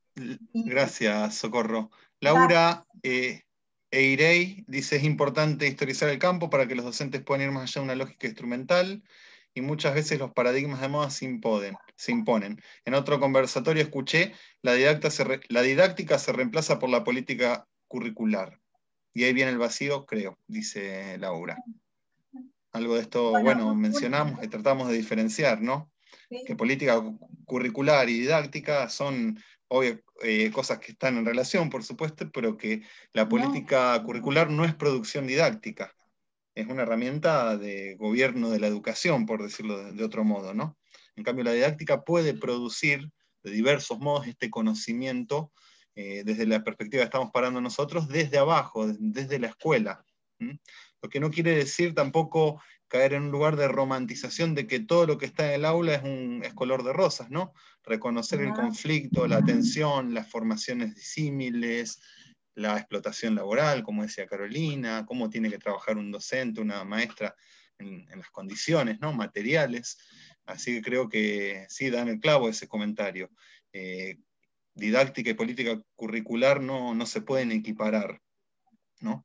Y- gracias, Socorro. Dale. Laura eh, Eirey dice, es importante historizar el campo para que los docentes puedan ir más allá de una lógica instrumental y muchas veces los paradigmas de moda se imponen. Se imponen. En otro conversatorio escuché, la didáctica, se re- la didáctica se reemplaza por la política curricular. Y ahí viene el vacío, creo, dice Laura. Algo de esto, Bueno, bueno, un- mencionamos y tratamos de diferenciar, ¿no? sí, Que política curricular y didáctica son obvio, eh, cosas que están en relación, por supuesto, pero que la no, política curricular no es producción didáctica, es una herramienta de gobierno de la educación, por decirlo de, de otro modo, ¿no? En cambio, la didáctica puede producir de diversos modos este conocimiento eh, desde la perspectiva que estamos parando nosotros, desde abajo, desde la escuela. ¿Mm? Lo que no quiere decir tampoco caer en un lugar de romantización de que todo lo que está en el aula es, un, es color de rosas, ¿no? Reconocer el no. conflicto, la tensión, las formaciones disímiles, la explotación laboral, como decía Carolina, cómo tiene que trabajar un docente, una maestra en, en las condiciones, ¿no? Materiales. Así que creo que sí, dan el clavo ese comentario. Eh, didáctica y política curricular no, no se pueden equiparar, ¿no?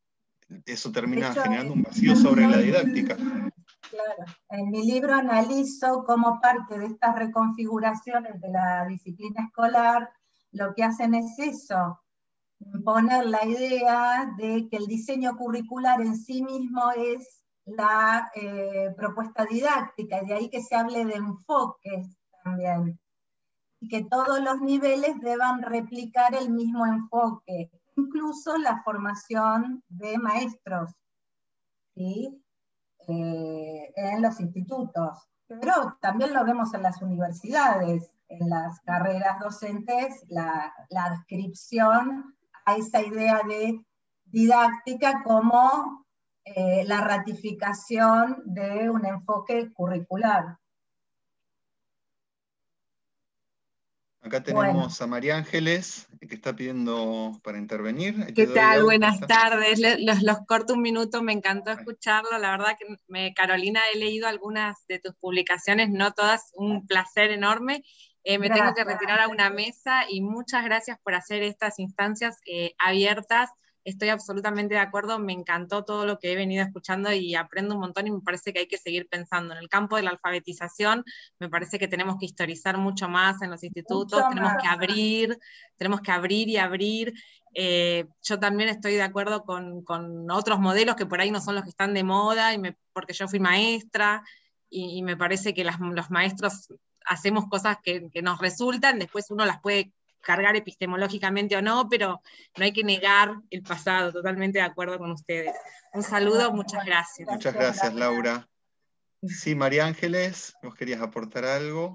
Eso De termina hecho, generando un en, vacío en mi sobre la libro, didáctica. claro, en mi libro analizo cómo parte de estas reconfiguraciones de la disciplina escolar, lo que hacen es eso, poner la idea de que el diseño curricular en sí mismo es la eh, propuesta didáctica, y de ahí que se hable de enfoques también, y que todos los niveles deban replicar el mismo enfoque, incluso la formación de maestros, ¿sí? Eh, en los institutos, pero también lo vemos en las universidades, en las carreras docentes, la, la adscripción a esa idea de didáctica como eh, la ratificación de un enfoque curricular. Acá Bueno, tenemos a María Ángeles, que está pidiendo para intervenir. Ahí te ¿Qué doy, tal? Lau, Buenas esa. tardes. Le- Los, los corto un minuto, me encantó escucharlo. La verdad que, me, Carolina, he leído algunas de tus publicaciones, no todas, un placer enorme. Eh, me tengo que gracias. retirar a una mesa y muchas gracias por hacer estas instancias eh, abiertas. Estoy absolutamente de acuerdo, me encantó todo lo que he venido escuchando y aprendo un montón y me parece que hay que seguir pensando. En el campo de la alfabetización, me parece que tenemos que historizar mucho más en los institutos, Mucho tenemos más. que abrir, tenemos que abrir y abrir. Eh, yo también estoy de acuerdo con, con otros modelos que por ahí no son los que están de moda, y me, porque yo fui maestra, y, y me parece que las, los maestros hacemos cosas que, que nos resultan, después uno las puede cargar epistemológicamente o no, pero no hay que negar el pasado, totalmente de acuerdo con ustedes. Un saludo, muchas gracias. Muchas gracias, Laura. Sí, María Ángeles, ¿vos querías aportar algo?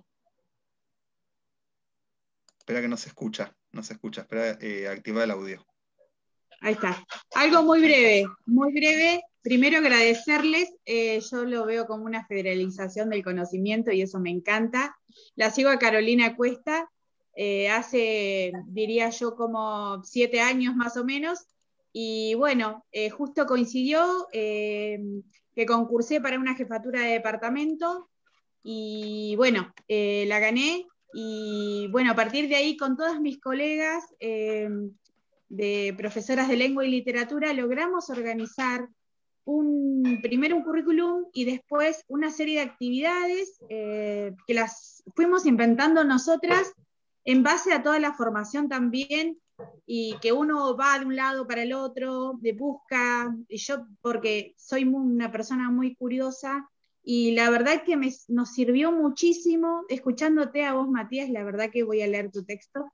Espera que no se escucha, no se escucha, espera, eh, activa el audio. Ahí está. Algo muy breve, muy breve. Primero agradecerles, eh, yo lo veo como una federalización del conocimiento y eso me encanta. La sigo a Carolina Cuesta, eh, hace, diría yo, como siete años más o menos, y bueno, eh, justo coincidió eh, que concursé para una jefatura de departamento, y bueno, eh, la gané, y bueno, a partir de ahí con todas mis colegas, eh, de profesoras de lengua y literatura, logramos organizar un, primero un currículum y después una serie de actividades eh, que las fuimos inventando nosotras en base a toda la formación también, y que uno va de un lado para el otro, de busca, y yo porque soy muy, una persona muy curiosa, y la verdad que me, nos sirvió muchísimo, escuchándote a vos, Matías, la verdad que voy a leer tu texto,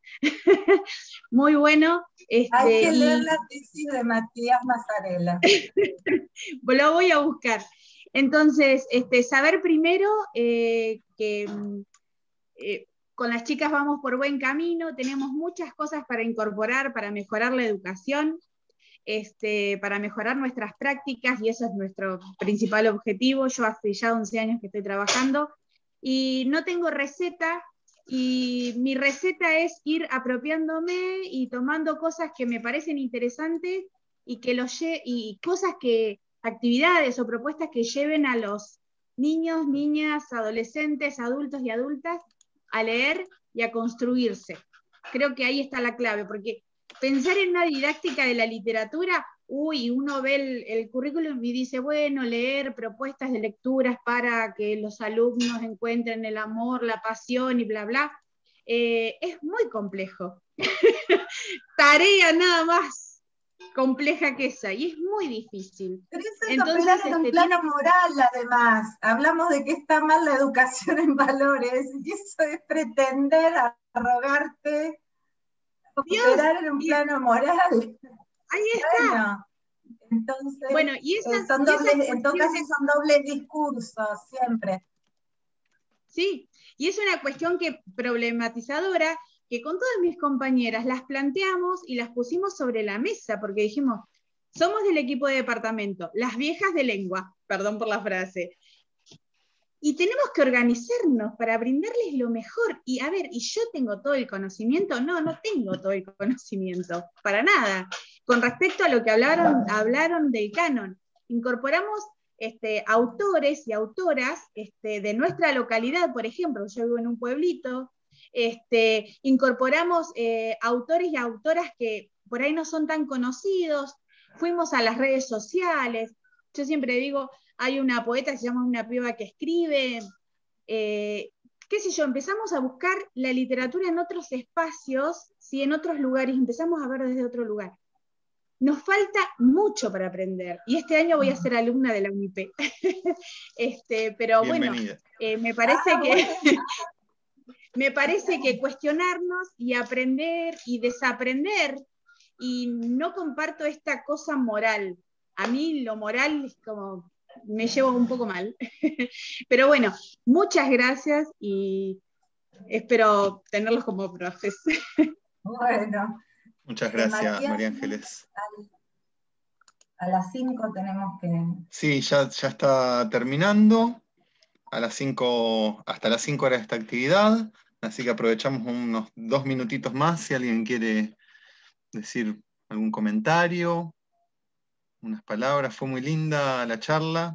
muy bueno. Este, Hay que y... leer la tesis de Matías Mazzarella. Lo voy a buscar. Entonces, este, saber primero eh, que eh, con las chicas vamos por buen camino, tenemos muchas cosas para incorporar, para mejorar la educación, este, para mejorar nuestras prácticas, y eso es nuestro principal objetivo. Yo hace ya once años que estoy trabajando, y no tengo receta, y mi receta es ir apropiándome y tomando cosas que me parecen interesantes, y, que los y cosas que, actividades o propuestas que lleven a los niños, niñas, adolescentes, adultos y adultas a leer y a construirse. Creo que ahí está la clave, porque pensar en una didáctica de la literatura, uy, uno ve el, el currículum y dice, bueno, leer propuestas de lecturas para que los alumnos encuentren el amor, la pasión y bla, bla, eh, es muy complejo. Tarea nada más compleja que esa, y es muy difícil. Pero eso es Entonces, operar en un este, plano tiene... moral, además. Hablamos de que está mal la educación en valores, y eso es pretender arrogarte, operar en un Dios, plano moral. Ahí está. Bueno, entonces, bueno, y esas, eh, son y esas dobles, en todo caso cuestiones... son dobles discursos, siempre. Sí, y es una cuestión que problematizadora, que con todas mis compañeras las planteamos y las pusimos sobre la mesa, porque dijimos, somos del equipo de departamento, las viejas de lengua, perdón por la frase, y tenemos que organizarnos para brindarles lo mejor. Y a ver, ¿y yo tengo todo el conocimiento? No, no tengo todo el conocimiento, para nada. Con respecto a lo que hablaron, hablaron del canon, incorporamos este, autores y autoras este, de nuestra localidad, por ejemplo, yo vivo en un pueblito, este, incorporamos eh, autores y autoras que por ahí no son tan conocidos, fuimos a las redes sociales. Yo siempre digo, hay una poeta que se llama Una piba que escribe, eh, qué sé yo, empezamos a buscar la literatura en otros espacios, ¿sí? En otros lugares, empezamos a ver desde otro lugar. Nos falta mucho para aprender, y este año voy a ser alumna de la U I P. este, pero Bienvenida. bueno, eh, me parece ah, que... Bueno. me parece que cuestionarnos y aprender y desaprender, y no comparto esta cosa moral. A mí lo moral es como, me llevo un poco mal. Pero bueno, muchas gracias y espero tenerlos como profes. Bueno. Muchas gracias, Matías, María Ángeles. A las cinco tenemos que... Sí, ya, ya está terminando. A las cinco, hasta las cinco era esta actividad, así que aprovechamos unos dos minutitos más si alguien quiere decir algún comentario, unas palabras. Fue muy linda la charla.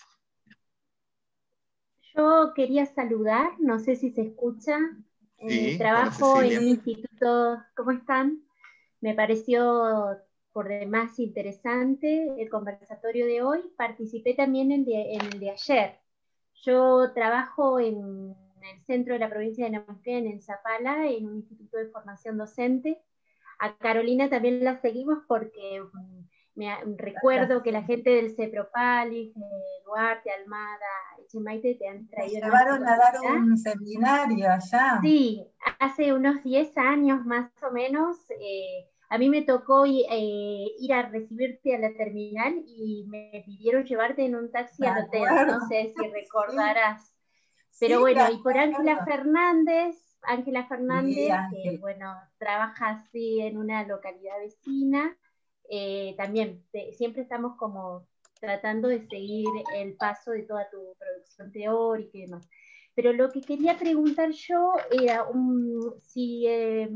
Yo quería saludar, no sé si se escucha. Sí, eh, trabajo hola, en un instituto, ¿cómo están? Me pareció por demás interesante el conversatorio de hoy. Participé también en, de, en el de ayer. Yo trabajo en el centro de la provincia de Neuquén, en Zapala, en un instituto de formación docente. A Carolina también la seguimos porque Me, recuerdo que la gente del CEPROPALIS, eh, Duarte, Almada, Echemaite te han traído. Te llevaron a dar un seminario allá. Sí, hace unos diez años más o menos. Eh, a mí me tocó eh, ir a recibirte a la terminal y me pidieron llevarte en un taxi al hotel. No sé si recordarás. Sí. Pero sí, bueno, y por Ángela Fernández, Ángela Fernández, sí, que bueno, trabaja así en una localidad vecina. Eh, también te, siempre estamos como tratando de seguir el paso de toda tu producción teórica y demás. Pero lo que quería preguntar yo era um, si eh,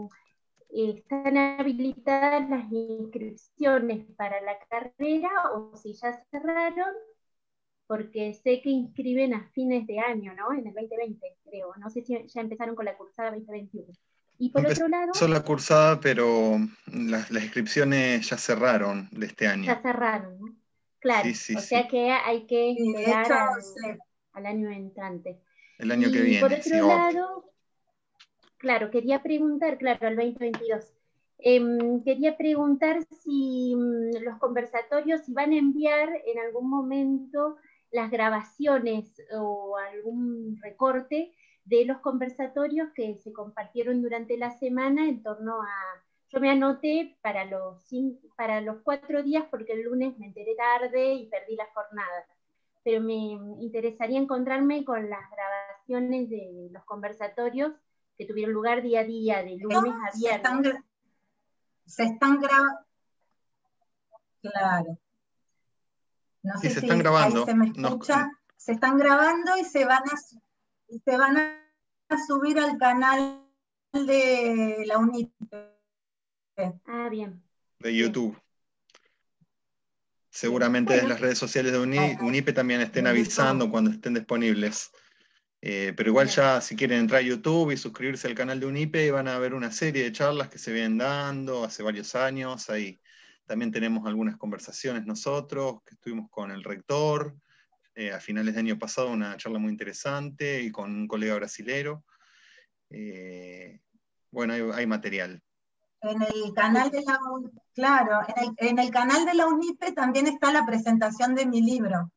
están habilitadas las inscripciones para la carrera o si ya cerraron, porque sé que inscriben a fines de año, ¿no? En el veinte veinte, creo. No sé si ya empezaron con la cursada veinte veintiuno. Y por Empezó otro lado... la cursada, pero las, las inscripciones ya cerraron de este año. Ya cerraron, ¿no? Claro, sí, sí, o sí. sea que hay que esperar sí, hecho, al, sí. al año entrante. El año y que viene, por otro sí, lado, claro, quería preguntar, claro, el veinte veintidós, eh, quería preguntar si um, los conversatorios, si van a enviar en algún momento las grabaciones o algún recorte de los conversatorios que se compartieron durante la semana en torno a... Yo me anoté para los, cinco, para los cuatro días porque el lunes me enteré tarde y perdí la jornada. Pero me interesaría encontrarme con las grabaciones de los conversatorios que tuvieron lugar día a día, de lunes no, a viernes. Se están, se están grabando. Claro. No sí, sé se si están grabando. Ahí se me escucha. Nos... Se están grabando y se van a, y se van a subir al canal de la UNIPE. Ah, bien. De YouTube. Bien. Seguramente bueno. Desde las redes sociales de Uni, UNIPE también estén de avisando YouTube. Cuando estén disponibles. Eh, pero igual bien. Ya si quieren entrar a YouTube y suscribirse al canal de UNIPE van a ver una serie de charlas que se vienen dando hace varios años. Ahí también tenemos algunas conversaciones nosotros, que estuvimos con el rector, eh, a finales de año pasado, una charla muy interesante, y con un colega brasilero. Eh, bueno, hay, hay material. En el canal de la claro, en el, en el canal de la UNIPE también está la presentación de mi libro.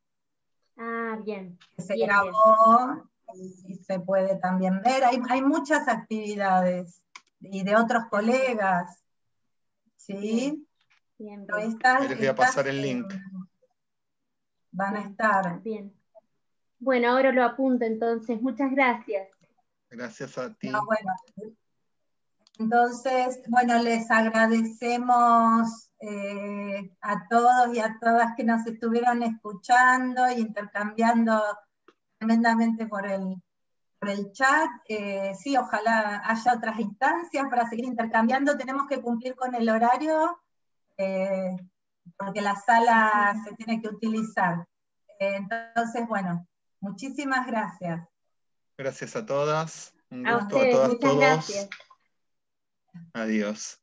Ah, bien. Que se bien, grabó bien. Y, y se puede también ver. Hay, hay muchas actividades y de otros colegas. ¿Sí? Bien, bien. Estas, les voy a pasar el link. Van a estar. Bien. Bueno, ahora lo apunto entonces. Muchas gracias. Gracias a ti. No, bueno. Entonces, bueno, les agradecemos eh, a todos y a todas que nos estuvieron escuchando e intercambiando tremendamente por el, por el chat. Eh, sí, ojalá haya otras instancias para seguir intercambiando. Tenemos que cumplir con el horario eh, porque la sala se tiene que utilizar. Eh, entonces, bueno, muchísimas gracias. Gracias a todas. Un a gusto ustedes, a todas, muchas todos. Gracias. Adiós.